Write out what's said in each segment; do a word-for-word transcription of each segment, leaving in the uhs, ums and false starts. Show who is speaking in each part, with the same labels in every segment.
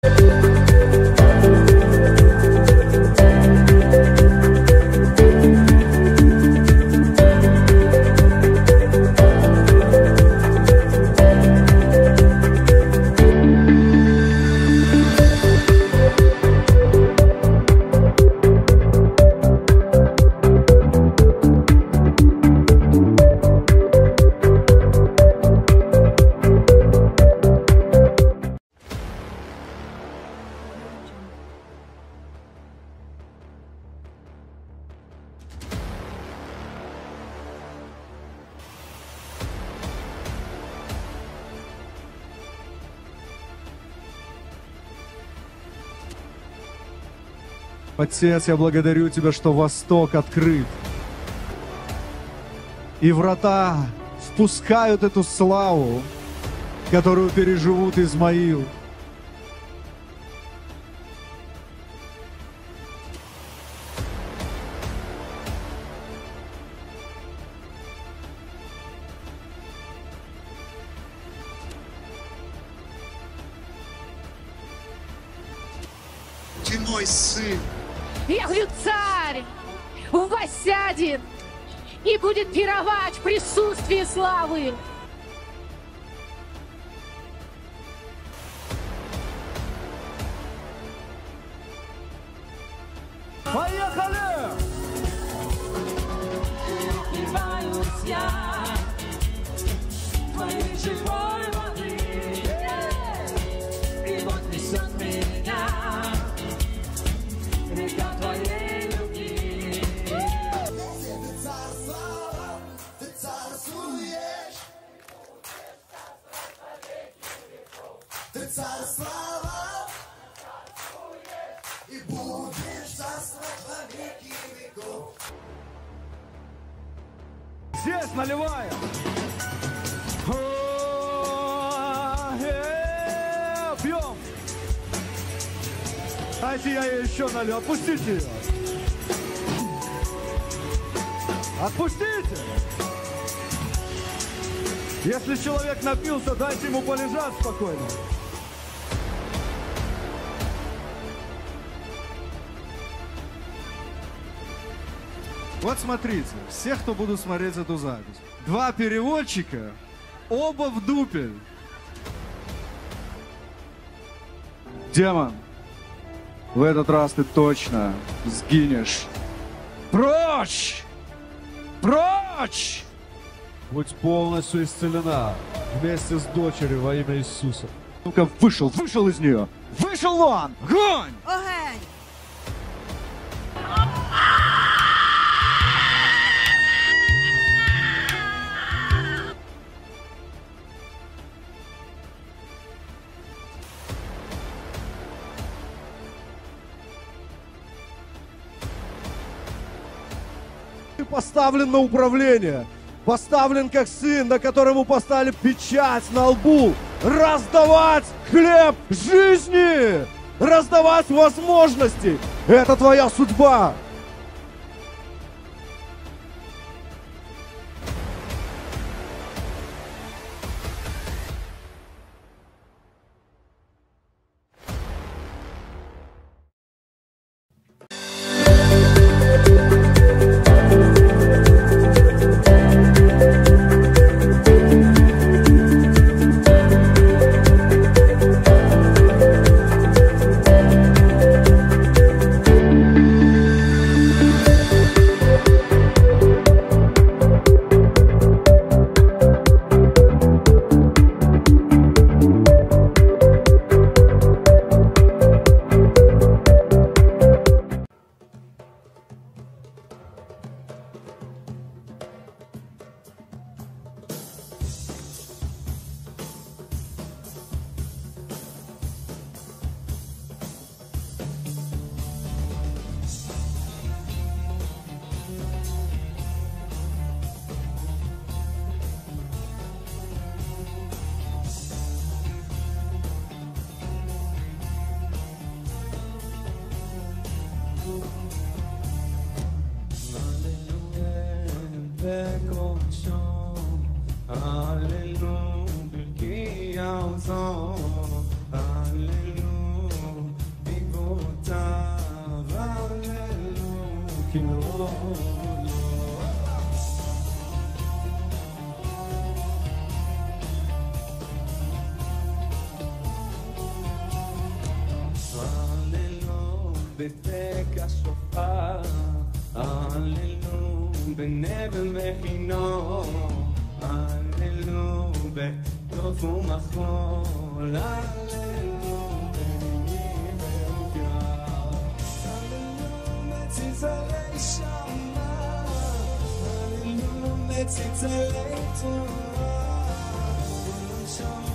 Speaker 1: Отец, я благодарю Тебя, что Восток открыт. И врата впускают эту славу, которую переживут Измаил.
Speaker 2: Ты мой сын.
Speaker 3: Я говорю, царь воссядет и будет пировать в присутствии славы.
Speaker 1: Поехали!
Speaker 4: Напиваюсь я твоей живой воды, и вот несет меня река твоей любви.
Speaker 2: Ты царь слава, ты царствуешь. Ты царь слава, и будешь царствовать во веки веков.
Speaker 1: Здесь наливаем. О, э, Пьем. Дайте я ее еще налью. Отпустите ее. Отпустите. Если человек напился, дайте ему полежать спокойно. Вот смотрите, все, кто будут смотреть эту запись. Два переводчика, оба в дупель. Демон, в этот раз ты точно сгинешь. Прочь! Прочь!
Speaker 5: Будь полностью исцелена вместе с дочерью во имя Иисуса.
Speaker 1: Ну-ка, вышел, вышел из нее! Вышел он! Гонь!
Speaker 3: Огонь!
Speaker 1: Ты поставлен на управление. Поставлен как сын, на которому поставили печать на лбу. Раздавать хлеб жизни. Раздавать возможности. Это твоя судьба.
Speaker 6: בדפק השופר, הללו בנבל מכינו, הללו בטוב ומחול, הללו במילים ובקרב, הללו מציצלי שמה, הללו מציצלי תורה, שמה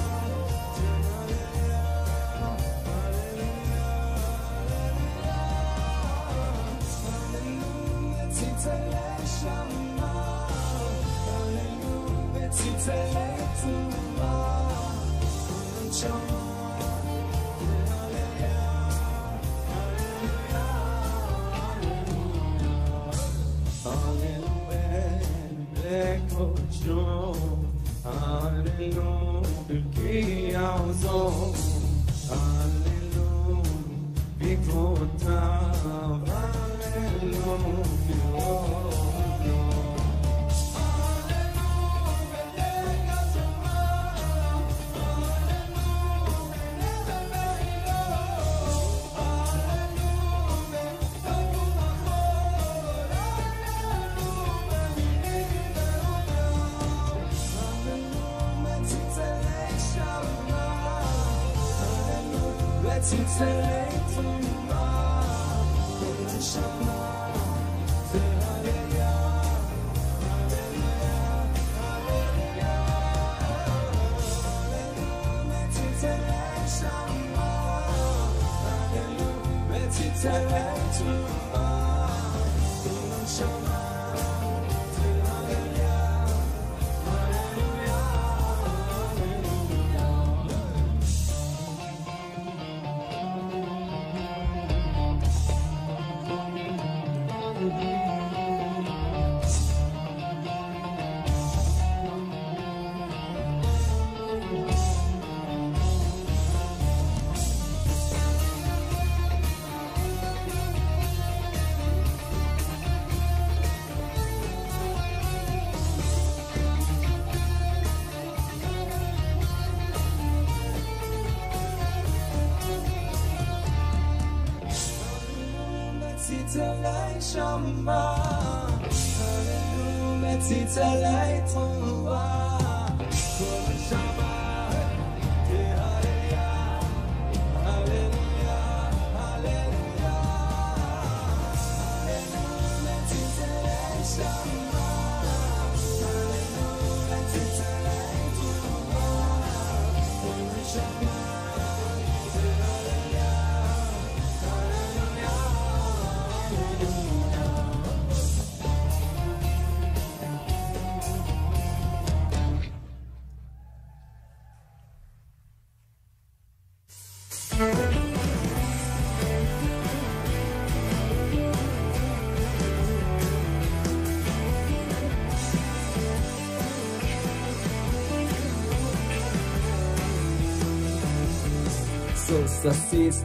Speaker 6: ששיש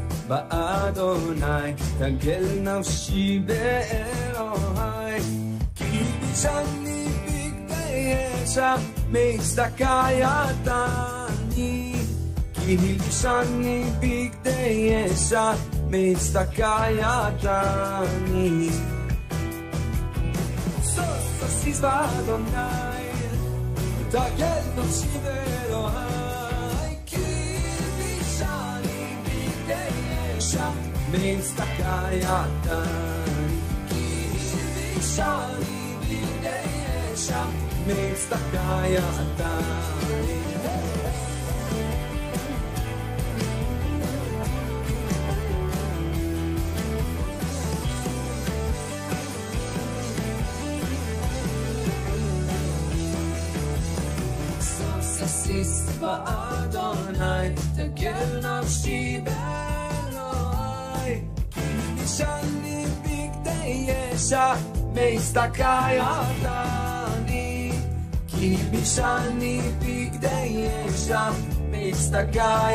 Speaker 6: באדוני, תגל נפשי באלוהי, כי בישלני בגדי ישע, מצדקה ידעני, כי בישלני בגדי ישע, מצדקה ידעני. ששיש באדוני, תגל נפשי באלוהי, מצדקה ידעני, כי בישלני בגדי ישע, מצדקה ידעני. ששיש באדוני, תגל נפשי באלוהי, בישלני בגדי ישע, מצדקה ידעני, כי בישלני בגדי ישע, מצדקה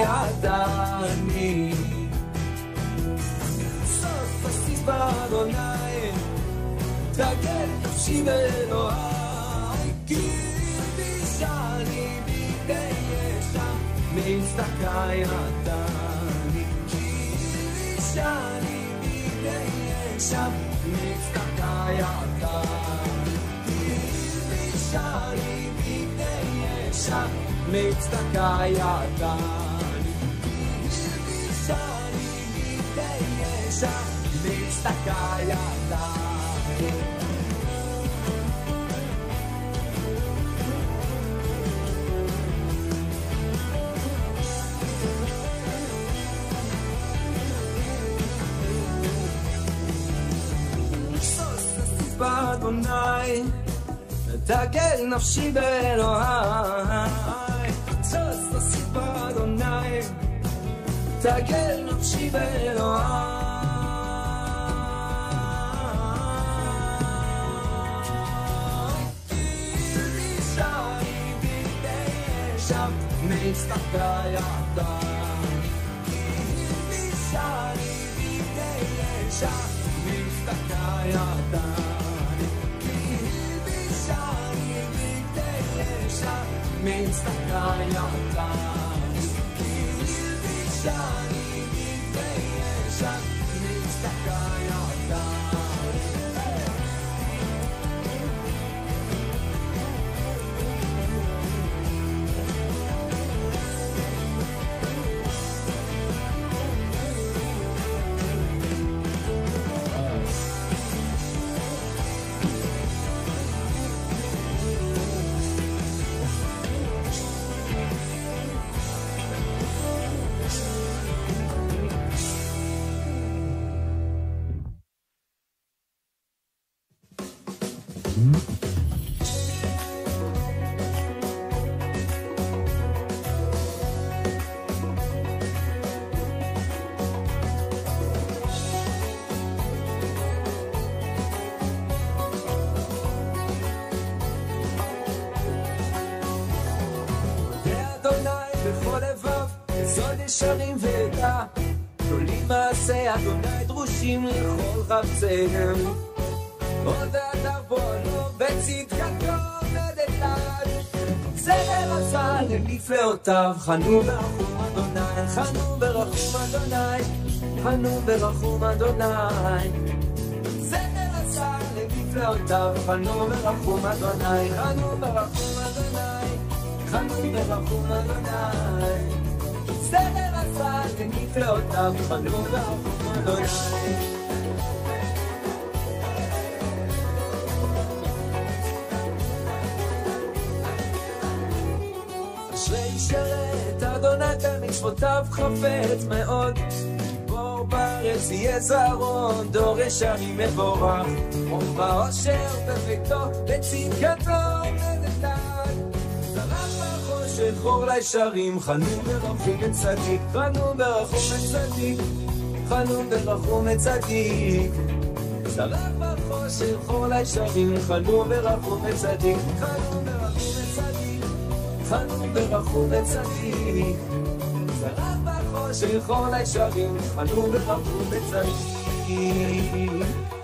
Speaker 6: ידעני. ששיש באדוני, תגל נפשי באלוהי כי בישני בידי ישע מצדקה ידני כי בישני בידי ישע מצדקה ידני כי בישני בידי ישע מצדקה ידני כי בישני בידי ישע מצדקה ידני באדוני תגל נפשי באלוהי צוס תוסיף באדוני תגל נפשי באלוהי בישני בידי ישע מצדקה ידני בישני בידי ישע מצדקה ידני מצדקה ידני כי בישני בידי ישע מצדקה ידני ישרים ודע גדולים מעשי אדוני דרושים לכל חפציהם עוד תבואו בצדקתו ודתת זרם עשה לנפלאותיו חנו ברחום אדוני חנו ברחום אדוני חנו ברחום אדוני זרם עשה לנפלאותיו חנו ברחום אדוני חנו ברחום אדוני חנו ברחום אדוני סדר עשה לנפלאותיו חנו ברחום אדוני אשרי ישרת אדוני במצוותיו חפץ מאוד בור בארץ יהיה זרעון דור ישרים מבורך אור באושר בביתו בצדקתו ונתן שחור לישרים חנו ברחום צדיק חנו ברחום צדיק חנו ברחום צדיק זרח בחושך חור לישרים חנו ברחום צדיק חנו ברחום צדיק חנו ברחום צדיק זרח בחושך חור לישרים חנו ברחום צדיק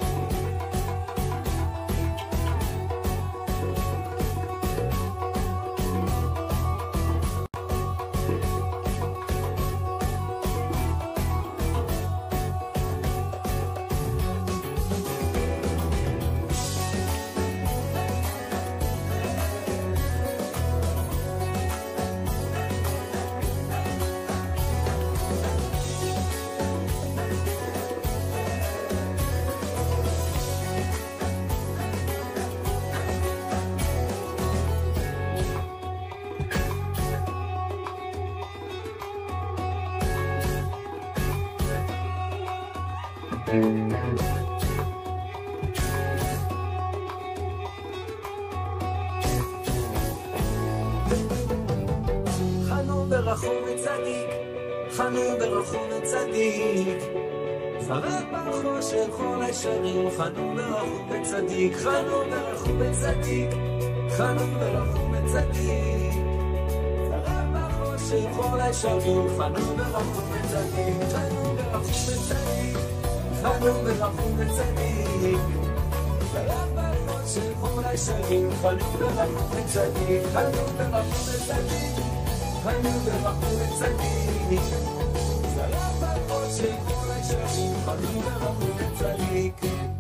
Speaker 6: חנו ברחום צדיק, חנו ברחום צדיק, זרח בחושך חור לישרים, חנו ברחום צדיק, חנו ברחום צדיק, חנו ברחום צדיק, זרח בחושך חור לישרים, חנו ברחום צדיק, חנו ברחום צדיק, חנו ברחום צדיק, זרח ברחוב של כל הישרים, חנו ורחו בצדיק, חנו ורחו בצדיק, חנו ורחו בצדיק. זרח ברחוב של כל הישרים, חנו ורחו בצדיק.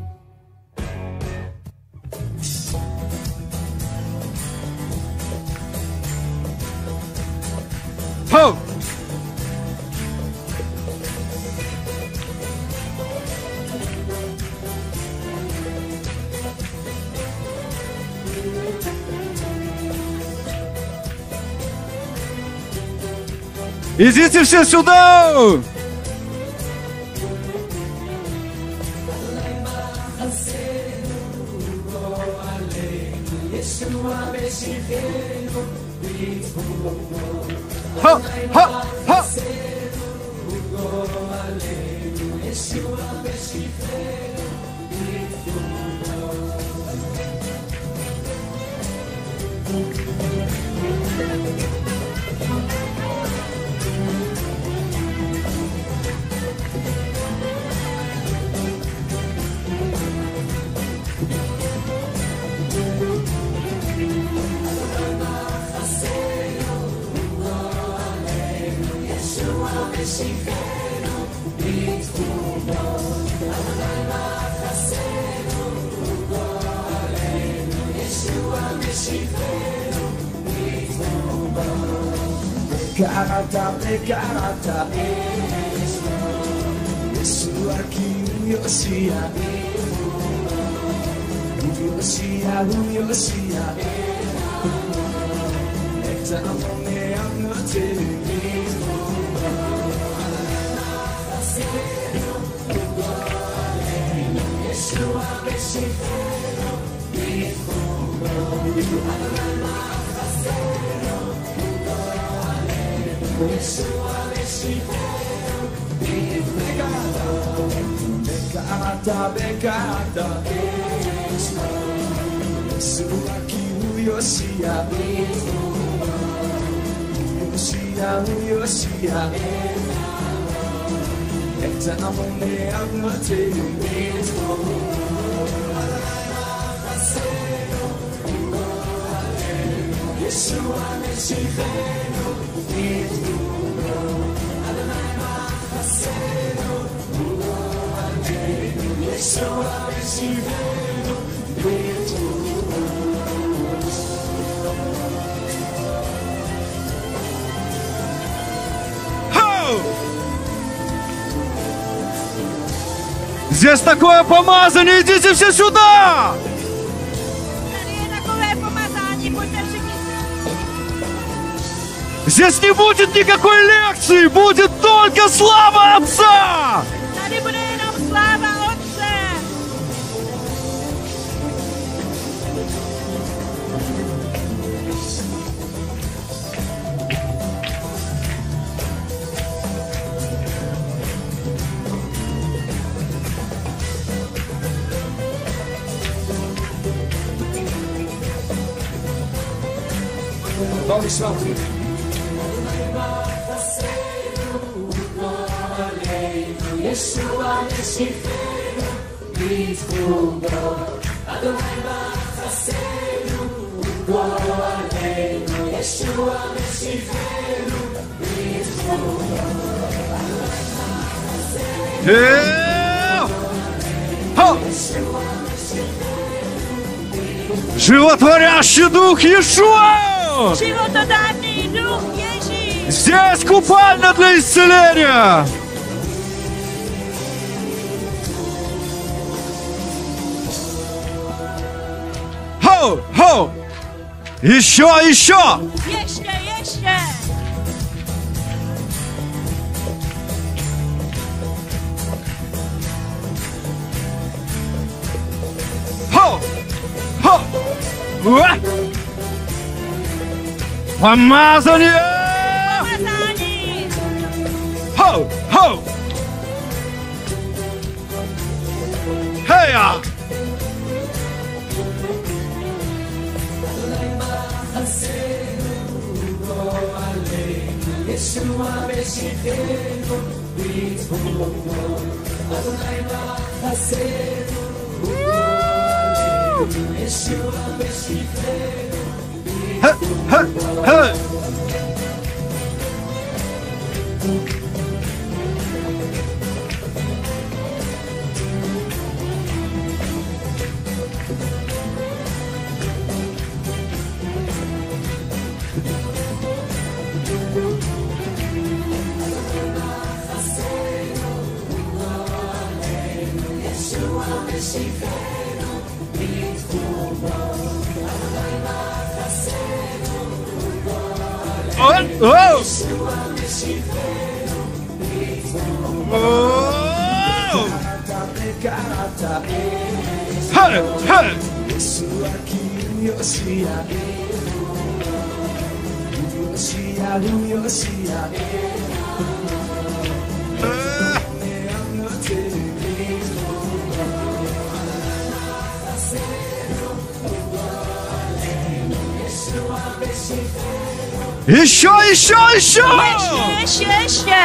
Speaker 5: Ho! Идите все сюда! ها ها ها
Speaker 6: Karata, karata, Yeshua ki Yoshia, Yoshia, Yoshia, Examone anote, Yeshua Meshifero, Yeshua Meshifero, Bekata, Bekata, Yeshua ki Yoshia, Yoshia, Yoshia, Examone anote, Yeshua Meshifero, Yeshua Meshifero,
Speaker 5: Здесь такое помазание, идите все сюда! Здесь не будет никакой лекции, будет только слава Отца!
Speaker 6: בואו נשמע אותי. ישוע משיחנו בתחומו, אדוני בחסנו גואלנו, ישוע משיחנו בתחומו.
Speaker 5: Животворящий дух Иешуа!
Speaker 7: Животодатный дух Иешуа!
Speaker 5: Здесь купальня для исцеления! Хоу! Хоу! Еще! Еще!
Speaker 7: Еще! Еще!
Speaker 5: Хоу! Хоу! Уа! Помазание!
Speaker 7: Помазание!
Speaker 5: Хоу! Хоу! Хей-я!
Speaker 6: ישוע משיחנו בתחומו, אדוני בחסנו גואלנו,
Speaker 1: Еще, еще, еще!
Speaker 7: Ještě, ještě, ještě.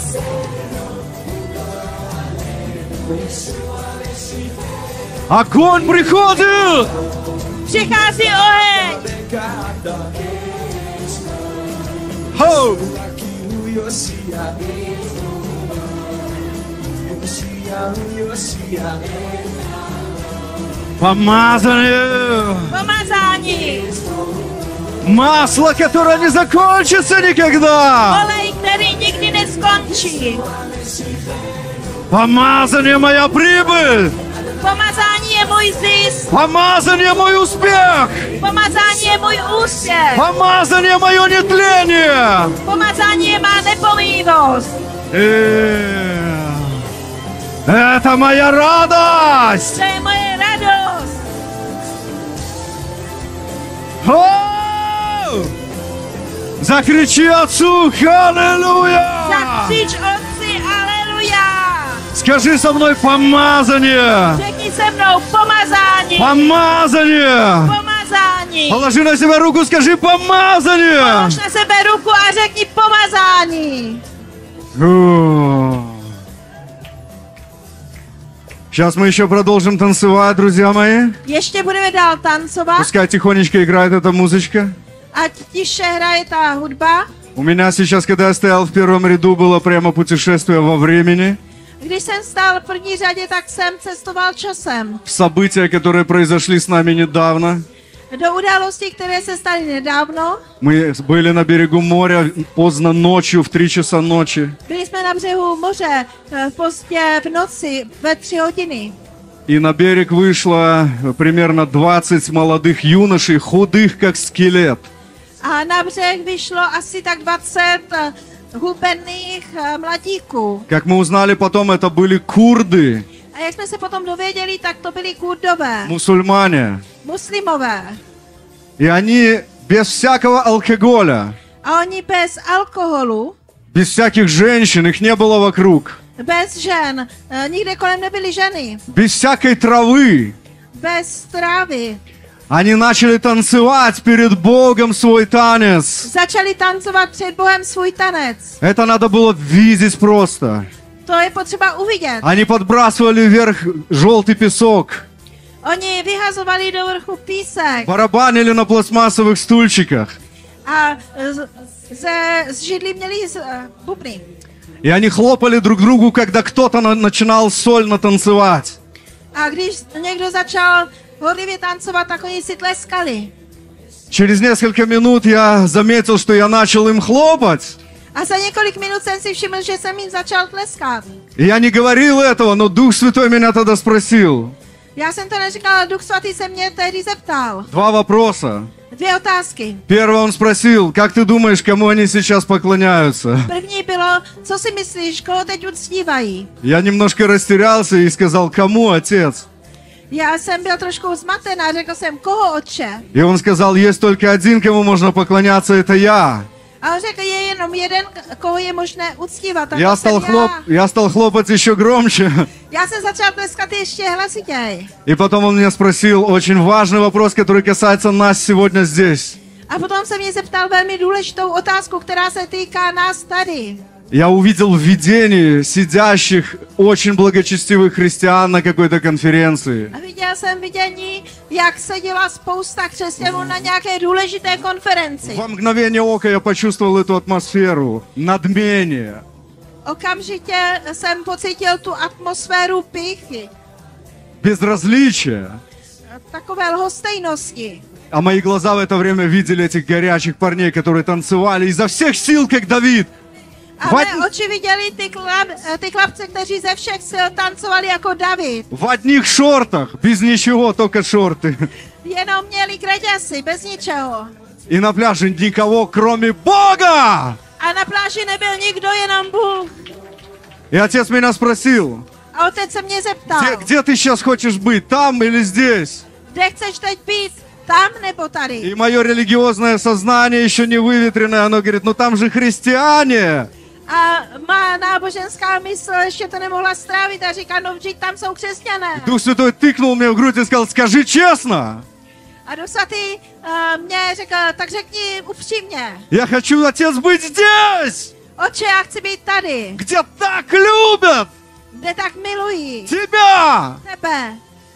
Speaker 1: Огонь приходит!
Speaker 7: Přichází oheň.
Speaker 1: Хоу! Помазание!
Speaker 7: Pomazání.
Speaker 1: Масло, которое не закончится никогда!
Speaker 7: Olej, který nikdy neskončí.
Speaker 1: Помазание моя прибыль!
Speaker 7: Pomazání je můj zisk.
Speaker 1: Помазание мой успех!
Speaker 7: Pomazání je můj úspěch.
Speaker 1: Помазание мое нетление!
Speaker 7: Pomazání je má nepomíjivost.
Speaker 1: Э, Это моя радость!
Speaker 7: To je moje radost.
Speaker 1: Оу! Закричи Отцу, аллилуйя!
Speaker 7: Zakřič otci, aleluja.
Speaker 1: Скажи со мной помазание!
Speaker 7: Řekni se mnou pomazání.
Speaker 1: Помазание!
Speaker 7: Pomazání.
Speaker 1: Положи на себя руку, скажи помазание!
Speaker 7: Polož na sebe ruku a řekni pomazání.
Speaker 1: Сейчас мы еще продолжим танцевать, друзья мои.
Speaker 7: Ještě budeme dál tancovat,
Speaker 1: Пускай тихонечко играет эта музычка.
Speaker 7: ať tiše hraje ta hudba.
Speaker 1: У меня сейчас, когда я стоял в первом ряду, было прямо путешествие во времени.
Speaker 7: Když jsem stál v první řadě, tak jsem cestoval časem.
Speaker 1: События, которые произошли с нами недавно.
Speaker 7: Do událostí, které se staly nedávno.
Speaker 1: Мы были на берегу моря поздно ночью, в три часа ночи.
Speaker 7: Byli jsme na břehu moře eh, pozdě v noci ve tři hodiny.
Speaker 1: И на берег вышло примерно двадцать молодых юношей, худых, как скелет.
Speaker 7: A na břeh vyšlo asi tak dvacet eh, hubených eh, mladíků.
Speaker 1: Как мы узнали потом, это были курды,
Speaker 7: A jak jsme se potom dověděli, tak to byli kurdové,
Speaker 1: мусульмане.
Speaker 7: muslimové.
Speaker 1: И они без всякого алкоголя,
Speaker 7: A oni bez alkoholu,
Speaker 1: без всяких женщин, их не было вокруг,
Speaker 7: bez žen, eh, nikde kolem nebyly ženy,
Speaker 1: без всякой травы.
Speaker 7: bez trávy.
Speaker 1: Они начали танцевать перед Богом свой танец.
Speaker 7: Začali tancovat před Bohem svůj tanec.
Speaker 1: Это надо было видеть просто.
Speaker 7: To je potřeba uvidět.
Speaker 1: Они подбрасывали вверх желтый песок,
Speaker 7: Oni vyhazovali do vrchu písek
Speaker 1: барабанили на пластмассовых стульчиках.
Speaker 7: a z, ze, z židlí měli z, uh, bubny.
Speaker 1: И они хлопали друг другу, когда кто-то на- начинал сольно танцевать.
Speaker 7: A když někdo začal horlivě tancovat, tak oni si tleskali.
Speaker 1: Через несколько минут я заметил, что я начал им хлопать.
Speaker 7: A za několik minut jsem si všiml, že jsem jim začal tleskat.
Speaker 1: И я не говорил этого, но Дух Святой меня тогда спросил.
Speaker 7: Já jsem to neříkal, ale Duch Svatý se mě tehdy zeptal.
Speaker 1: Два вопроса.
Speaker 7: Dvě otázky.
Speaker 1: Первый он спросил, как ты думаешь, кому они сейчас поклоняются?
Speaker 7: První bylo, co si myslíš, koho teď uctívají?
Speaker 1: Я немножко растерялся и сказал, кому, отец?
Speaker 7: Já jsem byl trošku zmaten a řekl jsem, koho, otče?
Speaker 1: И он сказал, есть только один, kому можно поклоняться, это я.
Speaker 7: A on řekl, je jenom jeden, koho je možné uctívat. A
Speaker 1: Я
Speaker 7: to jsem
Speaker 1: стал, хлоп...
Speaker 7: já.
Speaker 1: я стал хлопать еще громче.
Speaker 7: Já jsem začal tleskat ještě hlasitěji.
Speaker 1: И потом он меня спросил очень важный вопрос, который касается нас сегодня здесь.
Speaker 7: A potom se mě zeptal velmi důležitou otázku, která se týká nás tady.
Speaker 5: Я увидел в видении сидящих очень благочестивых христиан на какой-то конференции.
Speaker 7: A viděl jsem vidění, jak seděla spousta křesťanů na nějaké důležité konferenci.
Speaker 5: Во мгновение ока я почувствовал эту атмосферу надмения.
Speaker 7: Okamžitě jsem pocítil tu atmosféru pýchy,
Speaker 5: Безразличия.
Speaker 7: takové lhostejnosti.
Speaker 5: А мои глаза в это время видели этих горячих парней, которые танцевали изо всех сил, как Давид.
Speaker 7: A
Speaker 5: Vad-
Speaker 7: mé oči viděli ty, klab, ty chlapce, kteří ze všech sil tancovali jako David.
Speaker 5: В одних шортах, без ничего, только шорты.
Speaker 7: Jenom měli kreděsy, bez ničeho.
Speaker 5: И на пляже никого, кроме Бога.
Speaker 7: A na pláži nebyl nikdo, jenom Bůh.
Speaker 5: И отец меня спросил,
Speaker 7: A otec se mě zeptal,
Speaker 5: где, где ты сейчас хочешь быть, там или здесь?
Speaker 7: kde chceš teď být, tam nebo tady?
Speaker 5: И мое религиозное сознание еще не выветренное, оно говорит, ну там же христиане.
Speaker 7: A má náboženská mysl ještě to nemohla strávit a říká, no vždyť tam jsou křesťané.
Speaker 5: Дух Святой тыкнул мне в грудь и сказал, скажи честно,
Speaker 7: A Duch Svatý uh, mě řekl, tak řekni upřímně,
Speaker 5: я хочу, отец, быть здесь,
Speaker 7: oče, já chci být tady,
Speaker 5: где так любят
Speaker 7: kde tak milují
Speaker 5: тебя.
Speaker 7: tebe.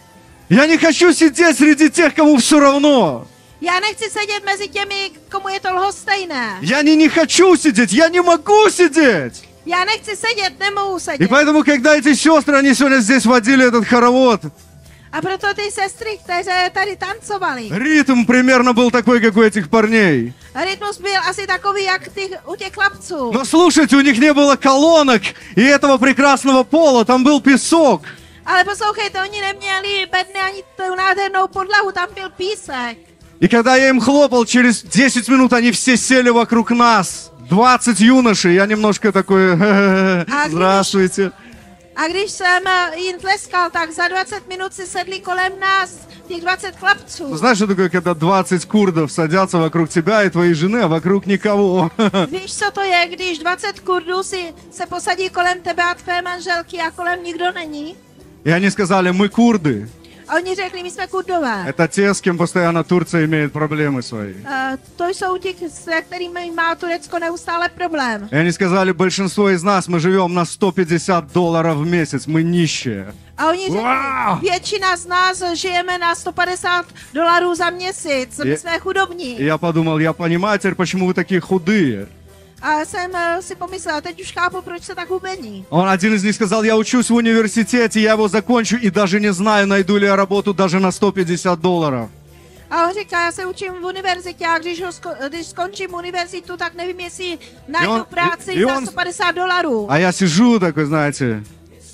Speaker 5: Я не хочу сидеть среди тех, кому все равно.
Speaker 7: Já nechci sedět mezi těmi, komu je to lhostejné.
Speaker 5: Я не, не хочу сидеть, я не могу сидеть.
Speaker 7: Já nechci sedět, nemohu
Speaker 5: И
Speaker 7: sedět.
Speaker 5: поэтому, когда эти сестры, они сегодня здесь водили этот хоровод,
Speaker 7: A proto ty sestry, které tady tancovaly,
Speaker 5: ритм примерно был такой, как у этих парней.
Speaker 7: rytmus byl asi takový, jak ty, u těch chlapců.
Speaker 5: Но слушайте, у них не было колонок и этого прекрасного пола, там был песок.
Speaker 7: Ale poslouchejte, oni neměli bedny ani tu nádhernou podlahu, tam byl písek.
Speaker 5: И когда я им хлопал, через десять минут они все сели вокруг нас. двадцать юношей, я немножко такой, здравствуйте.
Speaker 7: A když jsem jim tleskal, tak za dvacet minut si sedli kolem nás těch dvacet chlapců.
Speaker 5: Знаешь, что такое, когда двадцать курдов садятся вокруг тебя и твоей жены, а вокруг никого?
Speaker 7: Víš, co to je, když dvacet Kurdů si se posadí kolem tebe a tvé manželky a kolem nikdo není?
Speaker 5: И они сказали, мы курды.
Speaker 7: A oni řekli, my jsme Kurdové.
Speaker 5: Это те, с кем постоянно Турция имеет проблемы свои.
Speaker 7: Uh, to jsou ti, se kterými má Turecko neustále problém.
Speaker 5: И они сказали, большинство из нас, мы живем на сто пятьдесят долларов в месяц, мы нищие.
Speaker 7: A oni řekli,
Speaker 5: Wow!
Speaker 7: většina z nás žijeme na sto padesát dolarů za měsíc, my
Speaker 5: Je-
Speaker 7: jsme chudobní.
Speaker 5: И я подумал, я понимаю теперь, почему вы такие худые.
Speaker 7: A jsem uh, si pomyslel, teď už chápu, proč se tak hubení.
Speaker 5: Он, один из них сказал, я учусь в университете, я его закончу и даже не знаю, найду ли я работу даже на сто пятьдесят долларов.
Speaker 7: A on říká, já se učím v univerzitě a když, ho sko- když skončím univerzitu, tak nevím, jestli najdu
Speaker 5: on-
Speaker 7: práci
Speaker 5: i- i
Speaker 7: za
Speaker 5: on-
Speaker 7: sto padesát dolarů.
Speaker 5: А я сижу такой, знаете,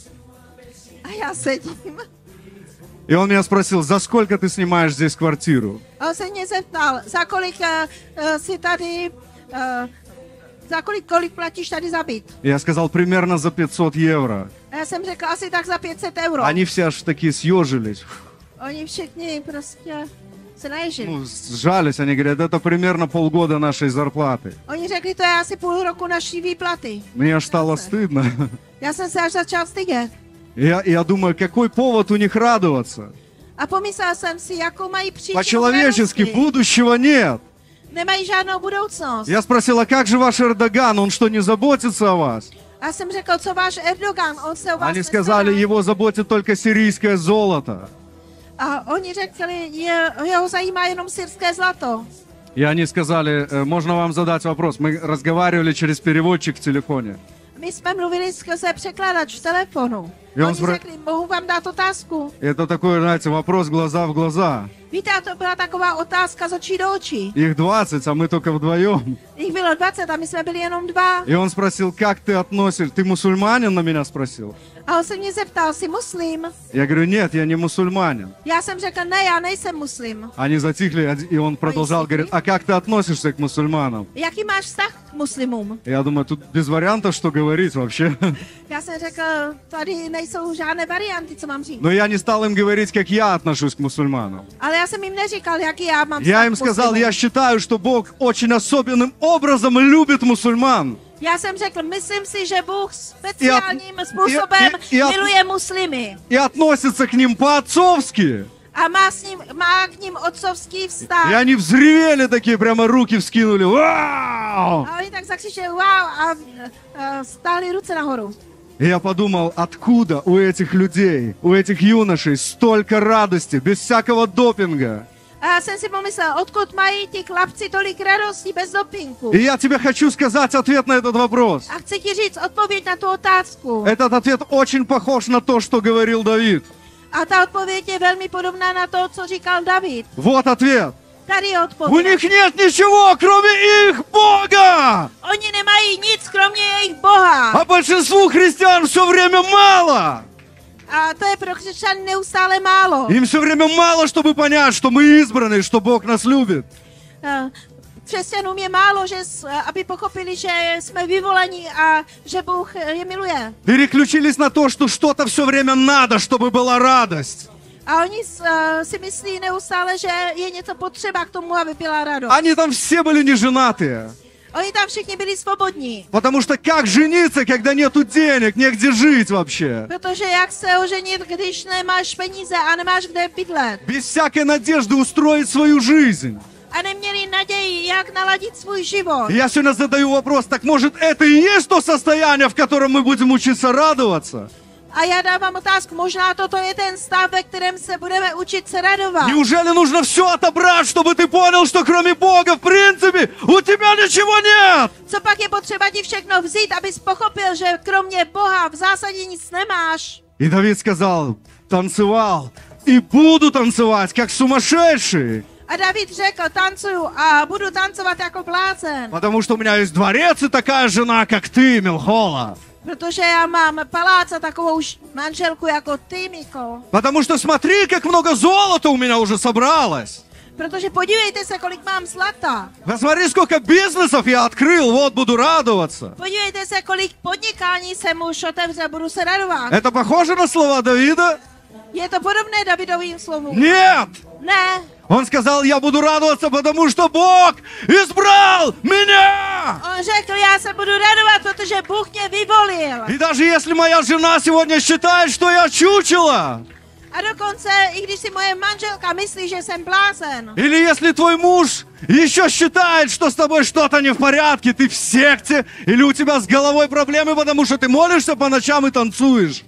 Speaker 7: A já sedím.
Speaker 5: и он меня спросил, за сколько ты снимаешь здесь квартиру?
Speaker 7: A on se mě zeptal, za kolik uh, uh, si tady, uh, za kolik, kolik platíš tady za byt?
Speaker 5: И я сказал, примерно за пятьсот евро.
Speaker 7: A já jsem řekla, asi tak za pět set euro.
Speaker 5: Они все аж такие съежились,
Speaker 7: Oni všichni prostě se naježili.
Speaker 5: ну, сжались, они говорят, это примерно полгода нашей зарплаты.
Speaker 7: Oni řekli, to je asi půl roku naší výplaty.
Speaker 5: Мне аж стало стыдно.
Speaker 7: Já jsem se až začal stydět.
Speaker 5: И Я, и я думаю, какой повод у них радоваться?
Speaker 7: A pomyslel jsem si, jakou mají příčinu
Speaker 5: По-человечески
Speaker 7: radosti.
Speaker 5: будущего нет.
Speaker 7: Nemají žádnou budoucnost.
Speaker 5: Я спросил, а как же ваш Эрдоган, он что, не заботится о вас?
Speaker 7: A jsem řekl, co váš Erdogan, on se o vás
Speaker 5: Они сказали,
Speaker 7: nestará.
Speaker 5: его заботит только сирийское золото.
Speaker 7: A oni řekli, je, jeho zajímá jenom syrské zlato.
Speaker 5: И они сказали, «Э, можно вам задать вопрос? Мы разговаривали через переводчик в телефоне.
Speaker 7: My jsme mluvili skrze překladač v telefonu.
Speaker 5: Jo,
Speaker 7: Oni
Speaker 5: zbra-
Speaker 7: řekli, mohu vám dát otázku?
Speaker 5: Это такой, знаете, вопрос глаза в глаза.
Speaker 7: Víte, a to byla taková otázka z očí do očí.
Speaker 5: Их двадцать, а мы только вдвоем.
Speaker 7: Jich bylo dvacet a my jsme byli jenom dva.
Speaker 5: И он спросил, как ты относишься? Ты мусульманин, на меня sпросил?
Speaker 7: A on se mě zeptal, jsi muslim?
Speaker 5: Я говорю, нет, я не мусульманин.
Speaker 7: Já jsem řekl, ne, já nejsem muslim.
Speaker 5: Они затихли, и он продолжал, говорит, а как ты относишься к мусульманам?
Speaker 7: Jaký máš vztah k muslimům?
Speaker 5: Я думаю, тут без вариантов, что говорить вообще.
Speaker 7: Já jsem řekl, tady nejsou žádné varianty, co mám říct.
Speaker 5: Но я не стал им говорить, как я отношусь к мусульманам.
Speaker 7: Ale já jsem jim neříkal, jaký já mám
Speaker 5: Я
Speaker 7: vztah
Speaker 5: им
Speaker 7: k
Speaker 5: сказал,
Speaker 7: muslimům.
Speaker 5: я считаю, что Бог очень особенным образом любит мусульман.
Speaker 7: Já jsem řekl, myslím si, že Bůh speciálním způsobem
Speaker 5: i- i- i-
Speaker 7: miluje muslimy
Speaker 5: И относится к ним по-отцовски.
Speaker 7: a a má, s ním, má k ním otcovský vztah.
Speaker 5: И они взревели такие, прямо руки вскинули. Вау!
Speaker 7: A oni tak zakřičeli wow a uh, stáhli ruce nahoru.
Speaker 5: И я подумал, откуда у этих людей, у этих юношей столько радости, без всякого допинга.
Speaker 7: A já jsem si pomyslel, odkud mají ti chlapci tolik radosti bez dopinku.
Speaker 5: И я тебе хочу сказать ответ на этот вопрос.
Speaker 7: A chci ti říct odpověď na tu otázku.
Speaker 5: Этот ответ очень похож на то, что говорил Давид.
Speaker 7: A ta odpověď je velmi podobná na to, co říkal David.
Speaker 5: Вот ответ.
Speaker 7: Tady je
Speaker 5: У
Speaker 7: odpověď.
Speaker 5: них нет ничего, кроме их Бога!
Speaker 7: Oni nemají nic, kromě jejich Boha.
Speaker 5: А большинству христиан все время мало!
Speaker 7: A to je pro křesťany neustále málo.
Speaker 5: Им все время мало, чтобы понять, что мы избраны, что Бог нас любит.
Speaker 7: Eh, Křesťanům je málo, že, s- aby pochopili, že jsme vyvoleni a že Bůh je miluje.
Speaker 5: Переключились на то, что что-то все время надо, чтобы была радость.
Speaker 7: A oni s- eh, si myslí neustále, že je něco potřeba k tomu, aby byla radost.
Speaker 5: Они там все были неженатые.
Speaker 7: Oni tam všichni byli svobodní.
Speaker 5: Потому что как жениться, когда нету денег, негде жить вообще?
Speaker 7: Protože jak se oženit, když nemáš peníze a nemáš kde bydlet?
Speaker 5: Без всякой надежды устроить свою жизнь.
Speaker 7: A neměli naději, jak naladit svůj život.
Speaker 5: И я сегодня задаю вопрос, так может это и есть то состояние, в котором мы будем учиться радоваться?
Speaker 7: A já dávám otázku, možná toto je ten stav, ve kterém se budeme učit se radovat.
Speaker 5: Неужели нужно все отобрать, чтобы ты понял, что кроме Бога, в принципе, у тебя ничего нет?
Speaker 7: Co pak je potřeba ti všechno vzít, abys pochopil, že kromě Boha v zásadě nic nemáš?
Speaker 5: И Давид сказал, танцевал, и буду танцевать, как сумасшедший,
Speaker 7: A David řekl, tancuju a budu tancovat jako blázen,
Speaker 5: потому что у меня есть дворец и такая жена, как ты, Милхола.
Speaker 7: protože já mám palác a takovou š- manželku jako ty, Miko.
Speaker 5: Потому что смотри, как много золота у меня уже собралось.
Speaker 7: Protože podívejte se, kolik mám zlata.
Speaker 5: Посмотри, сколько бизнесов я открыл, вот буду радоваться.
Speaker 7: Podívejte se, kolik podnikání jsem už otevřel, budu se radovat.
Speaker 5: Это похоже на слова Давида?
Speaker 7: Je to podobné Davidovým slovům?
Speaker 5: Нет!
Speaker 7: Ne.
Speaker 5: Он сказал, я буду радоваться, потому что Бог избрал меня!
Speaker 7: On řekl, já se budu radovat, protože Bůh mě vyvolil.
Speaker 5: И даже если моя жена сегодня считает, что я чучело,
Speaker 7: A dokonce, i když si moje manželka myslí, že jsem blázen.
Speaker 5: или если твой муж еще считает, что с тобой что-то не в порядке, ты в секте, или у тебя с головой проблемы, потому что ты молишься по ночам и танцуешь.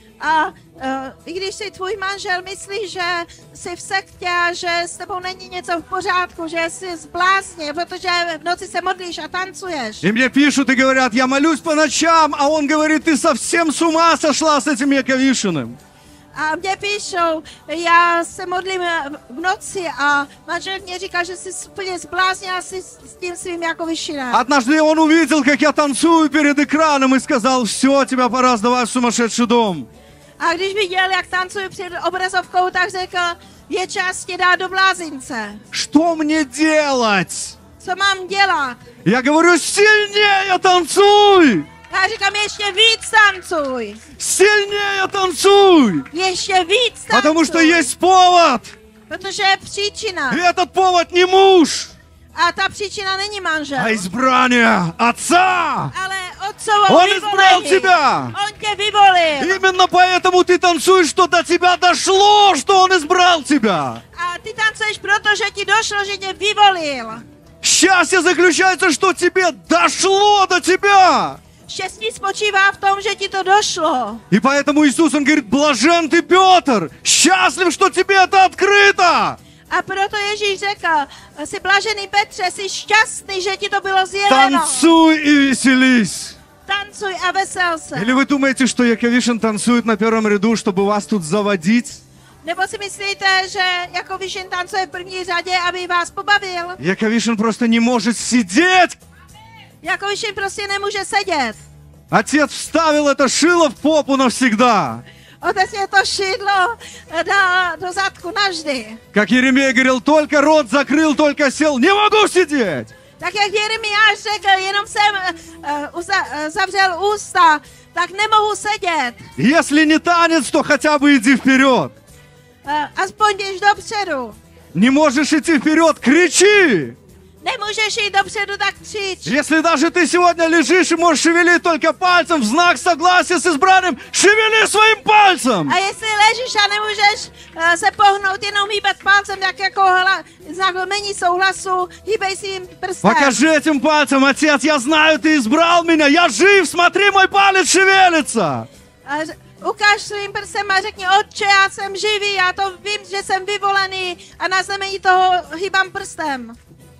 Speaker 7: A uh, i když si tvůj manžel myslí, že jsi v sektě a že s tebou není něco v pořádku, že jsi zblázně, protože v noci se modlíš a tancuješ.
Speaker 5: И мне пишут и говорят, я молюсь по ночам, а он говорит, ты совсем с ума sошла с этим Яковишиным.
Speaker 7: A mě píšou, já se modlím v noci a manžel mě říká, že jsi úplně zbláznila si s tím svým jako vyšinem.
Speaker 5: Однажды он увидел, как я танцую перед экраном и сказал, все, тебя пора сдавать в сумасшедший дом.
Speaker 7: A když viděl, jak tancuju před obrazovkou, tak řekl, je čas tě dát do blázince.
Speaker 5: Что мне делать?
Speaker 7: Co mám dělat?
Speaker 5: Я говорю, сильнее танцуй!
Speaker 7: Já říkám, ještě víc tancuj.
Speaker 5: Сильнее танцуй!
Speaker 7: Ještě víc tancuj.
Speaker 5: Потому что есть повод!
Speaker 7: Protože je příčina.
Speaker 5: И этот повод не муж,
Speaker 7: A ta příčina není manžel.
Speaker 5: а избрание Отца!
Speaker 7: Ale otcovo
Speaker 5: On избрал
Speaker 7: vyvolení.
Speaker 5: тебя!
Speaker 7: On tě vyvolil.
Speaker 5: Именно поэтому ты танцуешь, что до тебя дошло, что Он избрал тебя!
Speaker 7: A ty tancuješ proto, že ti došlo, že tě vyvolil.
Speaker 5: Счастье заключается, что тебе дошло до тебя!
Speaker 7: Štěstí spočívá v tom, že ti to došlo.
Speaker 5: И поэтому Иисус, Он говорит, блажен ты, Петр! Счастлив, что тебе это открыто!
Speaker 7: A proto Ježíš řekl, jsi blažený Petře, jsi šťastný, že ti to bylo zjeveno.
Speaker 5: Танцуй и веселись!
Speaker 7: Tancuj a vesel se.
Speaker 5: Или вы думаете, что Яковишин танцует на первом ряду, чтобы вас тут заводить?
Speaker 7: Nebo si myslíte, že jako Vyšin tancuje v první řadě, aby vás pobavil?
Speaker 5: Яковишин просто не может сидеть!
Speaker 7: Jako Vyšin prostě nemůže sedět.
Speaker 5: Отец вставил это шило в попу навсегда.
Speaker 7: Otec je to šidlo dal do zadku navždy.
Speaker 5: Как Еремей говорил, только рот закрыл, только сел, не могу sидеть!
Speaker 7: Tak jak Jeremiáš řekl, jenom jsem uh, uza, uh, zavřel ústa, tak nemohu sedět.
Speaker 5: Если не танец, то хотя бы иди вперед.
Speaker 7: Uh, aspoň běž dopředu.
Speaker 5: Не можешь идти вперед, кричи!
Speaker 7: Nemůžeš jít dopředu, tak křič.
Speaker 5: Если даже ты сегодня лежишь и можешь шевелить только пальцем в знак согласия с избранным, шевели своим пальцем!
Speaker 7: A jestli ležíš a nemůžeš uh, se pohnout, jenom hýbat palcem, tak jako hla, znak mení souhlasu, hýbej si jim prstem.
Speaker 5: Покажи этим пальцем, отец, я знаю, ты избрал меня, я жив, смотри, мой палец шевелится!
Speaker 7: A ř- ukáž svým prstem a řekni, otče, já jsem živý, já to vím, že jsem vyvolený a na znamení toho hýbám prstem.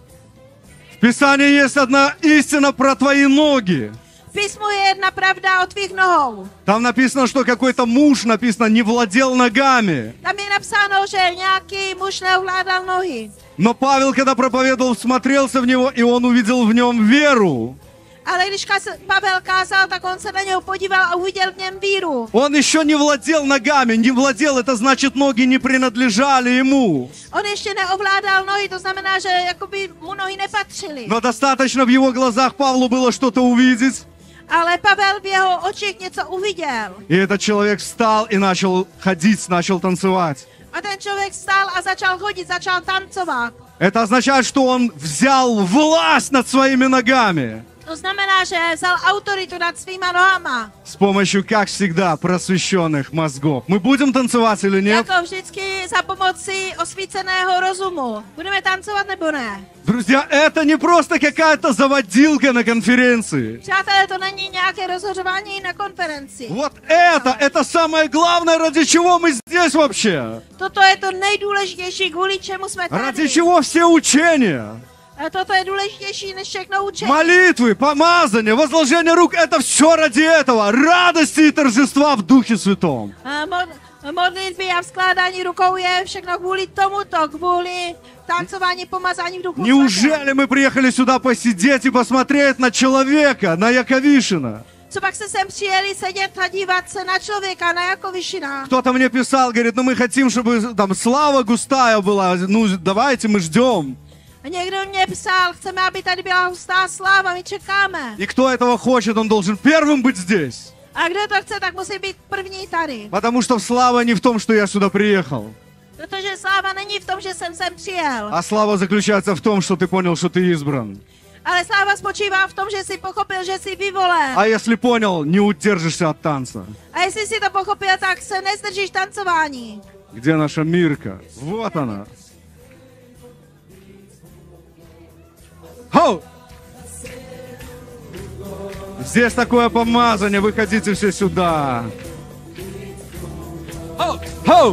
Speaker 5: В Писании есть одна истина про твои ноги.
Speaker 7: V písmu je jedna pravda o tvých nohou.
Speaker 5: Там написано, что какой-то муж, написано, не владел ногами.
Speaker 7: Tam je napsáno, že nějaký muž neovládal nohy.
Speaker 5: Но Павел, когда проповедовал, смотрелся в него, и он увидел в нем веру.
Speaker 7: Ale když Kas- Pavel kázal, tak on se na něho podíval a uviděl v něm víru.
Speaker 5: Он еще не владел ногами. Не владел, это значит, ноги не принадлежали ему.
Speaker 7: On ještě neovládal nohy, to znamená, že jakoby mu nohy nepatřily.
Speaker 5: Но достаточно в его глазах Павлу было что-то увидеть.
Speaker 7: Ale Pavel v jeho očích něco uviděl.
Speaker 5: И этот человек встал и начал ходить, начал танцевать.
Speaker 7: A ten člověk stál a začal chodit, začal tancovat.
Speaker 5: Это означает, что он взял власть над своими ногами.
Speaker 7: To znamená, že vzal autoritu nad svýma nohama.
Speaker 5: С помощью, как всегда, просвещенных мозгов. Мы будем танцевать или нет?
Speaker 7: Jako vždycky za pomoci osvíceného rozumu. Budeme tancovat nebo ne?
Speaker 5: Друзья, это не просто какая-то заводилка на конференции.
Speaker 7: Přátelé, to není nějaké rozhořování na konferenci.
Speaker 5: Вот это, это самое главное, ради чего мы здесь вообще.
Speaker 7: Toto je to nejdůležitější, kvůli čemu jsme tady.
Speaker 5: Ради чего все учения.
Speaker 7: A toto je důležitější než všechno učení.
Speaker 5: Молитвы, помазание, возложение рук, это все ради этого. Радости и торжества в Духе Святом.
Speaker 7: A mod, modlitby a vzkládání rukou je všechno kvůli tomuto, kvůli tancování, pomazání v duchu svatém.
Speaker 5: Неужели мы приехали сюда посидеть и посмотреть на человека, на Яковишина?
Speaker 7: Co pak se sem přijeli sedět a dívat se na člověka, na Jakovišina?
Speaker 5: Кто-то мне писал, говорит, ну мы хотим, чтобы там слава густая была, ну давайте, мы ждем.
Speaker 7: A někdo mě psal, chceme, aby tady byla hustá sláva, my čekáme.
Speaker 5: И кто этого хочет, он должен первым быть здесь.
Speaker 7: A kdo to chce, tak musí být první tady.
Speaker 5: Потому что слава не в том, что я сюда приехал.
Speaker 7: Protože sláva není v tom, že jsem sem přijel.
Speaker 5: А слава заключается в том, что ты понял, что ты избран.
Speaker 7: Ale sláva spočívá v tom, že jsi pochopil, že jsi vyvolen.
Speaker 5: А если понял, не удержишься от танца.
Speaker 7: A jestli jsi to pochopil, tak se nezdržíš tancování.
Speaker 5: Где наша Мирка? Вот она. Хоу! Здесь такое помазание, выходите все сюда. Хоу! Хоу!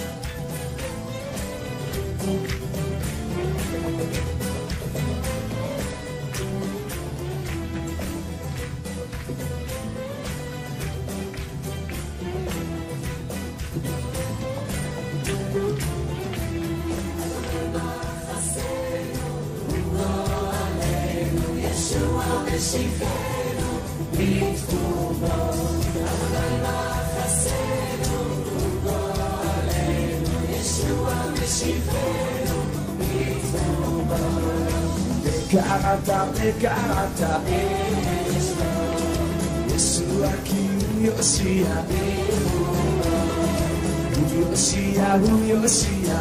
Speaker 6: Bekata, bekata, Yesu akiuyoshia, uyoshia, uyoshia,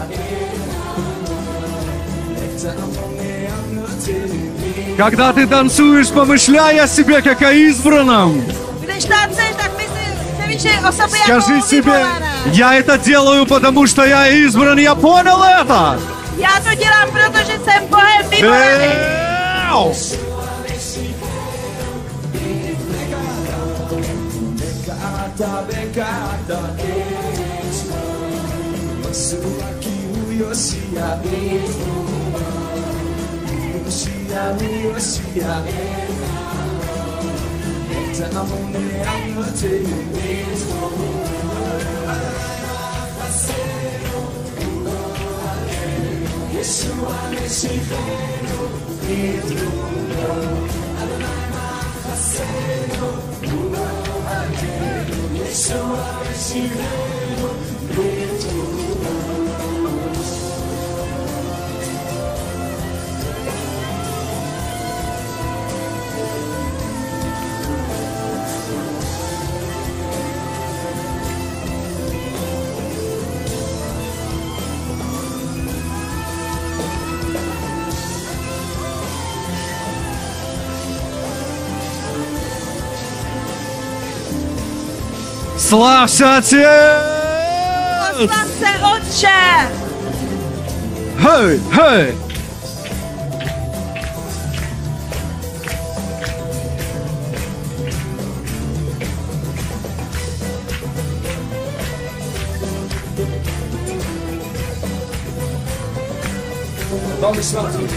Speaker 5: Когда ты танцуешь, помышляй о себе как о избранном.
Speaker 7: Když tancuješ, tak myslí, přemýšlej o sobě
Speaker 5: Скажи
Speaker 7: jako
Speaker 5: себе,
Speaker 7: vyvolené.
Speaker 5: я это делаю, потому что я избран, я понял это.
Speaker 7: Já to dělám, protože jsem Bohem vyvolený.
Speaker 5: Эу!
Speaker 6: bekata, bekata, Yesu akiuyoshia, uyoshia, uyoshia, tamone anote.
Speaker 5: Славься, Отец!
Speaker 7: Oslav se, Otče!
Speaker 5: Hej, hej!
Speaker 6: Duh Svatý.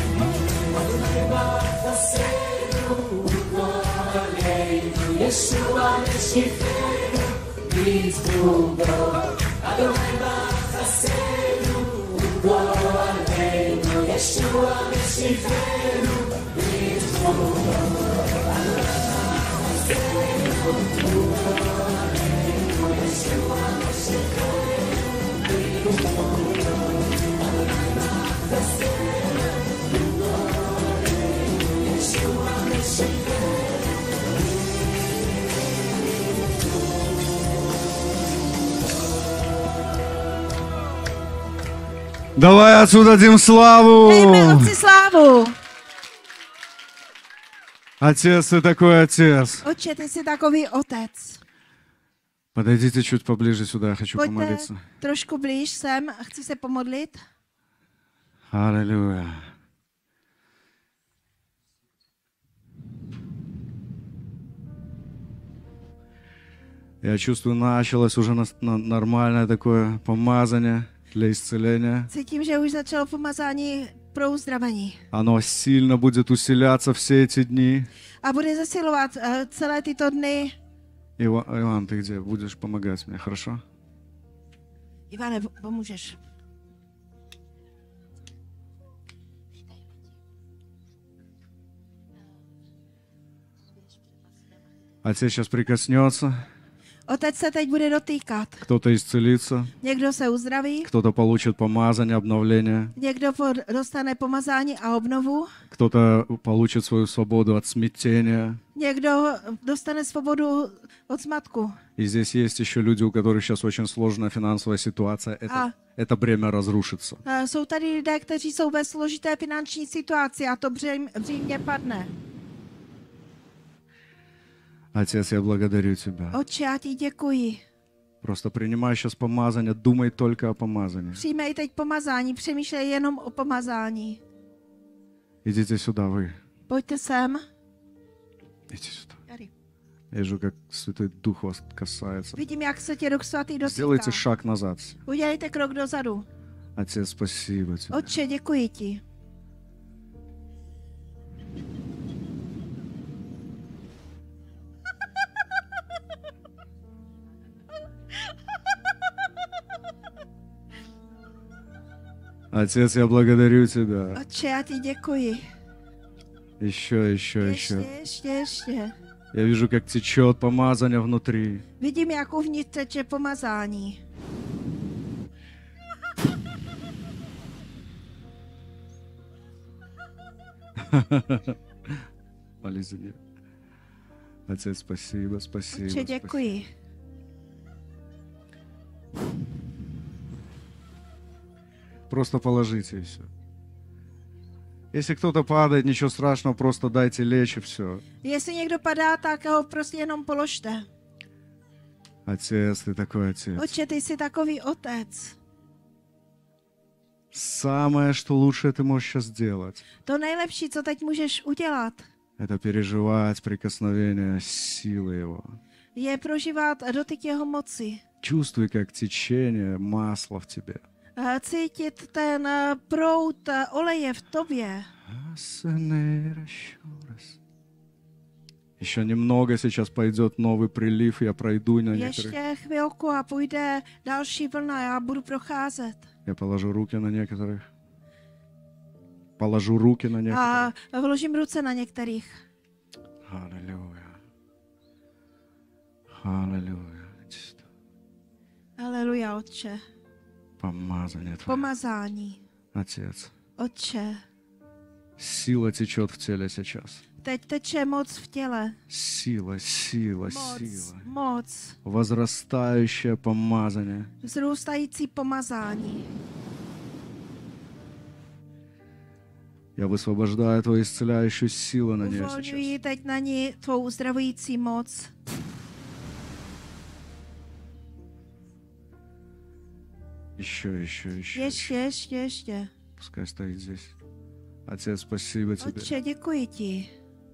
Speaker 5: Давай Отцу дадим славу!
Speaker 7: Dejme Otci slávu!
Speaker 5: Отец, ты такой Отец.
Speaker 7: Otče, ty jsi takový otec.
Speaker 5: Подойдите чуть поближе сюда, я хочу
Speaker 7: Pojďte
Speaker 5: помолиться.
Speaker 7: trošku blíž sem a chci se pomodlit.
Speaker 5: Аллилуйя. Я чувствую, началось уже на- на- нормальное такое помазание для исцеления.
Speaker 7: Cítím, že už začalo pomazání pro uzdravení.
Speaker 5: Оно сильно будет усиляться все эти дни.
Speaker 7: A bude zesilovat uh, celé tyto dny.
Speaker 5: Ива- Иван, ты где? Будешь помогать мне, хорошо?
Speaker 7: Ivane, po- pomůžeš.
Speaker 5: Отец сейчас прикоснется,
Speaker 7: Otec se teď bude dotýkat.
Speaker 5: кто-то исцелится,
Speaker 7: Někdo se uzdraví,
Speaker 5: кто-то получит помазание, обновление,
Speaker 7: někdo po- dostane pomazání a obnovu,
Speaker 5: кто-то получит свою свободу от смятения.
Speaker 7: někdo dostane svobodu od zmatku.
Speaker 5: И здесь есть еще люди, у которых сейчас очень сложная финансовая ситуация. Это,
Speaker 7: А.
Speaker 5: это бремя разрушится.
Speaker 7: Uh, Jsou tady lidé, kteří jsou ve složité finanční situaci a to břím, břímě padne.
Speaker 5: Отец, я благодарю Тебя.
Speaker 7: Otče, já ti děkuji.
Speaker 5: Просто принимай сейчас помазание, думай только о помазании.
Speaker 7: Přijmej teď pomazání, přemýšlej jenom o pomazání.
Speaker 5: Идите сюда, вы.
Speaker 7: Pojďte sem.
Speaker 5: Идите сюда.
Speaker 7: Tady.
Speaker 5: Я вижу, как Святой Дух вас касается.
Speaker 7: Vidím, jak se tě Duch Svatý dotýká.
Speaker 5: Сделайте шаг назад.
Speaker 7: Udělejte krok dozadu.
Speaker 5: Отец, спасибо Тебе.
Speaker 7: Otče, děkuji ti.
Speaker 5: Отец, я благодарю Тебя.
Speaker 7: Otče, já ti děkuji.
Speaker 5: Еще, еще,
Speaker 7: Ještě,
Speaker 5: еще.
Speaker 7: ještě, ještě.
Speaker 5: Я вижу, как течет помазание внутри.
Speaker 7: Vidím, jak uvnitř teče pomazání.
Speaker 5: Молись за нее. Отец, спасибо, спасибо.
Speaker 7: Otče,
Speaker 5: спасибо.
Speaker 7: děkuji.
Speaker 5: Просто положите и все. Если кто-то падает, ничего страшного, просто дайте лечь и все.
Speaker 7: Jestli někdo padá, tak ho prostě jenom položte.
Speaker 5: Отец, ты такой отец.
Speaker 7: Otče, ty jsi takový otec.
Speaker 5: Самое, что лучшее ты можешь сейчас сделать,
Speaker 7: To nejlepší, co teď můžeš udělat,
Speaker 5: это переживать прикосновение силы Его.
Speaker 7: je prožívat dotyk jeho moci.
Speaker 5: Чувствуй, как течение масла в тебе.
Speaker 7: Eh, Cítit ten eh, proud eh, oleje v tobě.
Speaker 5: Еще немного сейчас пойдет новый прилив, я пройду на некоторых.
Speaker 7: Ještě chvilku a půjde další vlna, já budu procházet.
Speaker 5: Я положу руки на некоторых. Положу руки на некоторых.
Speaker 7: A vložím ruce na některých.
Speaker 5: Аллилуйя. Аллилуйя.
Speaker 7: Aleluja, Otče.
Speaker 5: Помазание Твое.
Speaker 7: Pomazání.
Speaker 5: Отец.
Speaker 7: Otče,
Speaker 5: Сила течет в теле сейчас.
Speaker 7: teď teče moc v těle.
Speaker 5: Сила, сила,
Speaker 7: Moc,
Speaker 5: сила.
Speaker 7: moc.
Speaker 5: Возрастающее помазание.
Speaker 7: Vzrůstající pomazání.
Speaker 5: Я высвобождаю Твою исцеляющую силу на нее сейчас.
Speaker 7: Uvolňuji teď na ní tvou uzdravující moc.
Speaker 5: Еще, еще, еще.
Speaker 7: Ještě, ještě, ještě.
Speaker 5: Пускай стоит здесь. Отец, спасибо тебе.
Speaker 7: Otče, děkuji ti.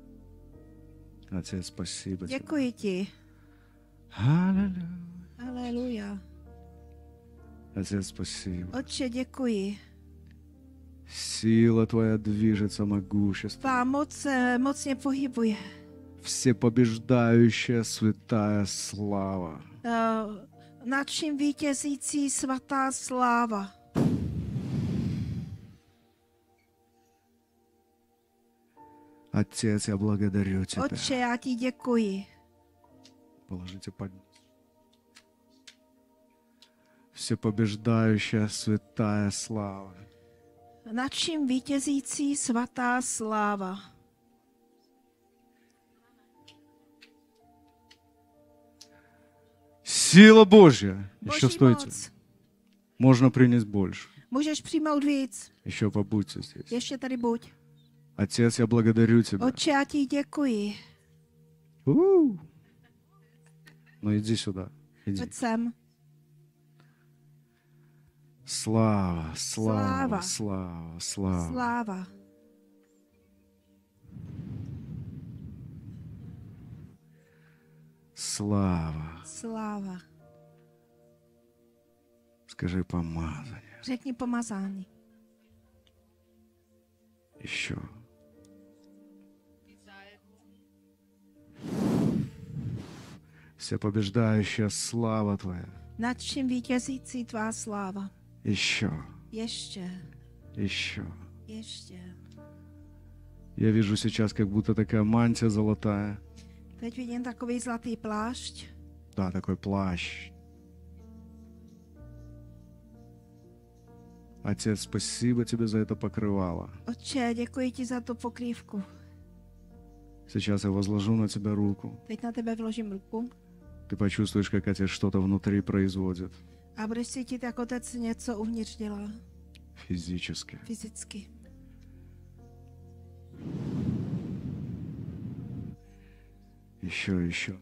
Speaker 5: Отец, спасибо тебе.
Speaker 7: Děkuji ti.
Speaker 5: Аллилуйя.
Speaker 7: Aleluja.
Speaker 5: Отец, спасибо.
Speaker 7: Otče, děkuji.
Speaker 5: Сила твоя движется, могущество.
Speaker 7: Tvá moc se mocně pohybuje.
Speaker 5: Всепобеждающая святая слава.
Speaker 7: Uh, nad čím vítězící svatá sláva.
Speaker 5: Отец, я благодарю тебя.
Speaker 7: Otče, já ti děkuji.
Speaker 5: Положите поднять. Всепобеждающая святая слава.
Speaker 7: Nad čím vítězící svatá sláva.
Speaker 5: Сила Божья. Еще
Speaker 7: Boží
Speaker 5: стойте.
Speaker 7: moc.
Speaker 5: Можно принять больше.
Speaker 7: Můžeš přijmout víc.
Speaker 5: Еще побудьте здесь.
Speaker 7: Ještě tady buď.
Speaker 5: Отец, я благодарю тебя.
Speaker 7: Otče, já ti děkuji.
Speaker 5: У. Ну иди сюда. Иди.
Speaker 7: Pojď sem.
Speaker 5: Слава, слава,
Speaker 7: Слава.
Speaker 5: слава, слава.
Speaker 7: Sláva.
Speaker 5: Слава.
Speaker 7: Sláva.
Speaker 5: Скажи помазание.
Speaker 7: Řekni pomazání.
Speaker 5: Еще. Всепобеждающая слава твоя.
Speaker 7: Nad čím vítězící tvá sláva.
Speaker 5: Еще.
Speaker 7: Ještě.
Speaker 5: Еще.
Speaker 7: Ještě.
Speaker 5: Я вижу сейчас, как будто такая мантия золотая.
Speaker 7: Teď vidím takový zlatý plášť.
Speaker 5: Да, такой плащ. Отец, спасибо тебе за это покрывало.
Speaker 7: Otče, děkuji ti za tu pokrývku.
Speaker 5: Сейчас я возложу на тебя руку.
Speaker 7: Teď na tebe vložím ruku
Speaker 5: Ты почувствуешь, как Отец что-то внутри производит.
Speaker 7: a budeš cítit, jak otec něco uvnitř dělá.
Speaker 5: Физически.
Speaker 7: Fyzicky.
Speaker 5: Еще, еще.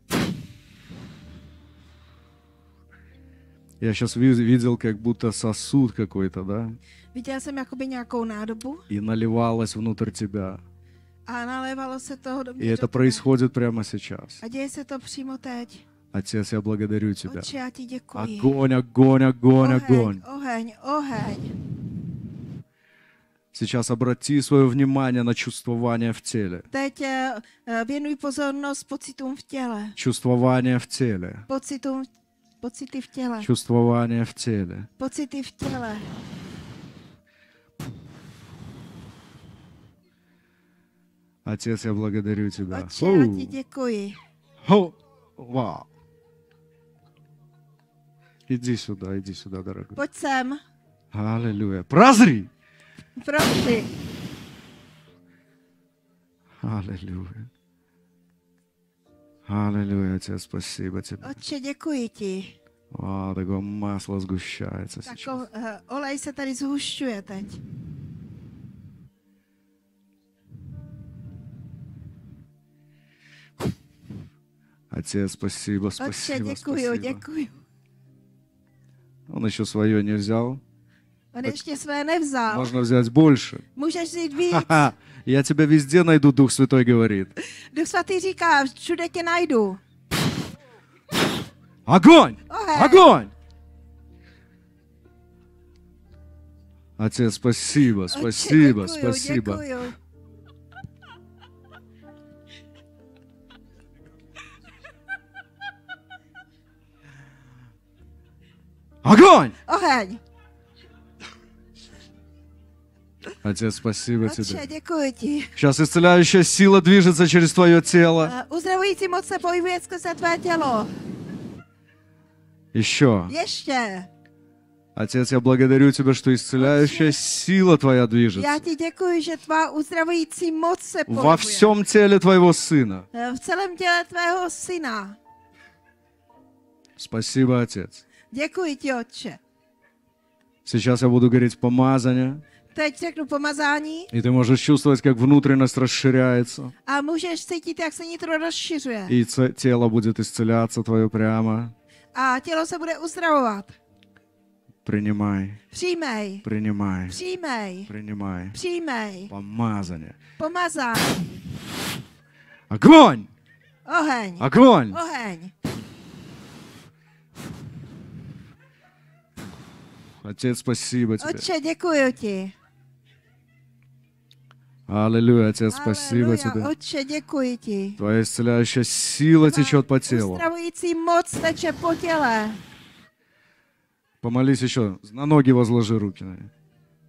Speaker 5: Я сейчас видел, как будто сосуд какой-то, да?
Speaker 7: Viděl jsem jakoby nějakou nádobu
Speaker 5: И наливалось внутрь тебя.
Speaker 7: a nalévalo se toho
Speaker 5: И
Speaker 7: dovnitř.
Speaker 5: это
Speaker 7: do tebe.
Speaker 5: происходит прямо сейчас.
Speaker 7: A děje se to přímo teď.
Speaker 5: Отец, я благодарю тебя.
Speaker 7: Otče, já ti děkuji.
Speaker 5: Огонь, огонь, огонь, огонь.
Speaker 7: Oheň, oheň, oheň.
Speaker 5: Сейчас обрати свое внимание на чувствование в теле.
Speaker 7: Teď eh, věnuj pozornost pocitům v těle.
Speaker 5: Чувствование в теле.
Speaker 7: Pocitům, pocity v těle.
Speaker 5: Чувствование в теле.
Speaker 7: Pocity v těle.
Speaker 5: Отец, я благодарю тебя.
Speaker 7: Otče, já ti děkuji.
Speaker 5: Хо! Вау. Иди сюда, иди сюда, дорогой.
Speaker 7: Pojď sem.
Speaker 5: Аллилуйя. Прозри!
Speaker 7: Prosím.
Speaker 5: Аллилуйя. Аллилуйя, Отец, спасибо тебе.
Speaker 7: Otče, děkuji ti.
Speaker 5: Вау, такое масло сгущается сейчас.
Speaker 7: Tako, uh, olej se tady zhušťuje teď.
Speaker 5: Отец, спасибо,
Speaker 7: Otče,
Speaker 5: спасибо,
Speaker 7: děkuji,
Speaker 5: спасибо.
Speaker 7: děkuji.
Speaker 5: Он еще свое не взял.
Speaker 7: On ještě své nevzal.
Speaker 5: Можно взять больше.
Speaker 7: Můžeš vzít víc.
Speaker 5: Ха-ха, я тебя везде найду, Дух Святой говорит.
Speaker 7: Duch svatý říká, všude tě najdu.
Speaker 5: Огонь!
Speaker 7: Oheň.
Speaker 5: Огонь! Отец, спасибо,
Speaker 7: Otče,
Speaker 5: спасибо,
Speaker 7: děkuju,
Speaker 5: спасибо.
Speaker 7: děkuju.
Speaker 5: Огонь!
Speaker 7: Oheň.
Speaker 5: Отец, спасибо
Speaker 7: Otče,
Speaker 5: тебе.
Speaker 7: děkuji ti.
Speaker 5: Сейчас исцеляющая сила движется через твое тело.
Speaker 7: Uh, uzdravující moc se pohybuje skrze tvé tělo.
Speaker 5: Еще.
Speaker 7: Ještě.
Speaker 5: Отец, я благодарю тебя, что исцеляющая сила твоя
Speaker 7: Já
Speaker 5: движется
Speaker 7: ti děkuji, že tvá uzdravující moc se
Speaker 5: во
Speaker 7: pohybuje.
Speaker 5: всем теле твоего сына.
Speaker 7: Uh, v celém těle tvého syna.
Speaker 5: Спасибо, Отец.
Speaker 7: Děkuji ti, otče.
Speaker 5: Сейчас я буду говорить помазание,
Speaker 7: Teď řeknu pomazání
Speaker 5: и ты можешь чувствовать, как внутренность расширяется,
Speaker 7: a můžeš cítit, jak se nitro rozšiřuje.
Speaker 5: и ц- тело будет исцеляться твое прямо.
Speaker 7: A tělo se bude uzdravovat.
Speaker 5: Принимай,
Speaker 7: Přijmej.
Speaker 5: принимай,
Speaker 7: Přijmej.
Speaker 5: принимай.
Speaker 7: Přijmej.
Speaker 5: Помазание.
Speaker 7: Pomazání.
Speaker 5: Огонь!
Speaker 7: Oheň.
Speaker 5: Огонь!
Speaker 7: Oheň.
Speaker 5: Отец, спасибо тебе.
Speaker 7: Otče, děkuji ti.
Speaker 5: Аллилуйя, Отец, спасибо
Speaker 7: Aleluja.
Speaker 5: тебе.
Speaker 7: Otče, děkuji ti.
Speaker 5: Твоя исцеляющая сила течет по телу.
Speaker 7: Uzdravující moc teče po těle.
Speaker 5: Помолись еще. На ноги возложи руки. на них.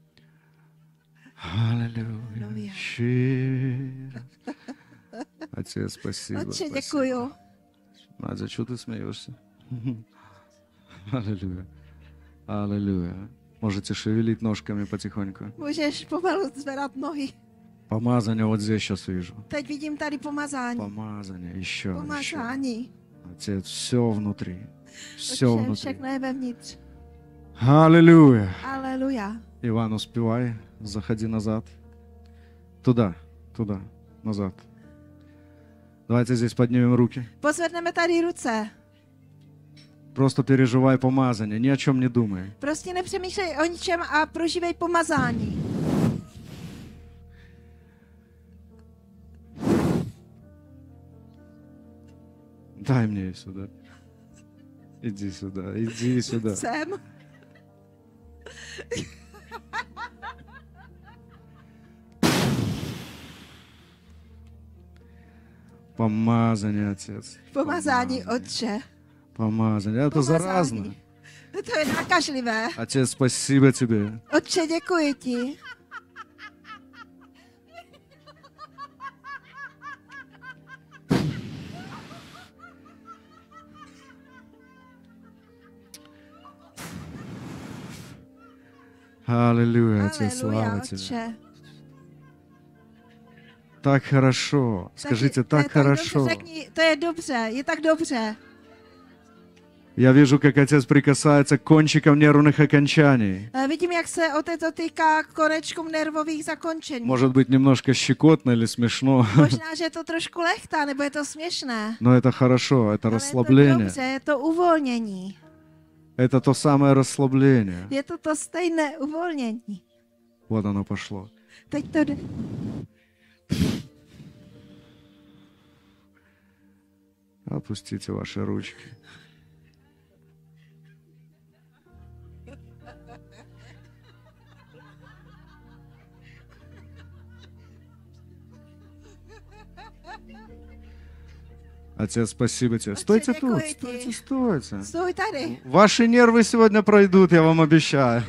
Speaker 5: Аллилуйя.
Speaker 7: Аллилуйя.
Speaker 5: Щиро. Отец, спасибо.
Speaker 7: Otče,
Speaker 5: спасибо.
Speaker 7: děkuju.
Speaker 5: Надя, что ты смеешься? Аллилуйя. Аллилуйя. Можете шевелить ножками потихоньку.
Speaker 7: Můžeš pomalu zvedat nohy.
Speaker 5: Помазание вот здесь сейчас вижу.
Speaker 7: Teď vidím tady pomazání.
Speaker 5: Помазание, еще, еще.
Speaker 7: Pomazání.
Speaker 5: Отец, все внутри. Все
Speaker 7: Otče,
Speaker 5: внутри.
Speaker 7: všechno je vevnitř.
Speaker 5: Аллилуйя.
Speaker 7: Aleluja.
Speaker 5: Иван, успевай. Заходи назад. Туда, туда, назад. Давайте здесь поднимем руки.
Speaker 7: Pozvedneme tady ruce.
Speaker 5: Просто переживай помазание, ни о чем не думай.
Speaker 7: Prostě nepřemýšlej o ničem a prožívej pomazání.
Speaker 5: Дай мне ее сюда. Иди сюда, иди сюда.
Speaker 7: Sem.
Speaker 5: Помазание, Отец.
Speaker 7: Pomazání, otče.
Speaker 5: Помазание. Это заразно.
Speaker 7: Pomazání. To je nakažlivé.
Speaker 5: Отец, спасибо тебе.
Speaker 7: Otče, děkuji ti.
Speaker 5: Аллилуйя, Отец, слава
Speaker 7: Aleluja,
Speaker 5: тебе.
Speaker 7: otče.
Speaker 5: Так хорошо. Скажите,
Speaker 7: to je
Speaker 5: так хорошо.
Speaker 7: Dobře, řekni, to je dobře, je tak dobře.
Speaker 5: Я вижу, как Отец прикасается к кончикам нервных окончаний.
Speaker 7: Eh, Vidím, jak se o této týká konečkům nervových zakončení.
Speaker 5: Может быть, немножко щекотно или смешно,
Speaker 7: Možná, že je to trošku lechtá, nebo je to směšné.
Speaker 5: но это хорошо, это
Speaker 7: Ale je to
Speaker 5: расслабление.
Speaker 7: dobře, je to uvolnění.
Speaker 5: Это то самое расслабление.
Speaker 7: Je to to stejné uvolnění.
Speaker 5: Вот оно пошло.
Speaker 7: Teď to jde.
Speaker 5: Опустите ваши ручки. Отец, спасибо тебе. Стойте тут,
Speaker 7: дякую
Speaker 5: стойте,
Speaker 7: тебе.
Speaker 5: стойте.
Speaker 7: Stůj tady.
Speaker 5: Ваши нервы сегодня пройдут, я вам обещаю.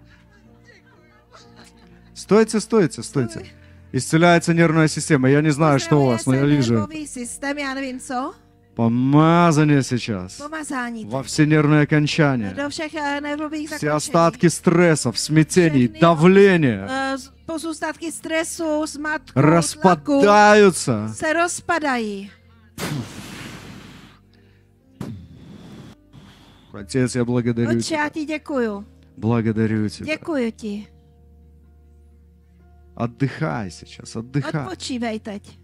Speaker 5: Stойте, stойте, stойте. Исцеляется нервная система. Я не знаю, что у
Speaker 7: Uzdravuje
Speaker 5: вас, но
Speaker 7: se
Speaker 5: я вижу.
Speaker 7: nervový systém, já nevím co.
Speaker 5: Помазание сейчас.
Speaker 7: Pomazání.
Speaker 5: Во все нервные окончания.
Speaker 7: Do všech eh, nervových
Speaker 5: Все
Speaker 7: zakončení.
Speaker 5: остатки стрессов, смятений,
Speaker 7: Všechny,
Speaker 5: давления
Speaker 7: eh, z- pozůstatky stresu, zmatku, tlaku
Speaker 5: распадаются.
Speaker 7: se rozpadají.
Speaker 5: Отец, я благодарю
Speaker 7: Otče, já
Speaker 5: тебя.
Speaker 7: ti děkuju.
Speaker 5: Благодарю тебя.
Speaker 7: Děkuju ti.
Speaker 5: Отдыхай сейчас, отдыхай.
Speaker 7: Odpočívej teď.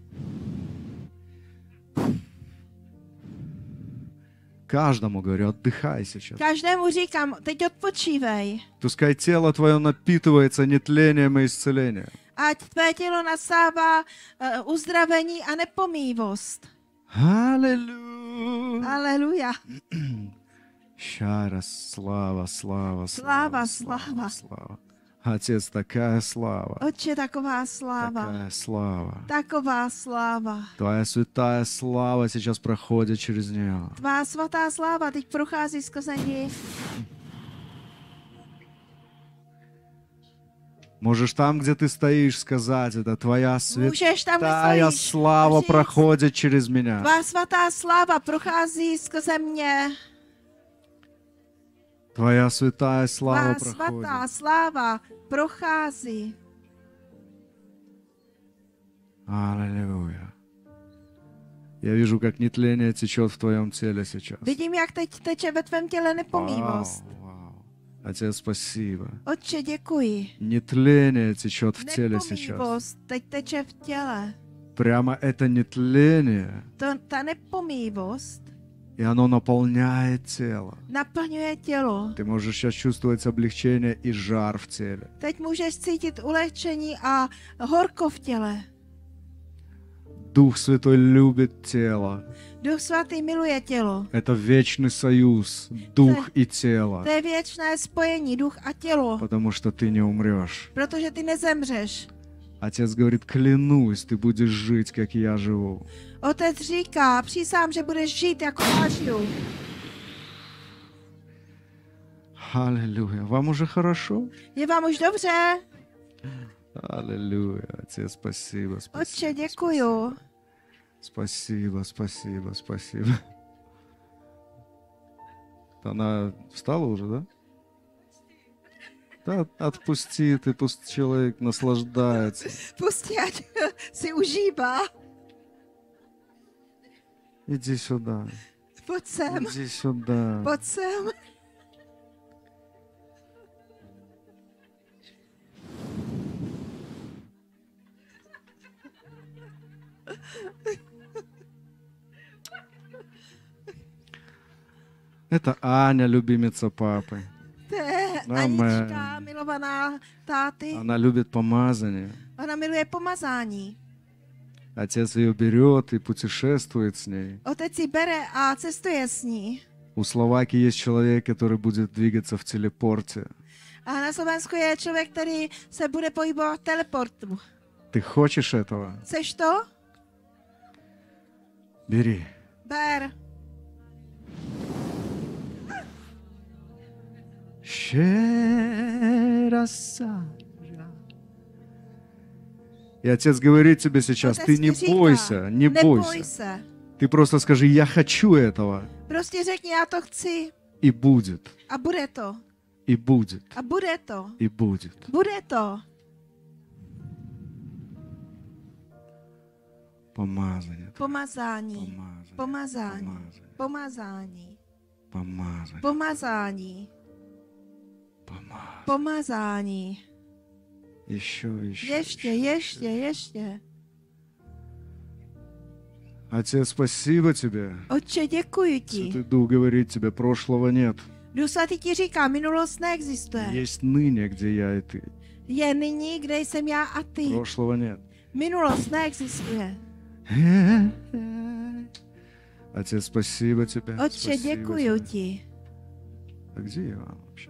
Speaker 5: Каждому говорю, отдыхай сейчас.
Speaker 7: Každému říkám, teď odpočívej.
Speaker 5: Пускай тело твое напитывается нетлением и исцелением.
Speaker 7: Ať tvé tělo nasává uh, uzdravení a nepomývost.
Speaker 5: Аллилуйя.
Speaker 7: Aleluja.
Speaker 5: Щара, слава, слава,
Speaker 7: Слава,
Speaker 5: слава,
Speaker 7: слава.
Speaker 5: слава. Отец, такая слава,
Speaker 7: Otče, taková sláva.
Speaker 5: такая слава.
Speaker 7: Taková sláva.
Speaker 5: Твоя святая слава сейчас проходит через нее.
Speaker 7: Tvá svatá sláva teď prochází skrze ní.
Speaker 5: Можешь там, где ты стоишь, сказать это. Твоя
Speaker 7: Můžeš tam, kde
Speaker 5: святая
Speaker 7: stojíš,
Speaker 5: слава
Speaker 7: říct,
Speaker 5: проходит через меня.
Speaker 7: tvá svatá sláva prochází skrze mě.
Speaker 5: Твоя святая слава
Speaker 7: Tvá svatá
Speaker 5: проходит.
Speaker 7: sláva prochází.
Speaker 5: Аллилуйя. Я вижу, как нетление течет в твоем теле сейчас.
Speaker 7: Vidím, jak teď teče ve tvém těle nepomývost.
Speaker 5: Вау, вау. Отец, спасибо.
Speaker 7: Otče, děkuji.
Speaker 5: Нетление течет в теле сейчас.
Speaker 7: Nepomývost teď teče v těle.
Speaker 5: Прямо это нетление
Speaker 7: To, ta nepomývost
Speaker 5: И оно наполняет тело.
Speaker 7: naplňuje tělo.
Speaker 5: Ты можешь сейчас чувствовать облегчение и жар в теле.
Speaker 7: Teď můžeš cítit ulehčení a horko v těle.
Speaker 5: Дух Святой любит тело.
Speaker 7: Duch svatý miluje tělo.
Speaker 5: Это вечный союз, дух и тело.
Speaker 7: To je věčné spojení, duch a tělo,
Speaker 5: Потому что ты не умрешь.
Speaker 7: protože ty nezemřeš.
Speaker 5: Отец говорит, клянусь, ты будешь жить, как я живу.
Speaker 7: Otec říká, přísám, že budeš žít jako já žiju.
Speaker 5: Аллилуйя. Вам уже хорошо?
Speaker 7: Je vám už dobře?
Speaker 5: Аллилуйя. Отец, спасибо,
Speaker 7: Otče,
Speaker 5: спасибо.
Speaker 7: děkuju.
Speaker 5: Спасибо, спасибо, спасибо. Она встала уже, да? Да, отпусти, ты пусть человек наслаждается.
Speaker 7: Pustí, ať si užívá.
Speaker 5: Иди сюда,
Speaker 7: Pojď sem,
Speaker 5: иди сюда.
Speaker 7: pojď sem.
Speaker 5: Это Аня, любимица папы.
Speaker 7: To je
Speaker 5: Amen.
Speaker 7: Anička, milovaná táty.
Speaker 5: Она любит помазание.
Speaker 7: Ona miluje pomazání.
Speaker 5: Отец ее берет и путешествует с ней.
Speaker 7: Otec ji bere a cestuje s ní.
Speaker 5: У Словакии есть человек, который будет двигаться в телепорте.
Speaker 7: A na Slovensku je člověk, který se bude pohybovat v teleportu.
Speaker 5: Ты хочешь этого?
Speaker 7: Chceš to?
Speaker 5: Бери.
Speaker 7: Ber.
Speaker 5: И Отец говорит тебе сейчас,
Speaker 7: Otec
Speaker 5: ты не
Speaker 7: ti říká,
Speaker 5: бойся, не
Speaker 7: neboj
Speaker 5: бойся.
Speaker 7: se.
Speaker 5: Ты просто скажи, я хочу этого.
Speaker 7: Prostě řekni, já to chci.
Speaker 5: И будет,
Speaker 7: A bude to.
Speaker 5: и будет,
Speaker 7: A bude to.
Speaker 5: и будет.
Speaker 7: Bude to.
Speaker 5: Помазание,
Speaker 7: Pomazání.
Speaker 5: помазание,
Speaker 7: Pomazání.
Speaker 5: помазание,
Speaker 7: Pomazání.
Speaker 5: помазание,
Speaker 7: Pomazání.
Speaker 5: помазание.
Speaker 7: Pomazání.
Speaker 5: Еще, еще.
Speaker 7: Ještě, ještě, ještě.
Speaker 5: Отец, спасибо тебе.
Speaker 7: Otče, děkuji ti.
Speaker 5: Святой Дух говорит тебе, прошлого нет.
Speaker 7: Duch svatý ti říká, minulost neexistuje.
Speaker 5: Есть ныне, где я и ты.
Speaker 7: Je nyní, kde jsem já a ty.
Speaker 5: Прошлого нет.
Speaker 7: Minulost neexistuje.
Speaker 5: Отец, спасибо тебе.
Speaker 7: Otče,
Speaker 5: спасибо
Speaker 7: děkuji
Speaker 5: тебе.
Speaker 7: ti.
Speaker 5: А где Иван вообще?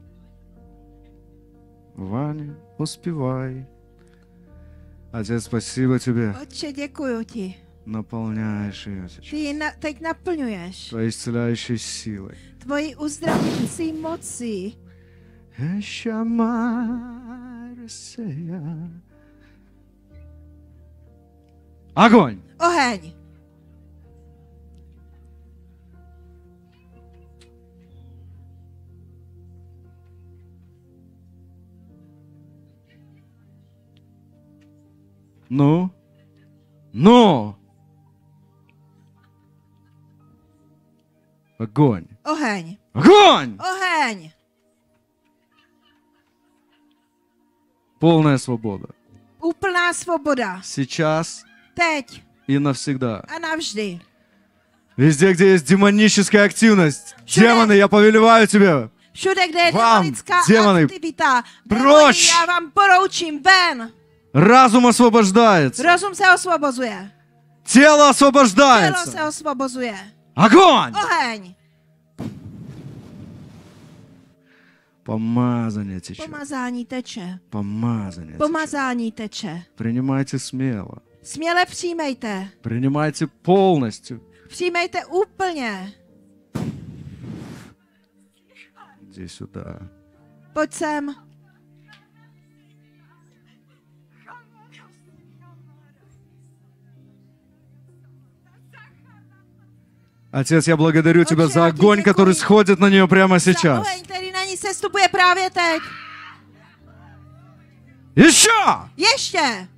Speaker 5: Ваня, успевай. Отец, спасибо тебе.
Speaker 7: Otče, děkuji ti.
Speaker 5: Наполняешь ее сейчас
Speaker 7: Ty ji na, teď naplňuješ
Speaker 5: твоей исцеляющей силой.
Speaker 7: tvojí uzdravující mocí.
Speaker 5: Огонь!
Speaker 7: Oheň.
Speaker 5: Ну? Ну! Огонь!
Speaker 7: Oheň.
Speaker 5: Огонь!
Speaker 7: Oheň.
Speaker 5: Полная свобода.
Speaker 7: Úplná svoboda.
Speaker 5: Сейчас
Speaker 7: Teď
Speaker 5: и навсегда.
Speaker 7: a navždy.
Speaker 5: Везде, где есть демоническая активность,
Speaker 7: Všude.
Speaker 5: демоны, я повелеваю тебе.
Speaker 7: Všude, kde je
Speaker 5: Vám,
Speaker 7: demonická
Speaker 5: démony,
Speaker 7: aktivita,
Speaker 5: proč?
Speaker 7: démoni, já vám poroučím ven.
Speaker 5: Разум освобождается.
Speaker 7: Rozum se osvobozuje.
Speaker 5: Тело
Speaker 7: Tělo
Speaker 5: освобождается.
Speaker 7: se osvobozuje.
Speaker 5: Огонь!
Speaker 7: Oheň.
Speaker 5: Помазание течет.
Speaker 7: Pomazání teče.
Speaker 5: Помазание течет.
Speaker 7: Pomazání teče.
Speaker 5: Принимайте смело.
Speaker 7: Směle přijmejte.
Speaker 5: Принимайте полностью.
Speaker 7: Přijmejte úplně.
Speaker 5: Иди сюда.
Speaker 7: Pojď sem.
Speaker 5: Отец, я благодарю Тебя
Speaker 7: Отче,
Speaker 5: за
Speaker 7: я тебе
Speaker 5: огонь, который
Speaker 7: děkuji.
Speaker 5: сходит на нее прямо
Speaker 7: Za
Speaker 5: сейчас.
Speaker 7: oheň, který na ní sestupuje právě teď.
Speaker 5: Еще!
Speaker 7: Ještě.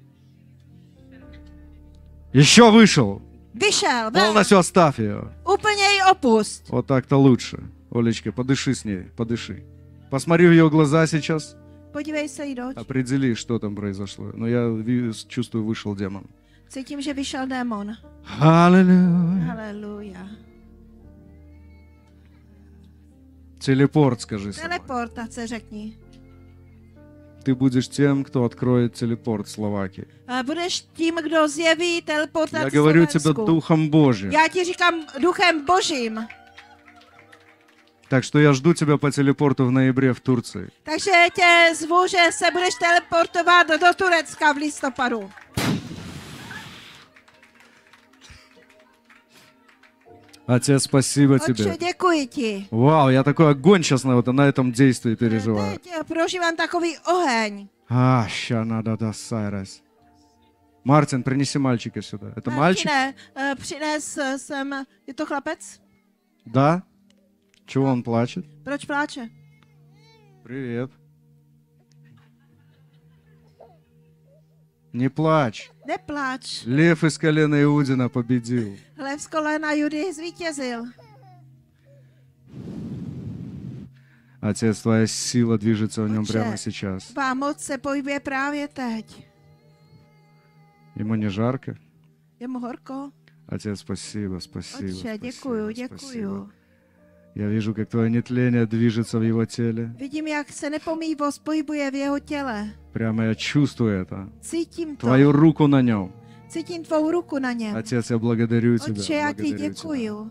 Speaker 5: Еще вышел.
Speaker 7: Vyšel. Ven.
Speaker 5: Полностью оставь ее.
Speaker 7: Úplně ji opust.
Speaker 5: Вот так-то лучше. Олечка, подыши с ней, подыши. Посмотри в ее глаза сейчас.
Speaker 7: Podívej se jí do očí.
Speaker 5: Определи, что там произошло. Но я ви- чувствую, вышел демон.
Speaker 7: Cítím, že vyšel démon.
Speaker 5: Аллилуйя.
Speaker 7: Haleluja.
Speaker 5: Телепорт, скажи сама.
Speaker 7: Teleportace řekni.
Speaker 5: Ты будешь тем, кто откроет телепорт Словакии.
Speaker 7: A budeš tím, kdo zjeví
Speaker 5: Я
Speaker 7: teleportaci
Speaker 5: говорю тебе
Speaker 7: Slovensku.
Speaker 5: Духом Божьим.
Speaker 7: Já ti říkám duchem božím.
Speaker 5: Так что я жду тебя по телепорту в ноябре в Турции.
Speaker 7: Takže tě zvu, že se budeš teleportovat do Turecka v listopadu.
Speaker 5: Отец, спасибо тебе.
Speaker 7: Otče, děkuji ti.
Speaker 5: Вау, я такой огонь сейчас на, вот, на этом действии переживаю.
Speaker 7: Teď prožívám takový oheň.
Speaker 5: А, ща надо до Сайрес. Мартин, принеси мальчика сюда. Это мальчик?
Speaker 7: Martine, eh, přines eh, sem, je to chlapec?
Speaker 5: Да? Чего он плачет?
Speaker 7: Proč pláče?
Speaker 5: Привет. Не плачь.
Speaker 7: Nepláč.
Speaker 5: Лев из колена Иудина победил.
Speaker 7: Lev z kolena Judy zvítězil.
Speaker 5: Отец, твоя сила движется в нем
Speaker 7: Отче,
Speaker 5: прямо сейчас.
Speaker 7: Tvá moc se pohybuje právě teď.
Speaker 5: Ему не жарко?
Speaker 7: Je mu horko?
Speaker 5: Отец, спасибо, спасибо.
Speaker 7: Отче,
Speaker 5: спасибо,
Speaker 7: děkuju,
Speaker 5: спасибо.
Speaker 7: děkuju.
Speaker 5: Я вижу, как твое нетление движется в его теле.
Speaker 7: Vidím, jak se nepomývost pohybuje v jeho těle.
Speaker 5: Прямо я чувствую это.
Speaker 7: Cítím to.
Speaker 5: Твою руку на нем.
Speaker 7: Cítím tvou ruku na něm.
Speaker 5: Отец, я благодарю тебя.
Speaker 7: Otče, já ti
Speaker 5: благодарю тебя.
Speaker 7: děkuju.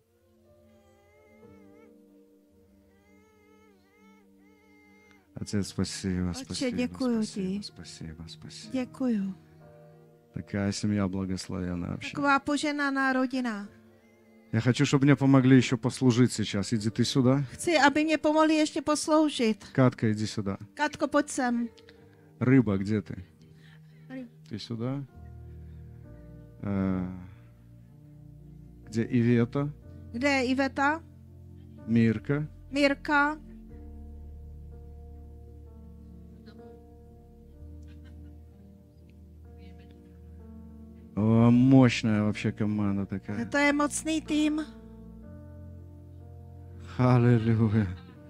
Speaker 5: Отец, спасибо,
Speaker 7: Отче,
Speaker 5: спасибо,
Speaker 7: děkuju
Speaker 5: спасибо,
Speaker 7: ti.
Speaker 5: спасибо, спасибо.
Speaker 7: Děkuju.
Speaker 5: Такая семья благословенная вообще.
Speaker 7: Taková poženaná rodina.
Speaker 5: Я хочу, чтобы мне помогли еще послужить сейчас. Иди ты сюда.
Speaker 7: Chci, aby mě pomohli ještě posloužit.
Speaker 5: Катка, иди сюда.
Speaker 7: Katko, pojď sem.
Speaker 5: Рыба, где ты?
Speaker 7: Ры-
Speaker 5: Ты сюда. Э, Где Ивета,
Speaker 7: Kde je Iveta?
Speaker 5: Мирка?
Speaker 7: Mirka?
Speaker 5: О, мощная вообще команда такая.
Speaker 7: To je mocný tým.
Speaker 5: Аллилуйя.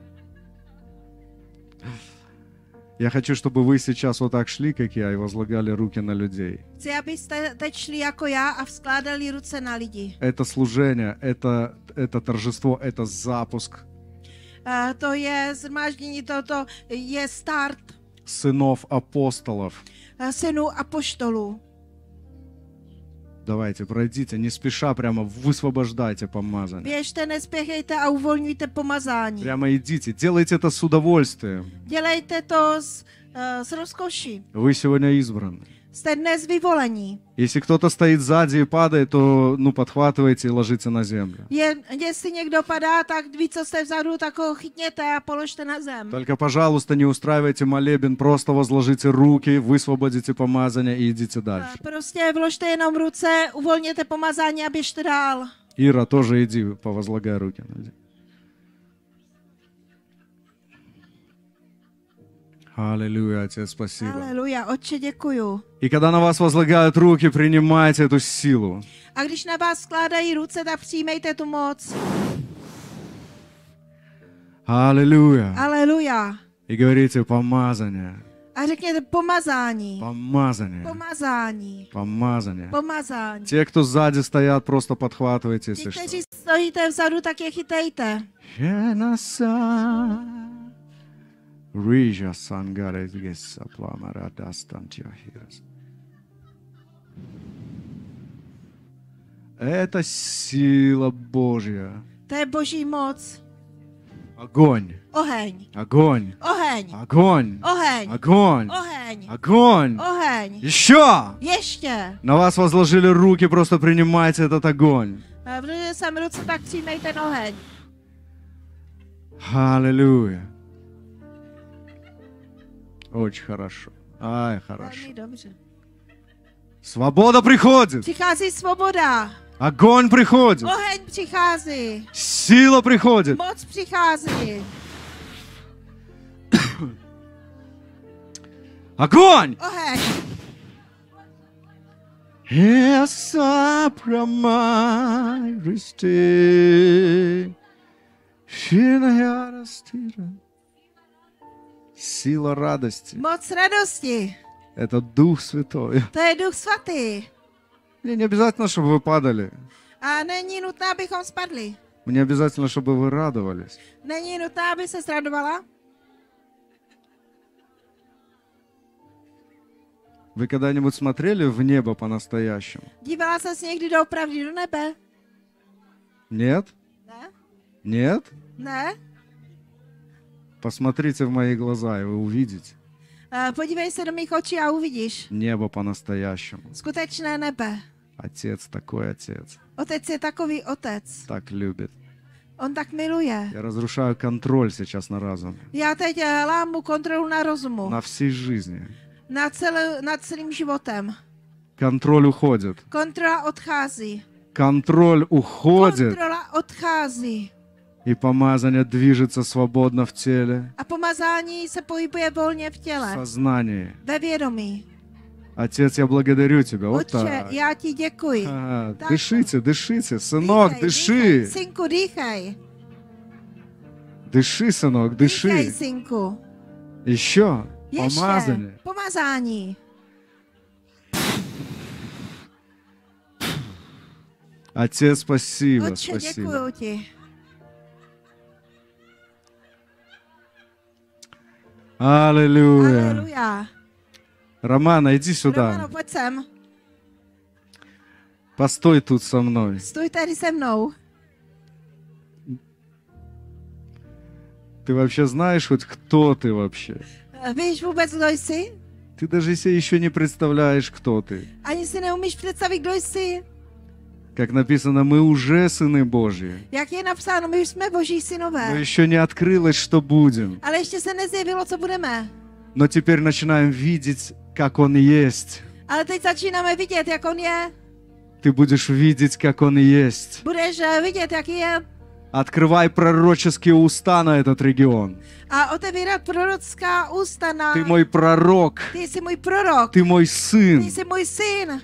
Speaker 5: Я хочу, чтобы вы сейчас вот так шли, как я, и возлагали руки на людей.
Speaker 7: Chci, abyste teď šli jako já a vzkládali ruce na lidi.
Speaker 5: Это служение, это, это торжество, это запуск
Speaker 7: Eh, To je zhromáždění, toto je start
Speaker 5: сынов апостолов.
Speaker 7: eh, synů apoštolů.
Speaker 5: Давайте, пройдите, не спеша, прямо высвобождайте помазание.
Speaker 7: Běžte, nespěchejte a uvolňujte pomazání.
Speaker 5: Прямо идите, делайте это с удовольствием.
Speaker 7: Dělejte to s, eh, s rozkoší.
Speaker 5: Вы сегодня избраны.
Speaker 7: Jste dnes vyvolení.
Speaker 5: Если кто-то стоит сзади и падает, то ну подхватывайте и ложите на землю.
Speaker 7: Je, jestli někdo padá, tak ví, co jste vzadu, tak ho chytněte a položte na zem.
Speaker 5: Только, пожалуйста, не устраивайте молебен, просто возложите руки, высвободите помазание и идите дальше.
Speaker 7: A prostě vložte jenom ruce, uvolněte pomazání a běžte dál.
Speaker 5: Ира, тоже иди, повозлагай руки. Аллилуйя, Отец, спасибо.
Speaker 7: Aleluja, Otče, děkuju.
Speaker 5: И когда на вас возлагают руки, принимайте эту силу.
Speaker 7: A když na vás skládají ruce, tak přijmejte tu moc.
Speaker 5: Аллилуйя.
Speaker 7: Aleluja.
Speaker 5: И говорите помазание,
Speaker 7: A řekněte pomazání.
Speaker 5: помазание,
Speaker 7: Pomazání.
Speaker 5: помазание.
Speaker 7: Pomazání.
Speaker 5: Те, кто сзади стоят, просто подхватывайте,
Speaker 7: Ti,
Speaker 5: если что.
Speaker 7: kteří stojíte vzadu, tak je chytejte.
Speaker 5: Rija sangare gesa plamara dastan tiahirас. Это сила Божья.
Speaker 7: To je boží moc.
Speaker 5: Огонь,
Speaker 7: Oheň.
Speaker 5: огонь,
Speaker 7: Oheň.
Speaker 5: огонь,
Speaker 7: Oheň.
Speaker 5: огонь,
Speaker 7: Oheň.
Speaker 5: огонь.
Speaker 7: Oheň.
Speaker 5: Еще!
Speaker 7: Ještě.
Speaker 5: На вас возложили руки, просто принимайте этот огонь.
Speaker 7: A Protože jsem ruce, tak přijmej ten oheň.
Speaker 5: Аллилуйя. Очень хорошо. Ай, хорошо.
Speaker 7: Velmi dobře.
Speaker 5: Свобода приходит.
Speaker 7: Přichází svoboda.
Speaker 5: Огонь приходит.
Speaker 7: Oheň přichází.
Speaker 5: Сила приходит.
Speaker 7: Moc přichází.
Speaker 5: Огонь!
Speaker 7: Oheň.
Speaker 5: Еса промай ристи. Сила радости.
Speaker 7: Moc radosti.
Speaker 5: Это Дух Святой.
Speaker 7: To je Duch Svatý.
Speaker 5: Мне не обязательно, чтобы вы падали.
Speaker 7: A není nutné, abychom spadli.
Speaker 5: Мне обязательно, чтобы вы радовались.
Speaker 7: Není nutné, aby se radovala.
Speaker 5: Вы когда-нибудь смотрели в небо по-настоящему?
Speaker 7: Dívala ses někdy doopravdy do nebe?
Speaker 5: Нет?
Speaker 7: Ne?
Speaker 5: Нет?
Speaker 7: Ne?
Speaker 5: Посмотрите в мои глаза, и вы увидите
Speaker 7: Uh, podívej se do mých očí a uvidíš.
Speaker 5: небо по-настоящему.
Speaker 7: Skutečné nebe.
Speaker 5: Отец такой отец,
Speaker 7: Otec je takový otec.
Speaker 5: так любит.
Speaker 7: On tak miluje.
Speaker 5: Я разрушаю контроль сейчас на разуме,
Speaker 7: Já teď eh, lámu kontrolu na rozumu.
Speaker 5: на всей жизни.
Speaker 7: Nad, celý, nad celým životem.
Speaker 5: Контроль уходит.
Speaker 7: Kontrola odchází.
Speaker 5: Контроль уходит,
Speaker 7: Kontrola odchází.
Speaker 5: и помазание движется свободно в теле,
Speaker 7: A pomazání se pohybuje volně v
Speaker 5: в
Speaker 7: těle.
Speaker 5: сознании.
Speaker 7: Ve vědomí.
Speaker 5: Отец, я благодарю тебя. Вот
Speaker 7: Otče,
Speaker 5: так.
Speaker 7: já ti děkuji.
Speaker 5: А,
Speaker 7: Так.
Speaker 5: дышите, дышите, сынок,
Speaker 7: Dýchej,
Speaker 5: дыши.
Speaker 7: synku, dýchej.
Speaker 5: Дыши, сынок,
Speaker 7: Dýchej,
Speaker 5: дыши.
Speaker 7: synku.
Speaker 5: Еще
Speaker 7: Ještě.
Speaker 5: помазание.
Speaker 7: Pomazání.
Speaker 5: Отец, спасибо,
Speaker 7: Otče,
Speaker 5: спасибо.
Speaker 7: děkuju ti.
Speaker 5: Аллилуйя.
Speaker 7: Aleluja.
Speaker 5: Романа, иди
Speaker 7: Romano,
Speaker 5: сюда.
Speaker 7: pojď sem.
Speaker 5: Постой тут со мной.
Speaker 7: Stůj tady se mnou.
Speaker 5: Ты вообще знаешь хоть кто ты вообще?
Speaker 7: Víš vůbec, kdo jsi?
Speaker 5: Ты даже себе еще не представляешь, кто ты.
Speaker 7: Ani si neumíš představit, kdo jsi.
Speaker 5: Как написано, мы уже сыны Божьи.
Speaker 7: Jak je napsáno, my už jsme boží
Speaker 5: Но
Speaker 7: synové.
Speaker 5: еще не открылось, что будем.
Speaker 7: Ale ještě se nezjevilo, co budeme.
Speaker 5: Но теперь начинаем видеть, как Он есть.
Speaker 7: Ale teď začínáme vidět, jak on je.
Speaker 5: Ты будешь видеть, как Он есть.
Speaker 7: Budeš eh, vidět, jaký je.
Speaker 5: Открывай пророческие уста на этот регион.
Speaker 7: A otevírat prorocká ústa na...
Speaker 5: Ты мой пророк.
Speaker 7: Ty jsi můj prorok.
Speaker 5: Ты мой сын.
Speaker 7: Ty jsi můj syn.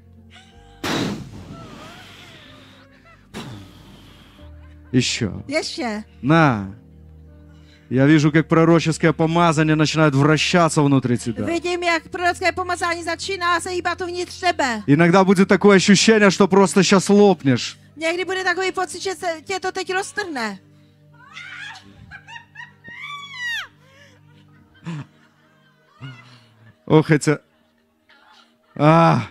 Speaker 5: Еще.
Speaker 7: Ještě.
Speaker 5: На. Я вижу, как пророческое помазание начинает вращаться внутри тебя.
Speaker 7: Vidím, jak prorocké pomazání začíná se hýbat uvnitř tebe.
Speaker 5: Иногда будет такое ощущение, что просто сейчас лопнешь.
Speaker 7: Někdy bude takový pocit, že se tě to teď roztrhne.
Speaker 5: Ох, хотя... А.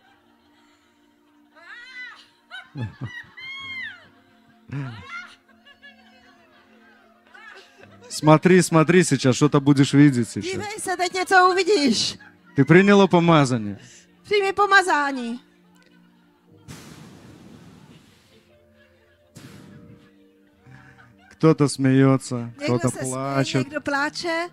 Speaker 5: Смотри, смотри сейчас, что-то будешь видеть сейчас.
Speaker 7: Dívej se, teď něco uvidíš.
Speaker 5: Ты приняла помазание?
Speaker 7: Přijmi pomazání.
Speaker 5: Кто-то смеется,
Speaker 7: Někdo
Speaker 5: кто-то
Speaker 7: se směje,
Speaker 5: плачет.
Speaker 7: někdo pláče.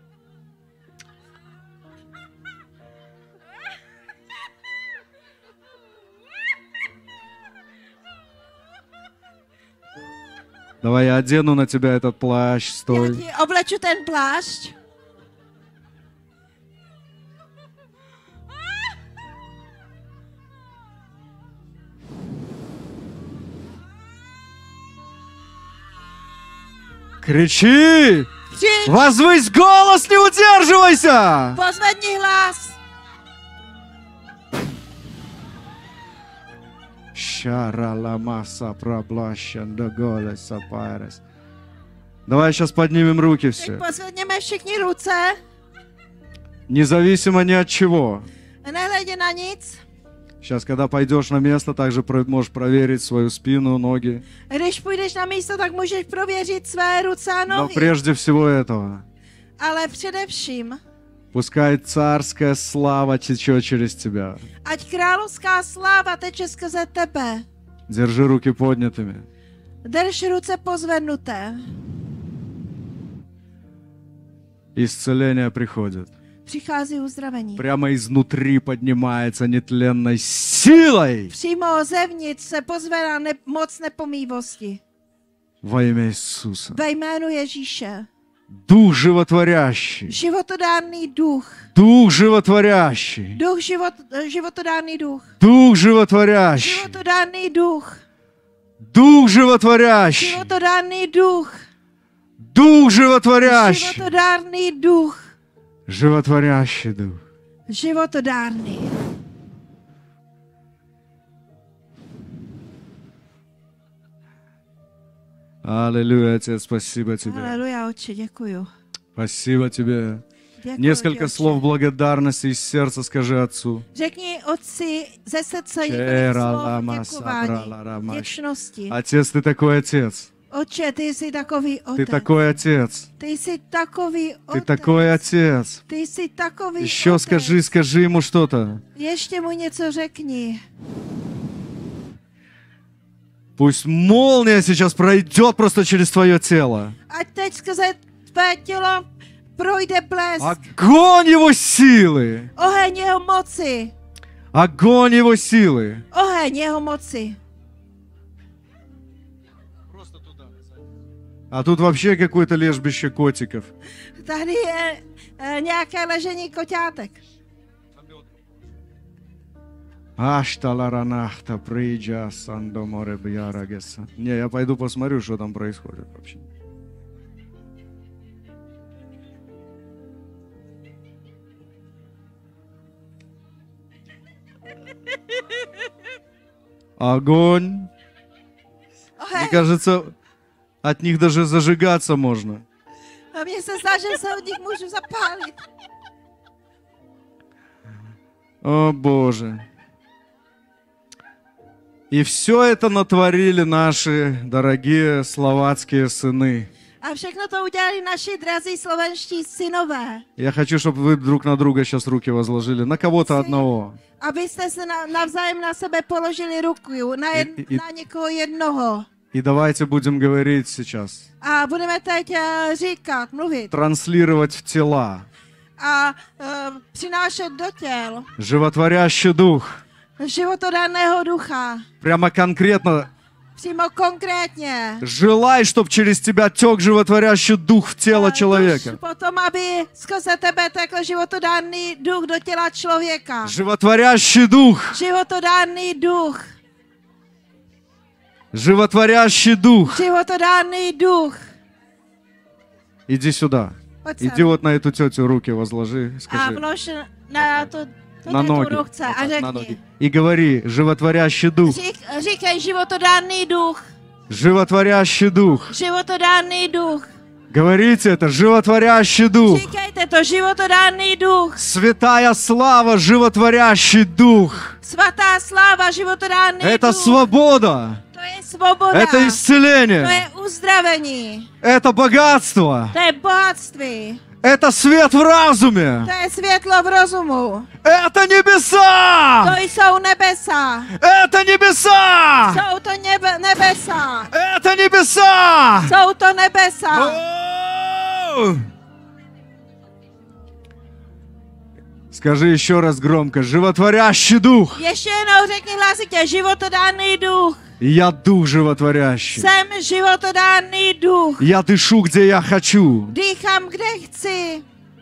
Speaker 5: Давай я одену на тебя этот плащ,
Speaker 7: Já
Speaker 5: стой.
Speaker 7: ti obleču ten plášť.
Speaker 5: Кричи!
Speaker 7: Křič,
Speaker 5: Возвысь голос, не удерживайся!
Speaker 7: pozvedni hlas.
Speaker 5: Шараламаса проблащанда голеса пайрес. Давай сейчас поднимем руки
Speaker 7: Teď
Speaker 5: все.
Speaker 7: pozvedněme všichni ruce.
Speaker 5: Независимо ни от чего.
Speaker 7: Nehledě na nic.
Speaker 5: Сейчас, когда пойдешь на место, также про- можешь проверить свою спину, ноги.
Speaker 7: Když půjdeš na místo, tak můžeš prověřit své ruce a
Speaker 5: Но
Speaker 7: nohy.
Speaker 5: прежде всего этого,
Speaker 7: Ale především,
Speaker 5: пускай царская слава течет через тебя.
Speaker 7: ať královská sláva teče skrze tebe.
Speaker 5: Держи руки поднятыми.
Speaker 7: Drž ruce pozvednuté.
Speaker 5: Исцеление приходит.
Speaker 7: Přichází uzdravení.
Speaker 5: Прямо изнутри поднимается нетленной силой
Speaker 7: Přímo zevnitř se pozvedá ne- moc nepomývosti.
Speaker 5: во имя Иисуса.
Speaker 7: Ve jménu Ježíše.
Speaker 5: Дух животворящий.
Speaker 7: Životodárný duch.
Speaker 5: Дух животворящий.
Speaker 7: Duch život, životodárný duch.
Speaker 5: Дух животворящий.
Speaker 7: Životodárný duch.
Speaker 5: Дух животворящий.
Speaker 7: Životodárný duch.
Speaker 5: Дух животворящий.
Speaker 7: Životodárný duch.
Speaker 5: Животворящий дух.
Speaker 7: Životodárný.
Speaker 5: Аллилуйя, Отец, спасибо Тебе.
Speaker 7: Haleluja, Otče, děkuju.
Speaker 5: Спасибо Тебе.
Speaker 7: Děkuju
Speaker 5: Несколько
Speaker 7: ti,
Speaker 5: слов
Speaker 7: Otče.
Speaker 5: благодарности из сердца скажи Отцу.
Speaker 7: Řekni Otci ze srdce několik
Speaker 5: Čera
Speaker 7: slov
Speaker 5: lama
Speaker 7: děkování,
Speaker 5: sabrala ramaš.
Speaker 7: vděčnosti.
Speaker 5: Отец, Ты такой Отец.
Speaker 7: Otče, ty jsi takový
Speaker 5: Ты
Speaker 7: otec.
Speaker 5: такой Отец.
Speaker 7: Ty jsi takový
Speaker 5: Ты
Speaker 7: otec.
Speaker 5: такой Отец.
Speaker 7: Ty jsi takový
Speaker 5: Еще
Speaker 7: otec.
Speaker 5: скажи, скажи ему что-то.
Speaker 7: Ještě mu něco řekni.
Speaker 5: Пусть молния сейчас пройдет просто через твое тело.
Speaker 7: Ať teď skrze tvé tělo projde blesk.
Speaker 5: Огонь его силы.
Speaker 7: Oheň jeho moci.
Speaker 5: Огонь его силы.
Speaker 7: Oheň jeho moci.
Speaker 5: А тут вообще какое-то лежбище котиков.
Speaker 7: Tady je e, nějaké ležení koťátek.
Speaker 5: Аш таларанахта приджа сандоморе бьярагеса. Не, я пойду посмотрю, что там происходит вообще. Огонь. Мне
Speaker 7: Oheň.
Speaker 5: кажется, от них даже зажигаться можно.
Speaker 7: A mně se zdá, že se od nich můžu zapálit.
Speaker 5: О Боже. И все это натворили наши дорогие словацкие сыны.
Speaker 7: A všechno to udělali naši drazí slovenští synové.
Speaker 5: Я хочу, чтобы вы друг на друга сейчас руки возложили. На кого-то одного.
Speaker 7: Abyste se na, navzájem na sebe položili ruku, na, jed,
Speaker 5: I- i-
Speaker 7: na někoho jednoho.
Speaker 5: И давайте будем говорить сейчас.
Speaker 7: A budeme teď uh, říkat, mluvit
Speaker 5: Транслировать в тела.
Speaker 7: a uh, přinášet do těl
Speaker 5: Животворящий дух.
Speaker 7: životodanného ducha.
Speaker 5: Прямо конкретно
Speaker 7: Přímo konkrétně.
Speaker 5: желай, чтобы через тебя тек животворящий дух в тело человека.
Speaker 7: Tuž potom, aby skrze tebe tekl životodanný duch do těla člověka.
Speaker 5: Животворящий дух.
Speaker 7: Životodanný duch.
Speaker 5: Животворящий дух.
Speaker 7: Životodanný duch.
Speaker 5: Иди сюда.
Speaker 7: Pojď
Speaker 5: Иди
Speaker 7: sem.
Speaker 5: вот на эту тетю руки возложи.
Speaker 7: A
Speaker 5: Skажи.
Speaker 7: vlož na to, to
Speaker 5: На
Speaker 7: tu
Speaker 5: ноги.
Speaker 7: ruce
Speaker 5: Вот
Speaker 7: a
Speaker 5: так, на
Speaker 7: řekni.
Speaker 5: ноги. И говори, животворящий дух.
Speaker 7: Řík, říkej životodanný duch.
Speaker 5: Животворящий дух.
Speaker 7: Životodanný duch.
Speaker 5: Говорите это, животворящий дух.
Speaker 7: Říkejte to, životodanný duch.
Speaker 5: Святая слава, животворящий дух.
Speaker 7: Svatá sláva, životodanný
Speaker 5: Это
Speaker 7: duch.
Speaker 5: свобода.
Speaker 7: To je svoboda.
Speaker 5: Это
Speaker 7: To
Speaker 5: исцеление.
Speaker 7: je uzdravení.
Speaker 5: Это богатство.
Speaker 7: To je bohatství.
Speaker 5: Это свет в разуме.
Speaker 7: To je světlo v rozumu.
Speaker 5: Это небеса.
Speaker 7: To jsou nebesa.
Speaker 5: Это небеса.
Speaker 7: Jsou to nebe, nebesa.
Speaker 5: Это небеса.
Speaker 7: Jsou to nebesa.
Speaker 5: О! Скажи еще раз громко. Животворящий дух.
Speaker 7: Ještě jednou řekni hlasitě, životodanný duch.
Speaker 5: Я дух животворящий.
Speaker 7: Jsem životodanný duch.
Speaker 5: Я дышу, где я хочу.
Speaker 7: Dýchám, kde chci.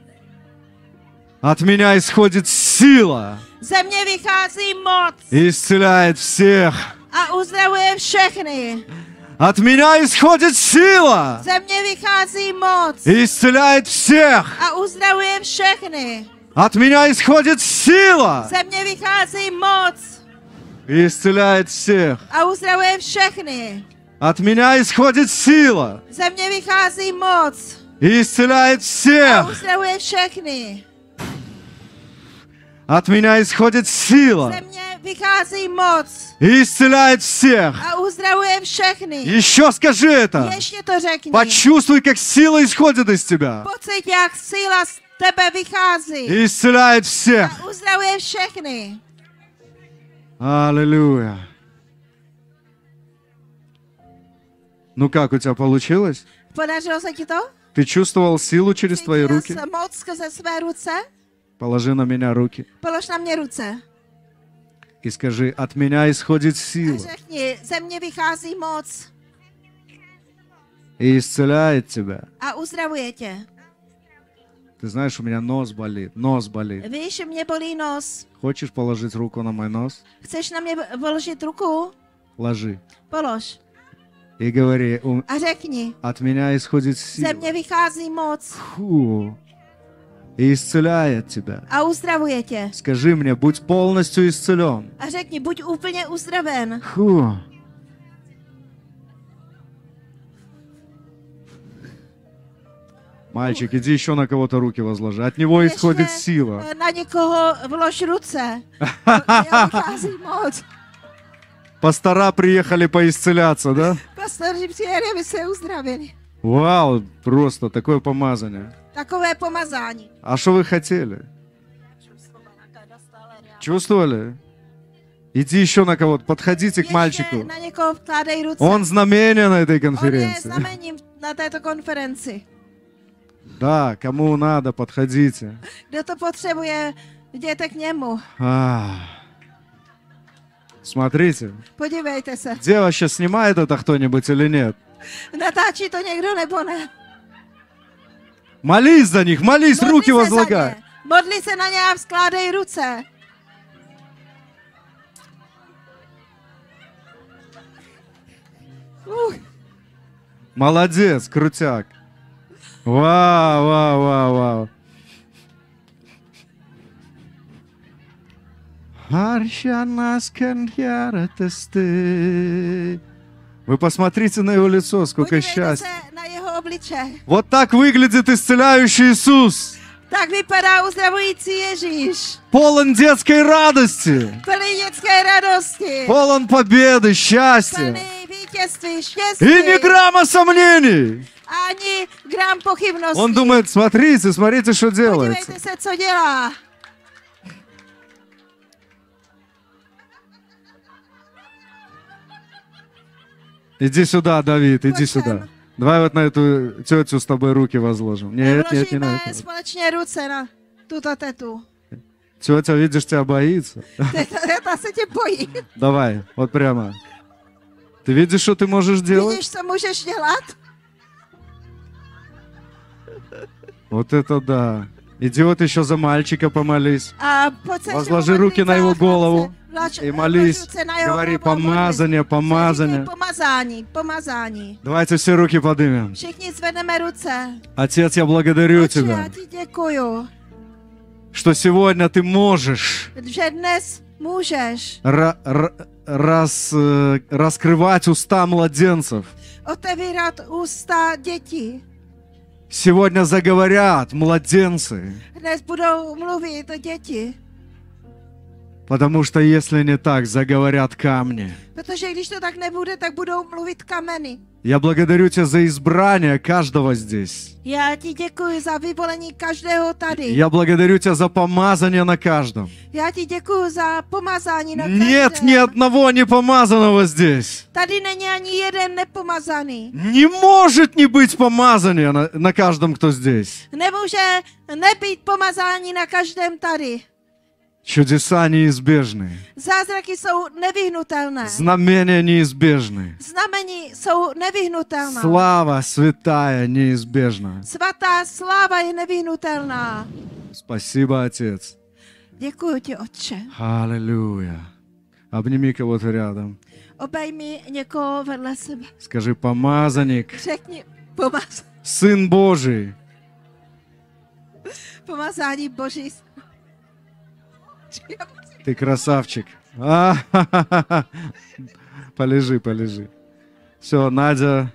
Speaker 5: От меня исходит сила
Speaker 7: Ze mě vychází moc
Speaker 5: и исцеляет всех.
Speaker 7: a uzdravuje všechny.
Speaker 5: От меня исходит сила
Speaker 7: Ze mě vychází moc
Speaker 5: и исцеляет всех.
Speaker 7: a uzdravuje všechny.
Speaker 5: От меня исходит сила
Speaker 7: Ze mě vychází moc
Speaker 5: и исцеляет всех.
Speaker 7: a uzdravuje všechny.
Speaker 5: От меня исходит сила
Speaker 7: Ze mě vychází moc
Speaker 5: и исцеляет
Speaker 7: a
Speaker 5: всех.
Speaker 7: uzdravuje všechny.
Speaker 5: От меня исходит сила
Speaker 7: Ze mě vychází moc
Speaker 5: и исцеляет всех.
Speaker 7: a uzdravuje všechny.
Speaker 5: Еще скажи это.
Speaker 7: Ještě to řekni.
Speaker 5: Почувствуй, как сила исходит из тебя
Speaker 7: Pocit, jak síla z tebe vychází
Speaker 5: и исцеляет всех.
Speaker 7: a uzdravuje všechny.
Speaker 5: Аллилуйя. Ну как, у тебя получилось?
Speaker 7: Podařilo se ti to?
Speaker 5: Ты чувствовал силу через твои
Speaker 7: Cítil
Speaker 5: руки?
Speaker 7: jsi moc skrze své ruce?
Speaker 5: Положи на меня руки
Speaker 7: Polož na mě ruce.
Speaker 5: и скажи, от меня исходит
Speaker 7: A
Speaker 5: сила
Speaker 7: řekni, ze mě vychází moc
Speaker 5: и исцеляет тебя.
Speaker 7: a uzdravuje tě.
Speaker 5: Ты знаешь, у меня нос болит, нос болит.
Speaker 7: Víš, mě bolí nos.
Speaker 5: Хочешь положить руку на мой нос?
Speaker 7: Chceš na mě položit ruku?
Speaker 5: Ложи.
Speaker 7: Polož.
Speaker 5: И говори, «У-
Speaker 7: A řekni,
Speaker 5: от меня исходит
Speaker 7: ze
Speaker 5: сила.
Speaker 7: mě vychází moc
Speaker 5: Фу. И исцеляет тебя.
Speaker 7: a uzdravuje tě.
Speaker 5: Скажи мне, будь полностью исцелен.
Speaker 7: A řekni, buď úplně uzdraven.
Speaker 5: Фу. Мальчик, иди еще на кого-то руки возложи. От него исходит
Speaker 7: Ještě
Speaker 5: сила.
Speaker 7: eh, na někoho vlož ruce. Já vychází moc.
Speaker 5: Пастора приехали поисцеляться, да?
Speaker 7: Pastoři přijeli, aby se uzdravili.
Speaker 5: Вау, просто такое помазание.
Speaker 7: Takové pomazání.
Speaker 5: А что вы хотели? Чувствовали? Иди еще на кого-то, подходите к
Speaker 7: Ještě
Speaker 5: мальчику.
Speaker 7: na někoho vkládej ruce.
Speaker 5: Он знамение на этой
Speaker 7: On je
Speaker 5: конференции.
Speaker 7: znamením na této konferenci.
Speaker 5: Да, кому надо, подходите.
Speaker 7: Kdo to potřebuje, jděte k němu.
Speaker 5: А, смотрите,
Speaker 7: Podívejte se.
Speaker 5: где вообще снимает это кто-нибудь или нет?
Speaker 7: Natáčí to někdo nebo ne?
Speaker 5: Молись за них, молись,
Speaker 7: Modli
Speaker 5: руки
Speaker 7: se za
Speaker 5: возлагай.
Speaker 7: ně. Modli se na ně a vzkládej ruce. Uh,
Speaker 5: Молодец, крутяк. Вау, вау, вау, вау. Аршанас кеньяратесты. Вы посмотрите на его лицо, сколько
Speaker 7: podívejte
Speaker 5: счастья.
Speaker 7: se na jeho obličej.
Speaker 5: Вот так выглядит исцеляющий Иисус.
Speaker 7: Tak vypadá uzdravující Ježíš.
Speaker 5: Полон детской радости.
Speaker 7: Plný dětské radosti.
Speaker 5: Полон победы, счастья.
Speaker 7: Plný vítězství, štěstí.
Speaker 5: И ни грамма сомнений.
Speaker 7: Ani gram pochybností.
Speaker 5: Он думает, смотрите, смотрите, что делается.
Speaker 7: Podívejte se, co dělá.
Speaker 5: Иди сюда, Давид, иди
Speaker 7: Пойдем.
Speaker 5: сюда. Давай вот на эту тетю с тобой руки возложим. Нет, нет, не на
Speaker 7: Vložíme
Speaker 5: эту.
Speaker 7: společně ruce na tuto tetu.
Speaker 5: Тетя, видишь, тебя боится.
Speaker 7: Teta, teta se tě bojí.
Speaker 5: Давай, вот прямо. Ты видишь, что ты можешь делать?
Speaker 7: Vidíš, co můžeš dělat?
Speaker 5: Вот это да. Иди вот еще за мальчика помолись.
Speaker 7: A pojď se
Speaker 5: Возложи
Speaker 7: ještě
Speaker 5: ruky
Speaker 7: pomodlit
Speaker 5: на
Speaker 7: za
Speaker 5: его
Speaker 7: chlapce.
Speaker 5: голову
Speaker 7: Vlač-
Speaker 5: и
Speaker 7: vlož
Speaker 5: молись.
Speaker 7: ruce na jeho
Speaker 5: Говори
Speaker 7: hlavu a modli.
Speaker 5: помазание, помазание.
Speaker 7: Říkej Pomazání, pomazání.
Speaker 5: Давайте все руки поднимем.
Speaker 7: Všichni zvedneme ruce.
Speaker 5: Отец, я благодарю
Speaker 7: Otče, já
Speaker 5: Тебя,
Speaker 7: ti děkuju,
Speaker 5: что сегодня Ты можешь
Speaker 7: že dnes můžeš
Speaker 5: ра- ра- раз, э, раскрывать уста младенцев.
Speaker 7: otevírat ústa dětí.
Speaker 5: Сегодня заговорят младенцы.
Speaker 7: Dnes budou mluvit děti.
Speaker 5: Потому что если не так, заговорят камни.
Speaker 7: Protože když to tak nebude, tak budou mluvit kameny.
Speaker 5: Я благодарю Тебя за избрание каждого здесь.
Speaker 7: Já ti děkuji za vyvolení každého tady.
Speaker 5: Я благодарю Тебя за помазание на каждом.
Speaker 7: Já ti děkuji za pomazání na
Speaker 5: Нет
Speaker 7: každém.
Speaker 5: ни одного непомазанного здесь.
Speaker 7: Tady není ani jeden nepomazaný.
Speaker 5: Не может не быть помазания на, на каждом, кто здесь.
Speaker 7: Nemůže nebýt pomazání na každém tady.
Speaker 5: Чудеса неизбежны.
Speaker 7: Zázraky jsou nevyhnutelné.
Speaker 5: Знамения неизбежны.
Speaker 7: Znamení jsou nevyhnutelná.
Speaker 5: Слава святая неизбежна.
Speaker 7: Svatá sláva je nevyhnutelná.
Speaker 5: Спасибо, Отец.
Speaker 7: Děkuji ti, Otče.
Speaker 5: Аллилуйя. Обними кого-то рядом.
Speaker 7: Obejmi někoho vedle sebe.
Speaker 5: Скажи, помазанник,
Speaker 7: Řekni pomaz,
Speaker 5: Сын Божий.
Speaker 7: pomazání Boží.
Speaker 5: Ты красавчик. А-ха-ха-ха. Полежи, полежи. Все, Надя.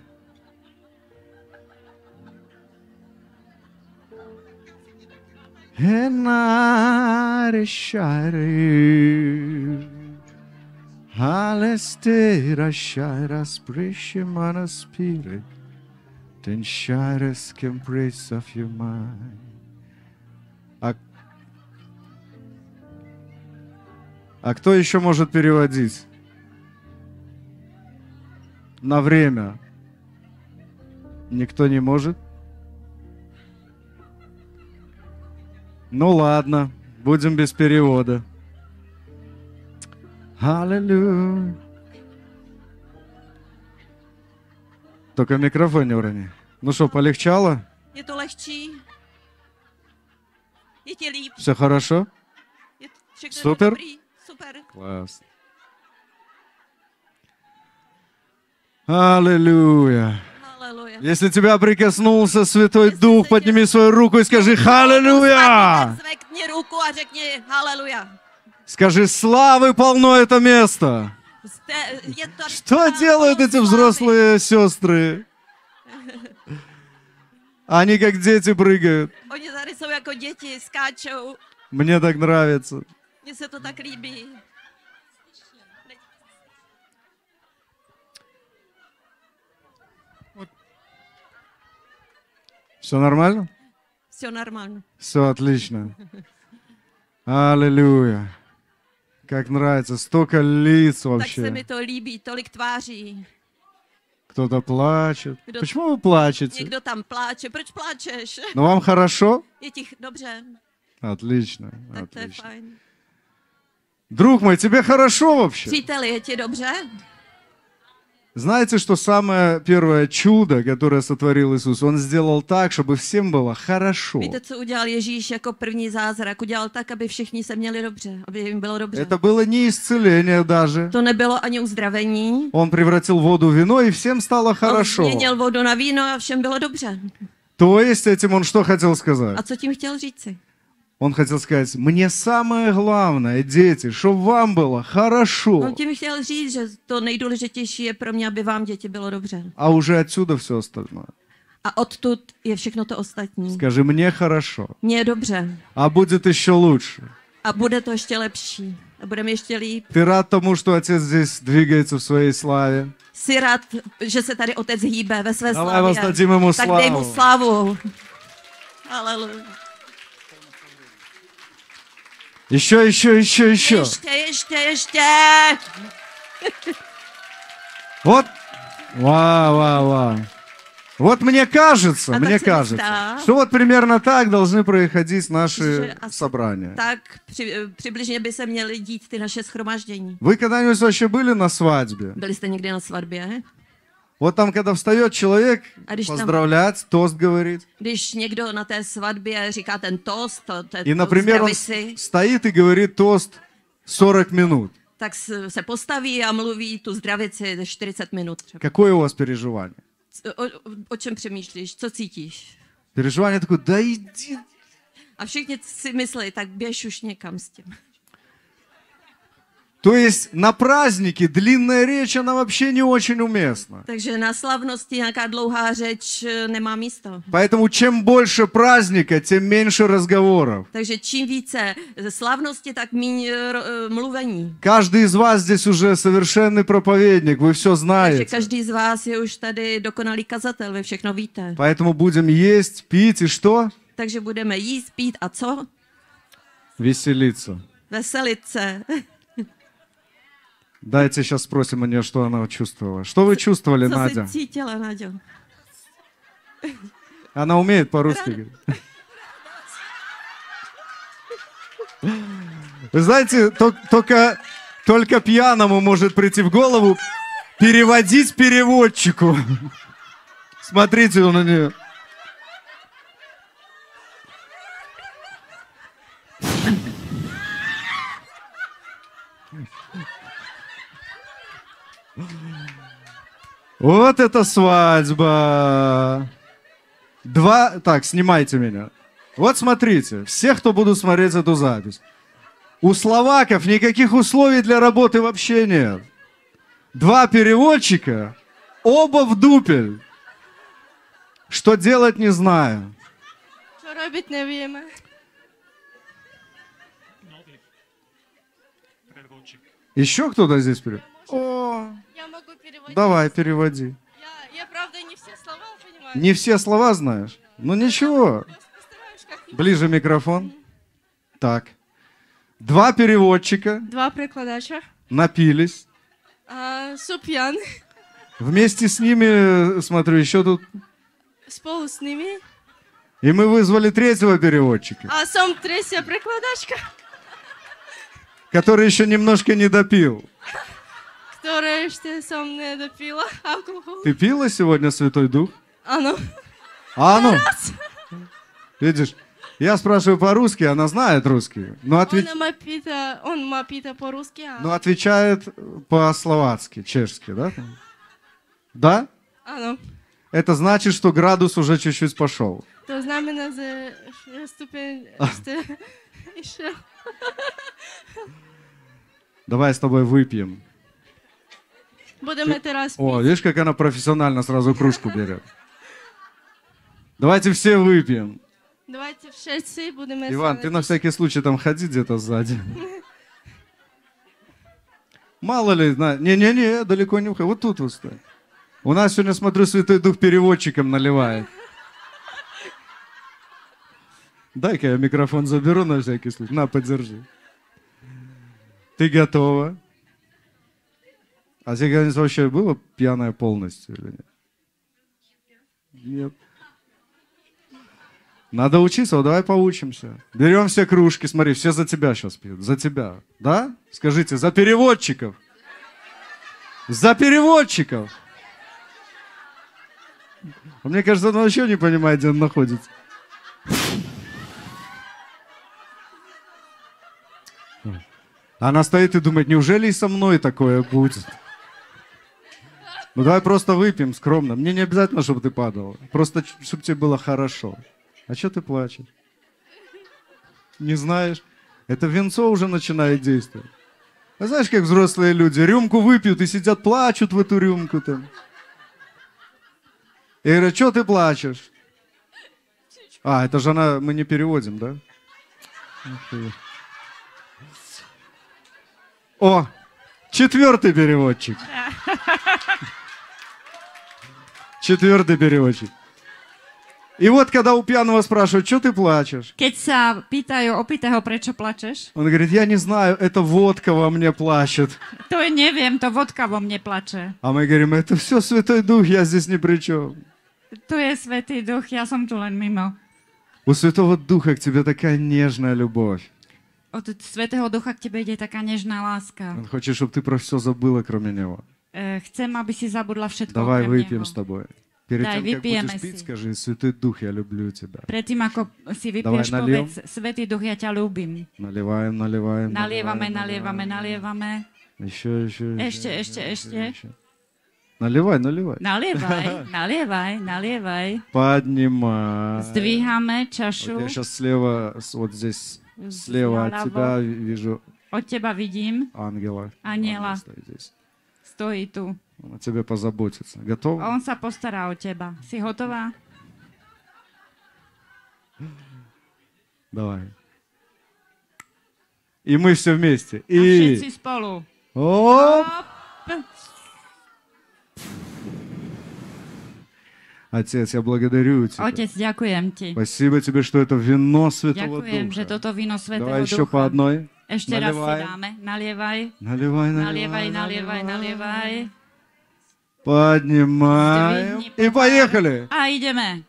Speaker 5: Alestera sharas prishimana spirit, ten sharas can praise of your mind. А, а кто еще может переводить? На время. Никто не может? Ну ладно, будем без перевода. Аллилуйя. Только микрофон не урони. Ну что, полегчало?
Speaker 7: Je to lehčí? Je ti líp?
Speaker 5: Все хорошо?
Speaker 7: Je všechno
Speaker 5: Super.
Speaker 7: dobrý? Super.
Speaker 5: Класс. Аллилуйя.
Speaker 7: Haleluja.
Speaker 5: Если тебя прикоснулся Святой Дух, подними свою руку и скажи «Халлелуя!»
Speaker 7: Zvekni ruku a řekni haleluja.
Speaker 5: Скажи «Славы полно это место!»
Speaker 7: Jste, je to
Speaker 5: Что делают эти взрослые сестры? Они как дети прыгают.
Speaker 7: Oni tady jsou jako děti, skáčou.
Speaker 5: Мне так нравится.
Speaker 7: Mně se to tak líbí.
Speaker 5: Все нормально?
Speaker 7: Все нормально.
Speaker 5: Все отлично. Аллилуйя. Как нравится. Столько лиц
Speaker 7: Tak se mi
Speaker 5: вообще.
Speaker 7: to líbí, tolik tváří.
Speaker 5: Кто-то плачет.
Speaker 7: Kdo-
Speaker 5: Почему вы плачете?
Speaker 7: Někdo tam pláče. Proč pláčeš?
Speaker 5: Ну вам хорошо?
Speaker 7: Je ti ch- dobře,
Speaker 5: Отлично.
Speaker 7: tak to je
Speaker 5: Отлично.
Speaker 7: fajn.
Speaker 5: Друг мой, тебе хорошо вообще?
Speaker 7: Příteli, je ti dobře?
Speaker 5: Знаете, что самое первое чудо, которое сотворил Иисус, Он сделал так, чтобы всем было хорошо.
Speaker 7: Víte, co udělal Ježíš jako první zázrak? Udělal tak, aby všichni se měli dobře, aby jim bylo dobře.
Speaker 5: Это было не исцеление даже.
Speaker 7: To nebylo ani uzdravení.
Speaker 5: Он превратил воду в вино, и всем стало
Speaker 7: On
Speaker 5: хорошо.
Speaker 7: změnil vodu na víno a všem bylo dobře.
Speaker 5: То есть этим он что хотел сказать?
Speaker 7: A co tím chtěl říci?
Speaker 5: Он хотел сказать, мне самое главное, дети, чтобы вам было хорошо.
Speaker 7: On tím chtěl říct, že to nejdůležitější je pro mě, aby vám, děti, bylo dobře.
Speaker 5: А уже отсюда все остальное.
Speaker 7: A odtud je všechno to ostatní.
Speaker 5: Скажи, мне хорошо.
Speaker 7: Mně je dobře.
Speaker 5: А будет еще лучше.
Speaker 7: A bude to ještě lepší. A budeme ještě líp.
Speaker 5: Ты рад тому, что Отец здесь двигается в своей славе?
Speaker 7: Jsi rád, že se tady otec hýbe ve své
Speaker 5: Давай
Speaker 7: slavě.
Speaker 5: воздадим ему
Speaker 7: Tak dej mu
Speaker 5: славу.
Speaker 7: slavu. Aleluja.
Speaker 5: Еще, ještě, ještě, ještě.
Speaker 7: Ještě, ještě, ještě.
Speaker 5: Вот. Вау, вау, вау. Вот мне кажется,
Speaker 7: А
Speaker 5: мне
Speaker 7: так себе
Speaker 5: кажется,
Speaker 7: стало.
Speaker 5: что вот примерно так должны происходить наши
Speaker 7: Že asi
Speaker 5: собрания.
Speaker 7: Tak při, přibližně by se měly dít ty naše shromaždění.
Speaker 5: Вы когда-нибудь вообще были на свадьбе?
Speaker 7: Byli jste někdy na svatbě?
Speaker 5: Вот там, когда встает человек,
Speaker 7: А když там-
Speaker 5: поздравлять, тост говорит.
Speaker 7: Když někdo na té svatbě říká ten tost, to, to,
Speaker 5: И,
Speaker 7: to
Speaker 5: например, он
Speaker 7: zdravici,
Speaker 5: стоит и говорит тост сорок минут.
Speaker 7: tak s- se postaví a mluví tu zdravici čtyřicet minut. Třeba.
Speaker 5: Какое у вас переживание?
Speaker 7: C- O, o, o čem přemýšlíš? Co cítíš?
Speaker 5: Переживание такое, да иди.
Speaker 7: A všichni si myslí, tak běž už někam s tím.
Speaker 5: То есть на празднике длинная речь, она вообще не очень уместна.
Speaker 7: Takže na slavnosti nějaká dlouhá řeč eh, nemá místo.
Speaker 5: Поэтому чем больше праздника, тем меньше разговоров.
Speaker 7: Takže čím více slavnosti, tak míň eh, ro- eh, mluvení.
Speaker 5: Каждый из вас здесь уже совершенный проповедник, вы все
Speaker 7: Takže
Speaker 5: знаете.
Speaker 7: každý z vás je už tady dokonalý kazatel, vy všechno víte.
Speaker 5: Поэтому будем есть, пить и что?
Speaker 7: Takže budeme jíst, pít a co?
Speaker 5: Веселиться.
Speaker 7: Veselit se.
Speaker 5: Дайте сейчас спросим у нее, что она чувствовала. Что вы чувствовали,
Speaker 7: Co
Speaker 5: Надя?
Speaker 7: jsi cítila, Naďo?
Speaker 5: Она умеет по-русски говорить. Вы знаете, то- только, только пьяному может прийти в голову переводить переводчику. Смотрите на нее. Вот это свадьба. Два... Так, снимайте меня. Вот смотрите, всех, кто будут смотреть эту запись. У словаков никаких условий для работы вообще нет. Два переводчика, оба в дупель. Что делать, не знаю.
Speaker 8: Що робить, не віємо.
Speaker 5: Еще кто-то здесь переводит? О,
Speaker 8: Я можу переводити.
Speaker 5: давай, переводи.
Speaker 8: Я, я правда не всі слова понимаю.
Speaker 5: Не все слова знаешь? Ну ничего.
Speaker 8: Постараюсь как.
Speaker 5: Ближе микрофон. Так. Два переводчика
Speaker 8: Два прикладача.
Speaker 5: напились.
Speaker 8: А, Суп'ян.
Speaker 5: Вместе с ними, смотрю, еще тут.
Speaker 8: Сполу з ними.
Speaker 5: И мы вызвали третьего переводчика,
Speaker 8: А сам третя прикладачка,
Speaker 5: который еще немножко не допил.
Speaker 8: яка ще сам не допила алкоголь.
Speaker 5: Ты пила сегодня Святой Дух?
Speaker 8: А ну.
Speaker 5: А ну! Видишь, я спрашиваю по-русски, она знает русский, но, отве-
Speaker 8: Он мапита, он мапита по-русски, а...
Speaker 5: но отвечает по-словацки, чешски, да? Да?
Speaker 8: А ну.
Speaker 5: Это значит, что градус уже чуть-чуть пошел.
Speaker 8: То знамена за що ступень ще, ще.
Speaker 5: Давай с тобой выпьем.
Speaker 8: Будемо teraz
Speaker 5: О,
Speaker 8: піти.
Speaker 5: видишь, как она профессионально сразу кружку берет. Давайте все выпьем.
Speaker 8: Давайте všetci budeme
Speaker 5: Иван,
Speaker 8: sa
Speaker 5: ты на всякий случай там ходи где-то сзади. Мало ли, зна- не-не-не, далеко не уходи. Вот тут вот стой. У нас сегодня, смотрю, Святой Дух переводчиком наливает. Дай-ка я микрофон заберу на всякий случай. На, подержи. Ты готова? А тебе когда-нибудь вообще было пьяная полностью или нет? Нет. Надо учиться, вот давай поучимся. Берем все кружки, смотри, все за тебя сейчас пьют. За тебя. Да? Скажите, за переводчиков. За переводчиков. А мне кажется, он вообще не понимает, где он находится. Она стоит и думает, неужели и со мной такое будет? Ну давай просто выпьем скромно. Мне не обязательно, чтобы ты падал. Просто, чтобы тебе было хорошо. А что ты плачешь? Не знаешь? Это венцо уже начинает действовать. А знаешь, как взрослые люди рюмку выпьют и сидят, плачут в эту рюмку там. И говорят, что ты плачешь? А, это же она, мы не переводим, да? О, четвертый переводчик. Четвертый переводчик. И вот, когда у пьяного спрашивают, что ты плачешь?
Speaker 9: Keď sa pýtajú opitého, prečo plačeš,
Speaker 5: Он говорит, я не знаю, это водка во мне плачет.
Speaker 9: to je neviem, to vodka vo mne plače.
Speaker 5: А мы говорим, это все Святой Дух, я здесь ни при чем.
Speaker 9: To je Svätý Duch, ja som tu len mimo.
Speaker 5: У Святого Духа к тебе такая нежная любовь.
Speaker 9: Od Svätého Ducha k tebe ide taká nežná láska.
Speaker 5: Он хочет, чтобы ты про все забыла, кроме Него.
Speaker 9: E, chcem, aby si zabudla všetko
Speaker 5: Давай
Speaker 9: okrem
Speaker 5: выпьем
Speaker 9: Neho.
Speaker 5: с тобой. Перед
Speaker 9: Дай,
Speaker 5: тем, как
Speaker 9: выпьем
Speaker 5: будешь пить,
Speaker 9: си.
Speaker 5: скажи, Святой Дух, я люблю тебя.
Speaker 9: Predtým, ako si
Speaker 5: Давай
Speaker 9: vypiješ,
Speaker 5: nalijem.
Speaker 9: povedz, Svätý Duch, ja ťa ľúbim.
Speaker 5: Наливаем, наливаем.
Speaker 9: Nalievame, nalievame, nalievame.
Speaker 5: Еще, еще,
Speaker 9: Ešte, ešte, ešte.
Speaker 5: Наливай, наливай.
Speaker 9: Nalievaj, nalievaj, nalievaj.
Speaker 5: Поднимай.
Speaker 9: Zdvíhame
Speaker 5: Вот
Speaker 9: čašu.
Speaker 5: я сейчас слева, с- вот здесь, слева от тебя вижу
Speaker 9: Od teba vidím,
Speaker 5: ангела.
Speaker 9: Aniela.
Speaker 5: Ангел стоит здесь.
Speaker 9: stojí tu.
Speaker 5: Он о тебе позаботится. Готов?
Speaker 9: On sa postará o teba. Si hotová?
Speaker 5: Давай. И мы все вместе.
Speaker 9: A všetci
Speaker 5: И...
Speaker 9: spolu.
Speaker 5: Оп! Отец, я благодарю тебя.
Speaker 9: Otec, ďakujem ti.
Speaker 5: Спасибо тебе, что это вино Святого
Speaker 9: Ďakujem, že
Speaker 5: Духа.
Speaker 9: toto víno Svätého
Speaker 5: Давай еще по
Speaker 9: Ducha.
Speaker 5: одной.
Speaker 9: Ešte raz si
Speaker 5: Naľievaj.
Speaker 9: dáme. Nalievaj.
Speaker 5: Наливай,
Speaker 9: Nalievaj,
Speaker 5: наливай,
Speaker 9: nalievaj, nalievaj.
Speaker 5: Поднимаем.
Speaker 9: Сдвигни
Speaker 5: И
Speaker 9: помалу.
Speaker 5: поехали.
Speaker 9: A ideme.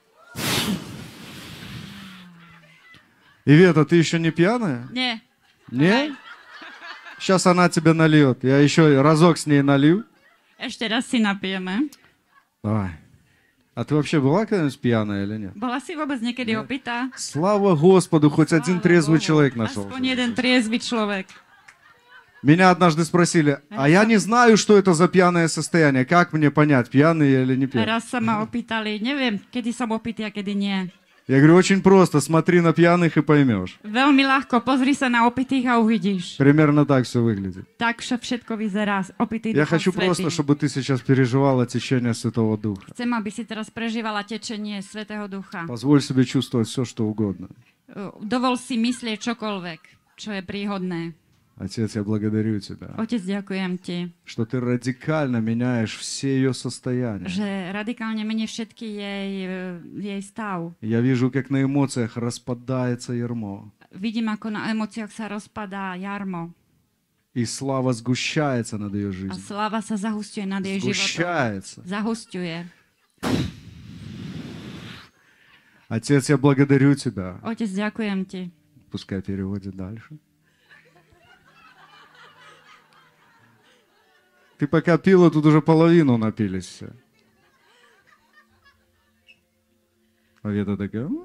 Speaker 5: Ивета, ты еще не пьяная?
Speaker 9: Nie.
Speaker 5: Нет? Сейчас она тебе нальет. Я еще разок с ней налью.
Speaker 9: Ešte raz si napijeme.
Speaker 5: Давай. А ты вообще была когда-нибудь пьяная или нет?
Speaker 9: Bola si vôbec niekedy opitá?
Speaker 5: Слава Господу, хоть один
Speaker 9: Слава
Speaker 5: трезвый
Speaker 9: Bohu.
Speaker 5: человек нашелся.
Speaker 9: Aspoň jeden triezvy človek.
Speaker 5: Меня однажды спросили, а я не знаю, что это за пьяное состояние. Как мне понять, пьяный я или не пьяный?
Speaker 9: Raz sa ma opýtali, neviem, kedy som opitý a kedy nie.
Speaker 5: Я говорю, очень просто, смотри на пьяных и поймешь.
Speaker 9: Veľmi ľahko, pozri sa na opitých a uvidíš.
Speaker 5: Примерно так все выглядит.
Speaker 9: Tak vše- všetko vyzerá. Opitý
Speaker 5: Я
Speaker 9: Duchom
Speaker 5: хочу просто,
Speaker 9: Svätým.
Speaker 5: чтобы ты сейчас переживала течение Святого Духа.
Speaker 9: Chcem, aby si teraz prežívala tečenie Svätého Ducha.
Speaker 5: Позволь себе чувствовать все, что угодно.
Speaker 9: Dovol si myslieť čokoľvek, čo je príhodné.
Speaker 5: Отец, я благодарю тебя,
Speaker 9: Otec, ďakujem ti,
Speaker 5: что ты радикально меняешь все ее состояния.
Speaker 9: že radikálne mení všetky jej, e, jej stav.
Speaker 5: Я вижу, как на эмоциях распадается ярмо,
Speaker 9: Vidím, ako na emóciách sa rozpadá jarmo
Speaker 5: и слава сгущается над ее
Speaker 9: a
Speaker 5: жизнью.
Speaker 9: sláva sa zahusťuje nad jej životom.
Speaker 5: Сгущается.
Speaker 9: Zahusťuje.
Speaker 5: Отец, я благодарю тебя.
Speaker 9: Otec, ďakujem ti.
Speaker 5: Пускай переводит дальше. Ты пока пила, тут уже половину напились все. А Вета такая... «М-м-м».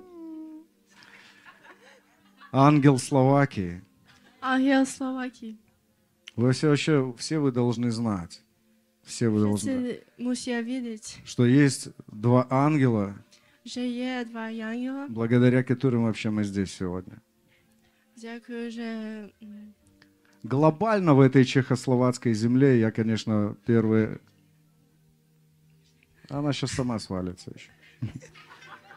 Speaker 5: Ангел Словакии.
Speaker 8: Ангел Словакии.
Speaker 5: Вы все вообще, все вы должны знать. Все вы должны знать,
Speaker 8: Všetci musia vidieť,
Speaker 5: что есть два ангела,
Speaker 8: že je dva ангела.
Speaker 5: благодаря которым вообще мы здесь сегодня.
Speaker 8: Ďakujem, že mm,
Speaker 5: Глобально в этой чехословацкой земле я, конечно, первый... Она сейчас сама свалится еще.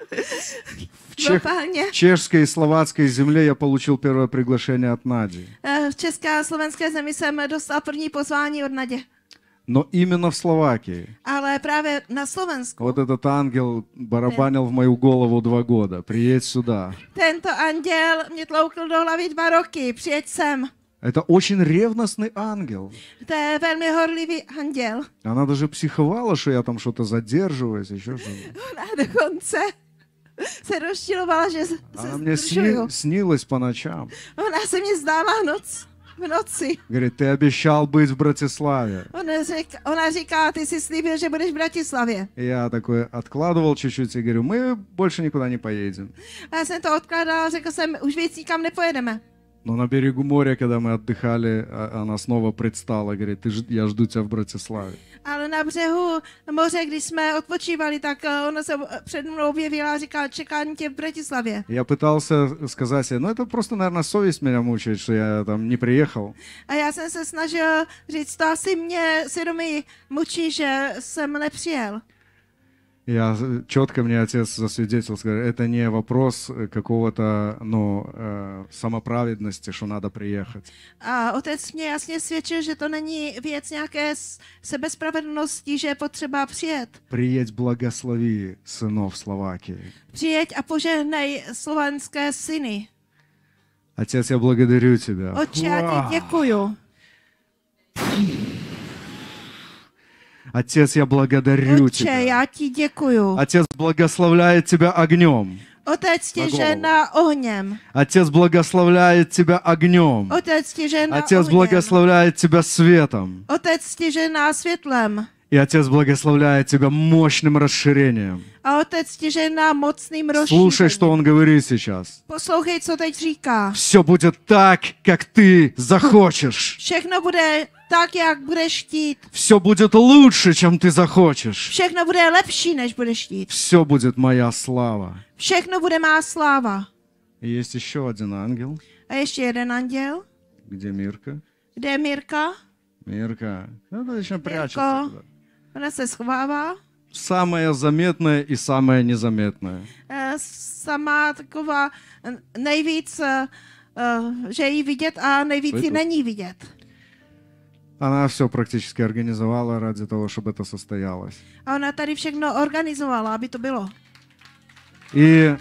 Speaker 5: В, чех-
Speaker 7: Globálně.
Speaker 5: в чешской и словацкой земле я получил первое приглашение от Нади.
Speaker 7: Eh, V české a slovenské zemi jsem dostal první pozvání od Nadě.
Speaker 5: Но именно в Словакии.
Speaker 7: Ale právě na Slovensku
Speaker 5: Вот этот ангел барабанил в мою голову два года. Приедь сюда.
Speaker 7: tento anděl mě tloukl do hlavy dva roky. Přijeď sem.
Speaker 5: Это очень ревностный ангел.
Speaker 7: To je velmi horlivý anděl.
Speaker 5: Она даже психовала, что я там что-то задерживаюсь, еще что-то.
Speaker 7: Ona dokonce se rozčilovala, že se
Speaker 5: Она мне
Speaker 7: zdržuju.
Speaker 5: сни- снилась по ночам.
Speaker 7: Ona se mě zdála noc, v noci.
Speaker 5: Говорит, ты обещал быть в Братиславе.
Speaker 7: Ona, řek, ona říká, ty jsi slíbil, že budeš v Bratislavě.
Speaker 5: И я такой откладывал чуть-чуть и говорю, мы больше никуда не поедем.
Speaker 7: A já jsem to odkládala, řekl jsem, už víc nikam nepojedeme.
Speaker 5: Но на берегу моря, когда мы отдыхали, а- она снова предстала, говорит, ты, ж- я жду тебя в Братиславе.
Speaker 7: Ale na břehu moře, když jsme odpočívali, tak eh, ona se před mnou objevila a říká, čekám tě v Bratislavě.
Speaker 5: Я пытался сказать себе, ну это просто, наверное, совесть меня мучает, что я там не приехал.
Speaker 7: A já jsem se snažil říct, to asi mě svědomí mučí, že jsem nepřijel.
Speaker 5: Я четко мне отец засвидетельствовал, сказал, это не вопрос какого-то, ну, э, самоправедности, что надо приехать.
Speaker 7: A otec mě jasně svědčil, že to není věc nějaké s- sebespravedlnosti, že je potřeba přijet.
Speaker 5: Приедь, благослови сынов Словакии.
Speaker 7: Přijeď a požehnej slovanské syny.
Speaker 5: Отец, я благодарю тебя.
Speaker 7: Otče, já ti děkuju.
Speaker 5: Отец, я благодарю
Speaker 7: Otče,
Speaker 5: тебя.
Speaker 7: já ti děkuju.
Speaker 5: Отец благословляет тебя огнем.
Speaker 7: Otec tě
Speaker 5: Na голову.
Speaker 7: žehná ohněm.
Speaker 5: Отец благословляет тебя огнем.
Speaker 7: Otec tě žehná
Speaker 5: Отец
Speaker 7: ohněm.
Speaker 5: благословляет тебя светом.
Speaker 7: Otec tě žehná světlem.
Speaker 5: И Отец благословляет тебя мощным расширением.
Speaker 7: A otec tě žehná mocným
Speaker 5: Слушай, что
Speaker 7: rozšířením.
Speaker 5: Он говорит сейчас.
Speaker 7: Poslouchej, co teď říká.
Speaker 5: Все будет так, как ты захочешь.
Speaker 7: Všechno bude tak, jak budeš chtít.
Speaker 5: Все будет лучше, чем ты захочешь.
Speaker 7: Všechno bude lepší, než budeš chtít.
Speaker 5: Все будет моя слава.
Speaker 7: Všechno bude má sláva.
Speaker 5: И есть еще один ангел.
Speaker 7: A ještě jeden anděl.
Speaker 5: Где Мирка?
Speaker 7: Kde je Mirka?
Speaker 5: Мирка. Ну, она еще прячется.
Speaker 7: Mirko.
Speaker 5: туда.
Speaker 7: Ona se schovává.
Speaker 5: Самое заметное и самое незаметное.
Speaker 7: Eh, Sama taková eh, nejvíc, eh, eh, že jí vidět a nejvíc
Speaker 5: Co je
Speaker 7: ji
Speaker 5: to?
Speaker 7: není vidět.
Speaker 5: Она все практически организовала ради того, чтобы это состоялось.
Speaker 7: A ona tady všechno organizovala, aby to bylo.
Speaker 5: И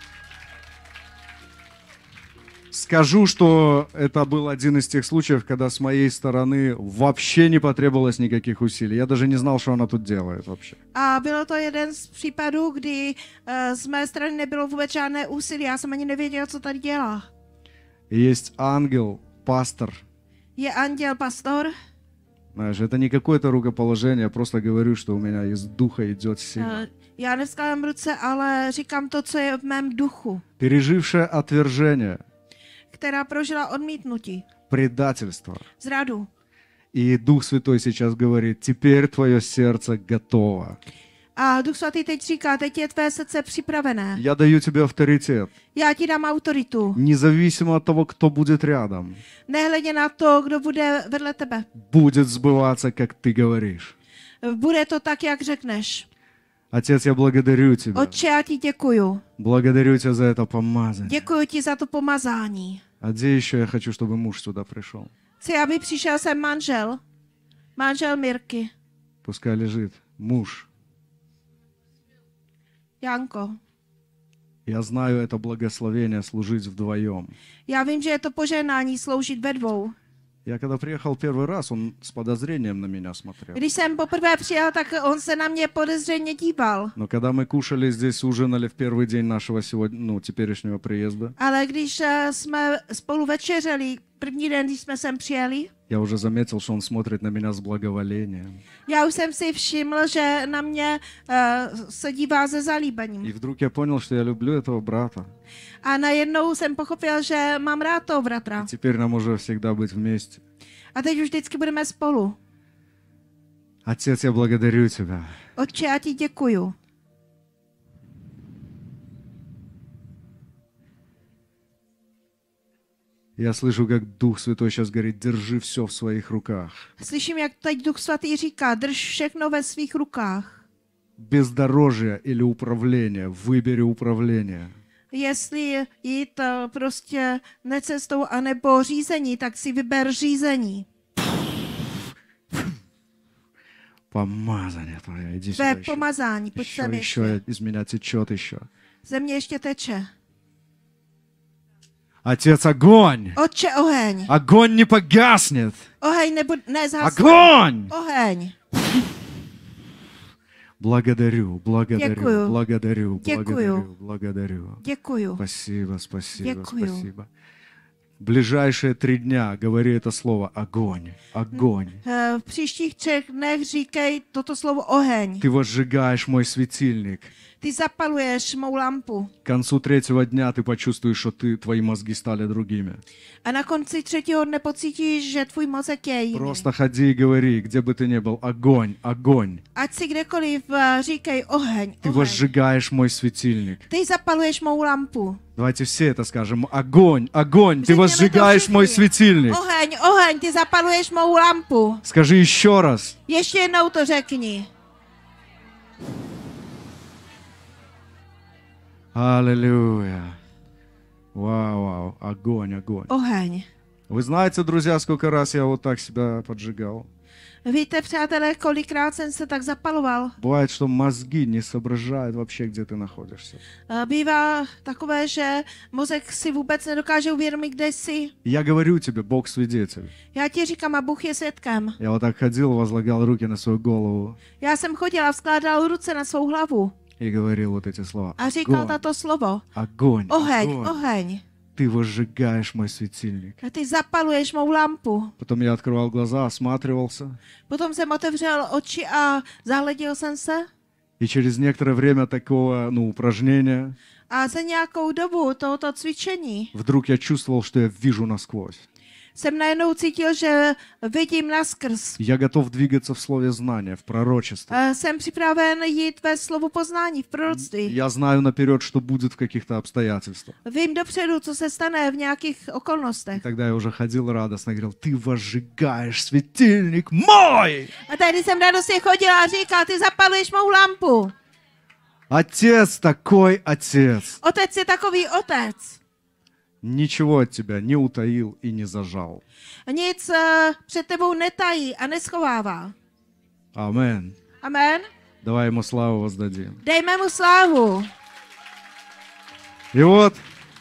Speaker 5: скажу, что это был один из тех случаев, когда с моей стороны вообще не потребовалось никаких усилий. Я даже не знал, что она тут делает вообще.
Speaker 7: A bylo to jeden z případů, kdy eh, z mé strany nebylo vůbec žádné úsilí. Já jsem ani nevěděla, co tady dělá.
Speaker 5: И есть ангел, пастор.
Speaker 7: Je anděl pastor.
Speaker 5: Знаешь, это не какое-то рукоположение, я просто говорю, что у меня из духа идет сила.
Speaker 7: Eh, Já nevzkládám ruce, ale říkám to, co je v mém duchu,
Speaker 5: Пережившая отвержение,
Speaker 7: která prožila odmítnutí,
Speaker 5: предательство.
Speaker 7: zradu.
Speaker 5: И Дух Святой сейчас говорит, теперь твое сердце готово.
Speaker 7: A Duch Svatý teď říká, teď je tvé srdce připravené.
Speaker 5: Я даю тебе авторитет,
Speaker 7: Já ti dám autoritu.
Speaker 5: независимо от того, кто будет рядом.
Speaker 7: Nehledě na to, kdo bude vedle tebe.
Speaker 5: Будет сбываться, как ты говоришь.
Speaker 7: Bude to tak, jak řekneš.
Speaker 5: Отец, я благодарю тебя.
Speaker 7: Otče, já ti děkuju.
Speaker 5: Благодарю тебя за это помазание.
Speaker 7: Děkuju ti za to pomazání.
Speaker 5: А где еще я хочу, чтобы муж сюда пришел?
Speaker 7: Chci, aby přišel sem manžel. Manžel Mirky.
Speaker 5: Пускай лежит. Муж.
Speaker 7: Janko.
Speaker 5: Я знаю это благословение служить вдвоем.
Speaker 7: Já vím, že je to požehnání sloužit ve dvou.
Speaker 5: Я когда приехал первый раз, он с подозрением на меня смотрел.
Speaker 7: Když jsem poprvé přijel, tak on se na mě podezřeně díval.
Speaker 5: Но когда мы кушали здесь, ужинали в первый день нашего сегодня, ну, теперешнего приезда,
Speaker 7: Ale když eh, jsme spolu večeřeli, první den, když jsme sem přijeli,
Speaker 5: я уже заметил, что он смотрит на меня с благоволением.
Speaker 7: já už jsem si všiml, že na mě uh, se dívá se
Speaker 5: И
Speaker 7: zalíbením.
Speaker 5: вдруг я понял, что я люблю этого брата.
Speaker 7: A najednou jsem pochopil, že mám rád toho bratra.
Speaker 5: Теперь нам уже всегда быть вместе.
Speaker 7: A teď už vždycky budeme spolu.
Speaker 5: Отец, я благодарю тебя.
Speaker 7: Otče, já ti děkuju.
Speaker 5: Я слышу, как Дух Святой сейчас говорит, держи все в своих руках.
Speaker 7: Slyším, jak teď Duch Svatý říká, drž všechno ve svých rukách.
Speaker 5: бездорожья или управления, выбери управление.
Speaker 7: Jestli jít eh, prostě necestou anebo řízení, tak si vyber řízení.
Speaker 5: Помазание твое, иди
Speaker 7: Tvé
Speaker 5: сюда еще.
Speaker 7: pomazání, pojď
Speaker 5: Еще,
Speaker 7: sem
Speaker 5: еще,
Speaker 7: ještě.
Speaker 5: из меня течет еще.
Speaker 7: Ze mě ještě teče.
Speaker 5: Отец, огонь!
Speaker 7: Otče, oheň.
Speaker 5: Огонь не погаснет!
Speaker 7: Oheň nebo nezhasne.
Speaker 5: Огонь!
Speaker 7: Oheň.
Speaker 5: Благодарю, благодарю,
Speaker 7: Děkuju.
Speaker 5: благодарю,
Speaker 7: Děkuju.
Speaker 5: благодарю, благодарю.
Speaker 7: Děkuju.
Speaker 5: Спасибо, спасибо,
Speaker 7: Děkuju.
Speaker 5: спасибо. Ближайшие три дня говори это слово огонь, огонь.
Speaker 7: Eh, V příštích třech dnech říkej toto slovo oheň.
Speaker 5: Ты возжигаешь мой светильник.
Speaker 7: Ty zapaluješ mou lampu.
Speaker 5: К концу третьего дня ты почувствуешь, что ты, твои мозги стали другими.
Speaker 7: A na konci třetího dne pocítíš, že tvůj mozek je jiný.
Speaker 5: Просто ходи и говори, где бы ты ни был, огонь, огонь.
Speaker 7: Ať si kdekoliv eh, říkej oheň,
Speaker 5: Ты
Speaker 7: oheň.
Speaker 5: возжигаешь мой светильник.
Speaker 7: Ty zapaluješ mou lampu.
Speaker 5: Давайте все это скажем. Огонь, огонь, ты
Speaker 7: Řekněme to
Speaker 5: возжигаешь мой
Speaker 7: všichni.
Speaker 5: светильник.
Speaker 7: Oheň, oheň, ty zapaluješ mou lampu.
Speaker 5: Скажи еще раз.
Speaker 7: Ještě jednou to řekni.
Speaker 5: Аллилуйя. Вау, вау, огонь, огонь.
Speaker 7: Oheň.
Speaker 5: Вы знаете, друзья, сколько раз я вот так себя поджигал?
Speaker 7: Víte, přátelé, kolikrát jsem se tak zapaloval.
Speaker 5: Бывает, что мозги не соображают вообще, где ты находишься.
Speaker 7: Eh, Bývá takové, že mozek si vůbec nedokáže uvědomit, kde jsi.
Speaker 5: Я говорю тебе, Бог свидетель.
Speaker 7: Já ti říkám, a Bůh je svědkem.
Speaker 5: Я вот так ходил, возлагал руки на свою голову
Speaker 7: Já jsem chodil a vzkládal ruce na svou hlavu
Speaker 5: и говорил вот эти слова.
Speaker 7: a říkal
Speaker 5: Огонь,
Speaker 7: tato slovo.
Speaker 5: огонь,
Speaker 7: Oheň,
Speaker 5: огонь.
Speaker 7: oheň.
Speaker 5: Ты возжигаешь мой светильник.
Speaker 7: A ty zapaluješ mou lampu.
Speaker 5: Потом я открывал глаза, осматривался.
Speaker 7: Potom jsem otevřel oči a zahleděl jsem se.
Speaker 5: И через некоторое время такого, ну, упражнения,
Speaker 7: A za nějakou dobu tohoto cvičení
Speaker 5: вдруг я чувствовал, что я вижу насквозь.
Speaker 7: jsem najednou cítil, že vidím naskrz.
Speaker 5: Я готов двигаться в слове знания, в пророчестве.
Speaker 7: A jsem připraven jít ve slovu poznání, v proroctví.
Speaker 5: Я знаю наперед, что будет в каких-то обстоятельствах.
Speaker 7: Vím dopředu, co se stane v nějakých
Speaker 5: И
Speaker 7: okolnostech.
Speaker 5: тогда я уже ходил радостно и говорил, ты возжигаешь светильник мой!
Speaker 7: A tady jsem radostně chodil a říkal, ty zapaluješ mou lampu.
Speaker 5: Отец такой отец.
Speaker 7: Otec je takový otec.
Speaker 5: Ничего от тебя не утаил и не зажал.
Speaker 7: Nic eh, před tebou netají a neschovává.
Speaker 5: Амен.
Speaker 7: Amen.
Speaker 5: Давай ему славу воздадим.
Speaker 7: Dejme mu slávu.
Speaker 5: И вот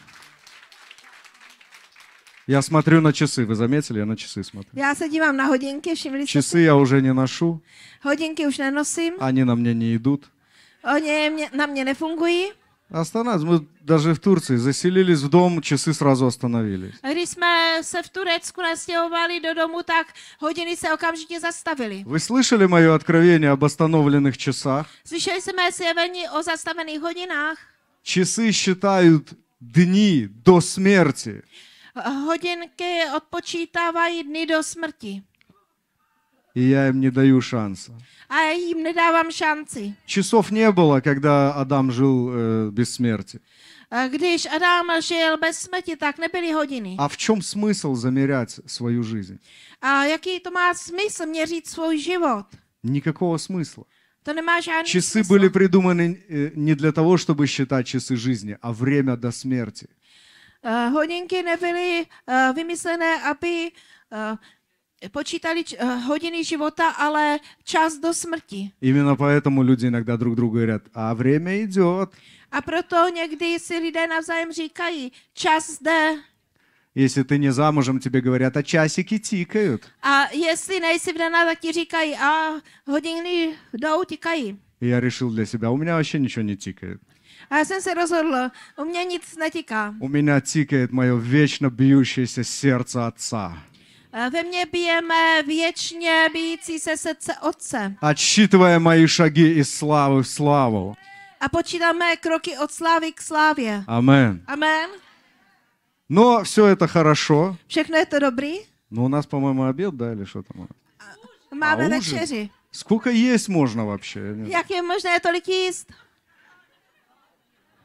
Speaker 5: я смотрю на часы. Вы заметили? Я на часы смотрю.
Speaker 7: Já se dívám na hodinky, všimli jste
Speaker 5: Часы
Speaker 7: si?
Speaker 5: я уже не ношу.
Speaker 7: Hodinky už nenosím,
Speaker 5: Они на мне не идут.
Speaker 7: oni mě, na mě nefungují.
Speaker 5: Останавливаются. Мы даже в Турции заселились в дом, часы сразу остановились.
Speaker 7: A když jsme se v Turecku nastěhovali do domu, tak hodiny se okamžitě zastavily.
Speaker 5: Вы слышали мое откровение об остановленных часах?
Speaker 7: Slyšeli jsme zjevení o zastavených hodinách?
Speaker 5: Часы считают dни до смерти.
Speaker 7: Hodinky odpočítávají dny do smrti.
Speaker 5: И я им не даю шанса.
Speaker 7: A já jim nedávám šanci.
Speaker 5: Часов не было, когда Адам жил э, без смерти.
Speaker 7: A když Adam žil bez smrti, tak nebyly hodiny.
Speaker 5: А в чем смысл замерять свою жизнь?
Speaker 7: A jaký to má smysl měřit svůj život?
Speaker 5: Никакого смысла.
Speaker 7: To nemá žádný
Speaker 5: Часы
Speaker 7: smysl.
Speaker 5: были придуманы э, не для того, чтобы считать часы жизни, а время до смерти.
Speaker 7: Uh, hodinky nebyly uh, vymyslené, aby uh, počítali č- uh, hodiny života, ale čas do smrti.
Speaker 5: Именно поэтому люди иногда друг другу говорят, а время идет.
Speaker 7: A proto někdy si lidé navzájem říkají, čas jde.
Speaker 5: Если ты не замужем, тебе говорят, а часики тикают.
Speaker 7: A jestli nejsi vdaná, tak ti říkají, a hodiny jdou, tikají.
Speaker 5: И я решил для себя, у меня вообще ничего не тикает.
Speaker 7: A já jsem se rozhodl, u mě nic netiká.
Speaker 5: У меня тикает мое вечно бьющееся сердце Отца.
Speaker 7: A ve mně bijeme věčně bijící se srdce Otce.
Speaker 5: Отсчитывая мои шаги из славы в славу.
Speaker 7: A počítáme kroky od slávy k slávě.
Speaker 5: Амен.
Speaker 7: Amen.
Speaker 5: Но все это хорошо.
Speaker 7: Všechno je to dobrý.
Speaker 5: Но у нас, по-моему, обед, да, или что там? у нас?
Speaker 7: Máme
Speaker 5: A ужин?
Speaker 7: večeři.
Speaker 5: Сколько есть можно вообще? Я не знаю.
Speaker 7: Jak je možné tolik jíst?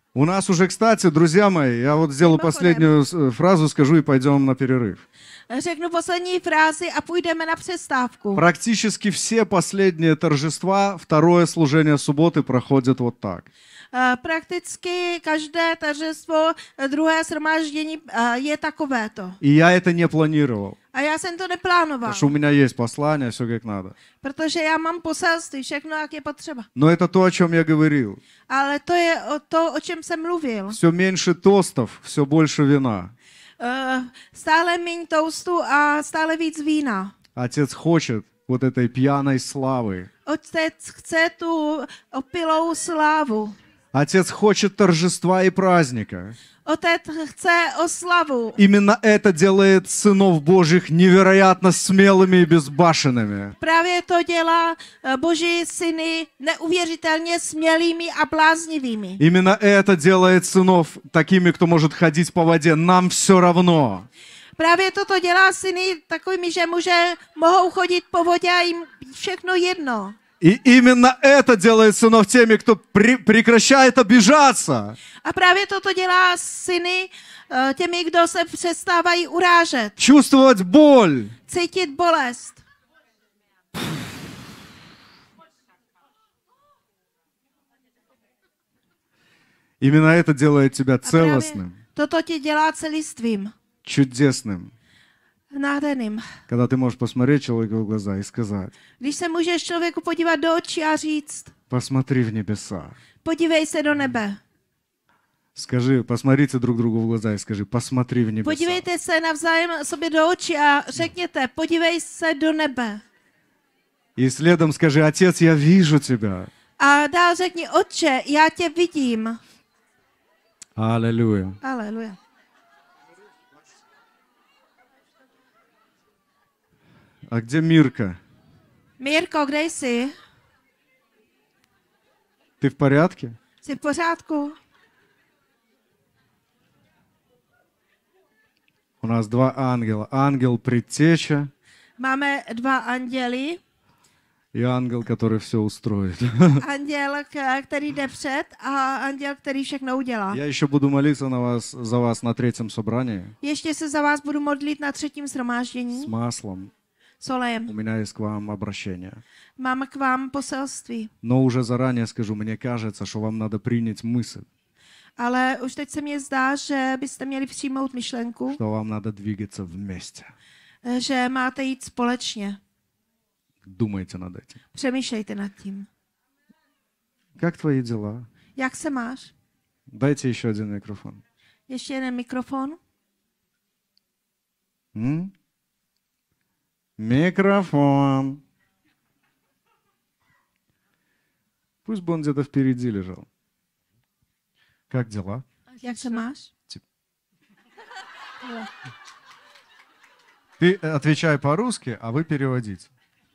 Speaker 5: У нас уже, кстати, друзья мои, я вот сделаю
Speaker 7: Мимоchodem.
Speaker 5: последнюю с- фразу, скажу и пойдем на перерыв.
Speaker 7: Řeknu poslední frázi a půjdeme na přestávku.
Speaker 5: Практически все последние торжества, второе служение субботы проходят вот так.
Speaker 7: Eh, Prakticky každé tažestvo, eh, druhé shromáždění eh, je takovéto.
Speaker 5: И я это не планировал.
Speaker 7: A já jsem to neplánoval,
Speaker 5: Потому что у меня есть послание, все как надо.
Speaker 7: protože já mám poselství, všechno, jak je potřeba.
Speaker 5: Но это то, о чем я говорил.
Speaker 7: Ale to je o to, o čem jsem mluvil.
Speaker 5: Все меньше тостов, все больше вина.
Speaker 7: Eh, Stále méně toustu a stále víc vína.
Speaker 5: Отец хочет вот этой пьяной славы.
Speaker 7: Otec chce tu opilou slávu.
Speaker 5: Отец хочет торжества и праздника.
Speaker 7: Otec chce oslavu.
Speaker 5: Именно это делает сынов Божьих невероятно смелыми и безбашенными.
Speaker 7: Právě to dělá eh, Boží syny neuvěřitelně smělými a bláznivými.
Speaker 5: Именно это делает сынов такими, кто может ходить по воде. Нам все равно.
Speaker 7: Právě toto dělá syny takovými, že muže mohou chodit po vodě a jim všechno jedno.
Speaker 5: И именно это делает сынов теми, кто при- прекращает обижаться.
Speaker 7: A právě toto dělá syny eh, těmi, kdo se přestávají urážet,
Speaker 5: Чувствовать боль.
Speaker 7: cítit bolest.
Speaker 5: Именно это делает тебя
Speaker 7: A právě
Speaker 5: целостным,
Speaker 7: toto tě dělá celistvým,
Speaker 5: чудесным.
Speaker 7: nádherným.
Speaker 5: Когда ты можешь посмотреть человеку в глаза и сказать:
Speaker 7: Když se můžeš člověku podívat do očí a říct,
Speaker 5: посмотри в небеса.
Speaker 7: podívej se do nebe.
Speaker 5: Скажи, посмотрите друг другу в глаза и скажи: посмотри в небеса.
Speaker 7: Podívejte se navzájem sobě do očí a řekněte, podívej se do nebe.
Speaker 5: И следом скажи: Отец, я вижу тебя.
Speaker 7: A dál řekni, Otče, já tě vidím.
Speaker 5: Аллилуйя.
Speaker 7: Aleluja.
Speaker 5: А где Мирка?
Speaker 7: Mírko, kde jsi?
Speaker 5: Ты в порядке?
Speaker 7: Jsi v pořádku?
Speaker 5: У нас два ангела. Ангел предтеча
Speaker 7: Máme dva anděly.
Speaker 5: и ангел, который все устроит.
Speaker 7: Anděl, k- který jde před, a anděl, který všechno udělá.
Speaker 5: Я еще буду молиться на вас, за вас на третьем собрании
Speaker 7: Ještě se za vás budu modlit na třetím
Speaker 5: с
Speaker 7: shromáždění
Speaker 5: маслом.
Speaker 7: s olejem.
Speaker 5: У меня есть к вам обращение.
Speaker 7: Mám k vám poselství,
Speaker 5: Но уже заранее скажу, мне кажется, что вам надо принять мысль,
Speaker 7: ale už teď se mně zdá, že byste měli přijmout myšlenku,
Speaker 5: что вам надо двигаться вместе.
Speaker 7: že máte jít společně.
Speaker 5: Думайте над этим.
Speaker 7: Přemýšlejte nad tím.
Speaker 5: Как твои дела?
Speaker 7: Jak se máš?
Speaker 5: Дайте еще один микрофон.
Speaker 7: Ještě jeden mikrofon.
Speaker 5: М? Микрофон. Пусть бы он где-то впереди лежал. Как дела?
Speaker 7: Jak se máš?
Speaker 5: Ты отвечай по-русски, а вы переводите.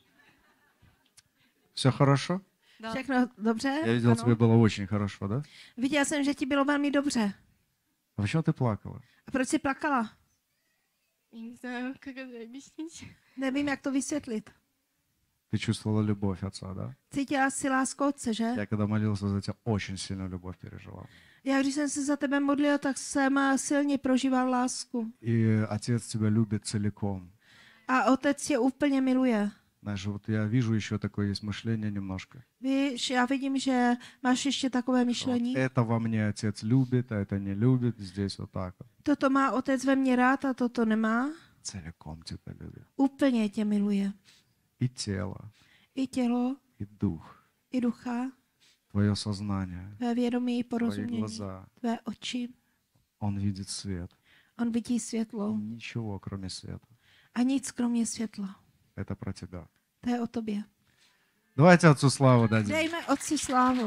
Speaker 5: Все хорошо?
Speaker 7: Všechno dobře?
Speaker 5: Я видел,
Speaker 7: Ano.
Speaker 5: тебе было очень хорошо, да?
Speaker 7: Viděl jsem, že ti bylo velmi dobře.
Speaker 5: А почему ты плакала?
Speaker 7: A proč jsi plakala?
Speaker 8: Я не знаю, как это объяснить.
Speaker 7: Nevím, jak to vysvětlit.
Speaker 5: Ты чувствовала любовь отца, да?
Speaker 7: Cítila jsi lásku Otce, že?
Speaker 5: Я когда молился за тебя, очень сильную любовь переживал.
Speaker 7: Já, když jsem se za tebe modlil, tak jsem silně prožíval lásku.
Speaker 5: И отец тебя любит целиком.
Speaker 7: A Otec tě úplně miluje.
Speaker 5: Знаешь, вот я вижу еще такое есть мышление немножко.
Speaker 7: Víš, já vidím, že máš ještě takové
Speaker 5: Вот
Speaker 7: myšlení.
Speaker 5: это во мне отец любит, а это не любит. Здесь вот так вот.
Speaker 7: Toto má Otec ve mně rád a toto nemá.
Speaker 5: Целиком тебя любит.
Speaker 7: Úplně tě miluje.
Speaker 5: И тело,
Speaker 7: I tělo,
Speaker 5: и дух,
Speaker 7: i ducha,
Speaker 5: твое сознание,
Speaker 7: tvé vědomí, i
Speaker 5: твои
Speaker 7: porozumění,
Speaker 5: глаза.
Speaker 7: tvé oči.
Speaker 5: Он видит свет.
Speaker 7: On vidí světlo
Speaker 5: Ничего, кроме света.
Speaker 7: a nic kromě světla.
Speaker 5: Это про тебя.
Speaker 7: To je o tobě.
Speaker 5: Давайте отцу славу дадим.
Speaker 7: Dejme Otci slávu.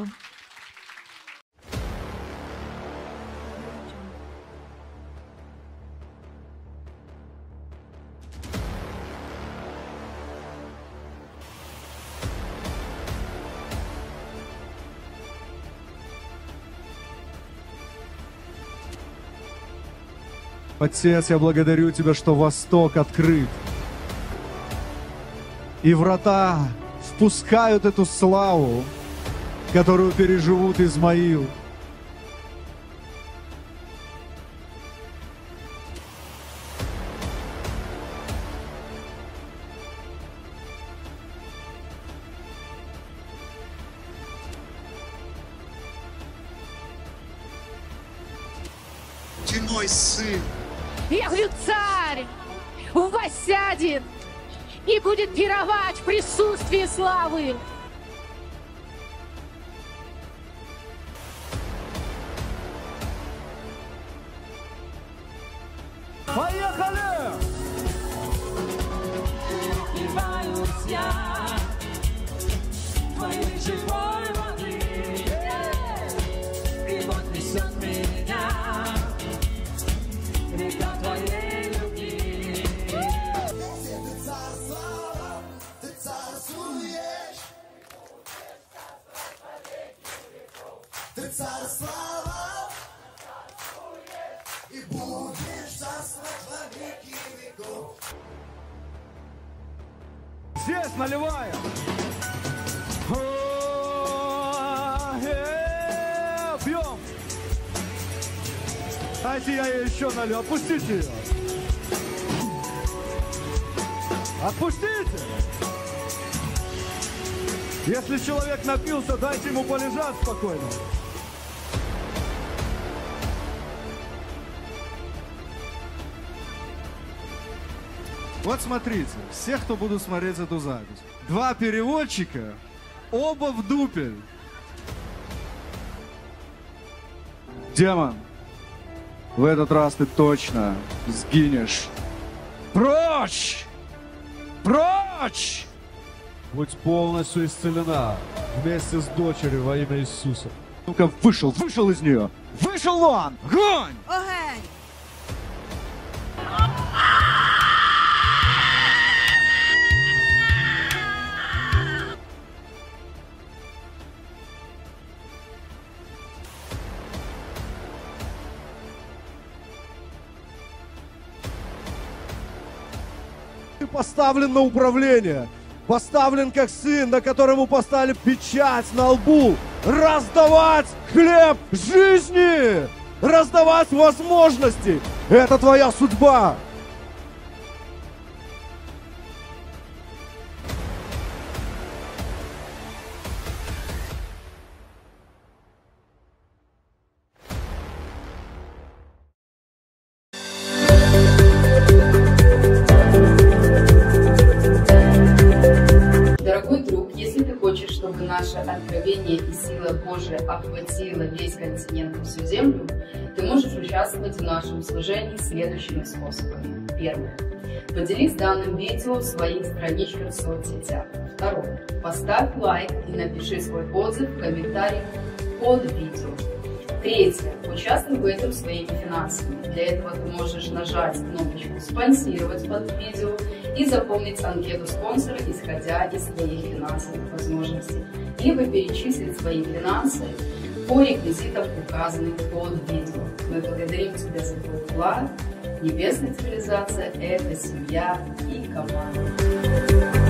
Speaker 5: Отец, я благодарю Тебя, что Восток открыт. И врата впускают эту славу, которую переживут Измаил. Ты мой сын.
Speaker 3: Я говорю, царь воссядет и будет пировать в присутствии славы.
Speaker 1: Поехали!
Speaker 4: Напиваюсь я твоей живой воды, и вот несет меня река твоей любви.
Speaker 2: Ты царь слава, ты царствуешь. Ты царь слава, и будешь царствовать во веки веков.
Speaker 1: Здесь наливаем. О, э, Пьем. Дайте я ее еще налью. Отпустите ее. Отпустите. Если человек напился, дайте ему полежать спокойно.
Speaker 5: Вот смотрите, всех, кто будут смотреть эту запись. Два переводчика, оба в дупель. Демон, в этот раз ты точно сгинешь. Прочь! Прочь!
Speaker 1: Будь полностью исцелена вместе с дочерью во имя Иисуса.
Speaker 5: Ну-ка, вышел, вышел из нее! Вышел вон! Гонь!
Speaker 7: Oheň!
Speaker 1: Ты поставлен на управление. Поставлен как сын, на которому поставили печать на лбу. Раздавать хлеб жизни. Раздавать возможности. Это твоя судьба.
Speaker 10: Дорогой друг, если ты хочешь, чтобы наше откровение и сила Божия охватила весь континент и всю землю, ты можешь участвовать в нашем служении следующими способами. Первое. Поделись данным видео в своих страничках в соцсетях. Второе. Поставь лайк и напиши свой отзыв в комментариях под видео. Третье. Участвуй в этом своими финансами. Для этого ты можешь нажать кнопочку «Спонсировать» под видео и заполнить анкету спонсора, исходя из своих финансовых возможностей, либо перечислить свои финансы по реквизитам, указанным под видео. Мы благодарим тебя за твой вклад. Небесная цивилизация – это семья и команда.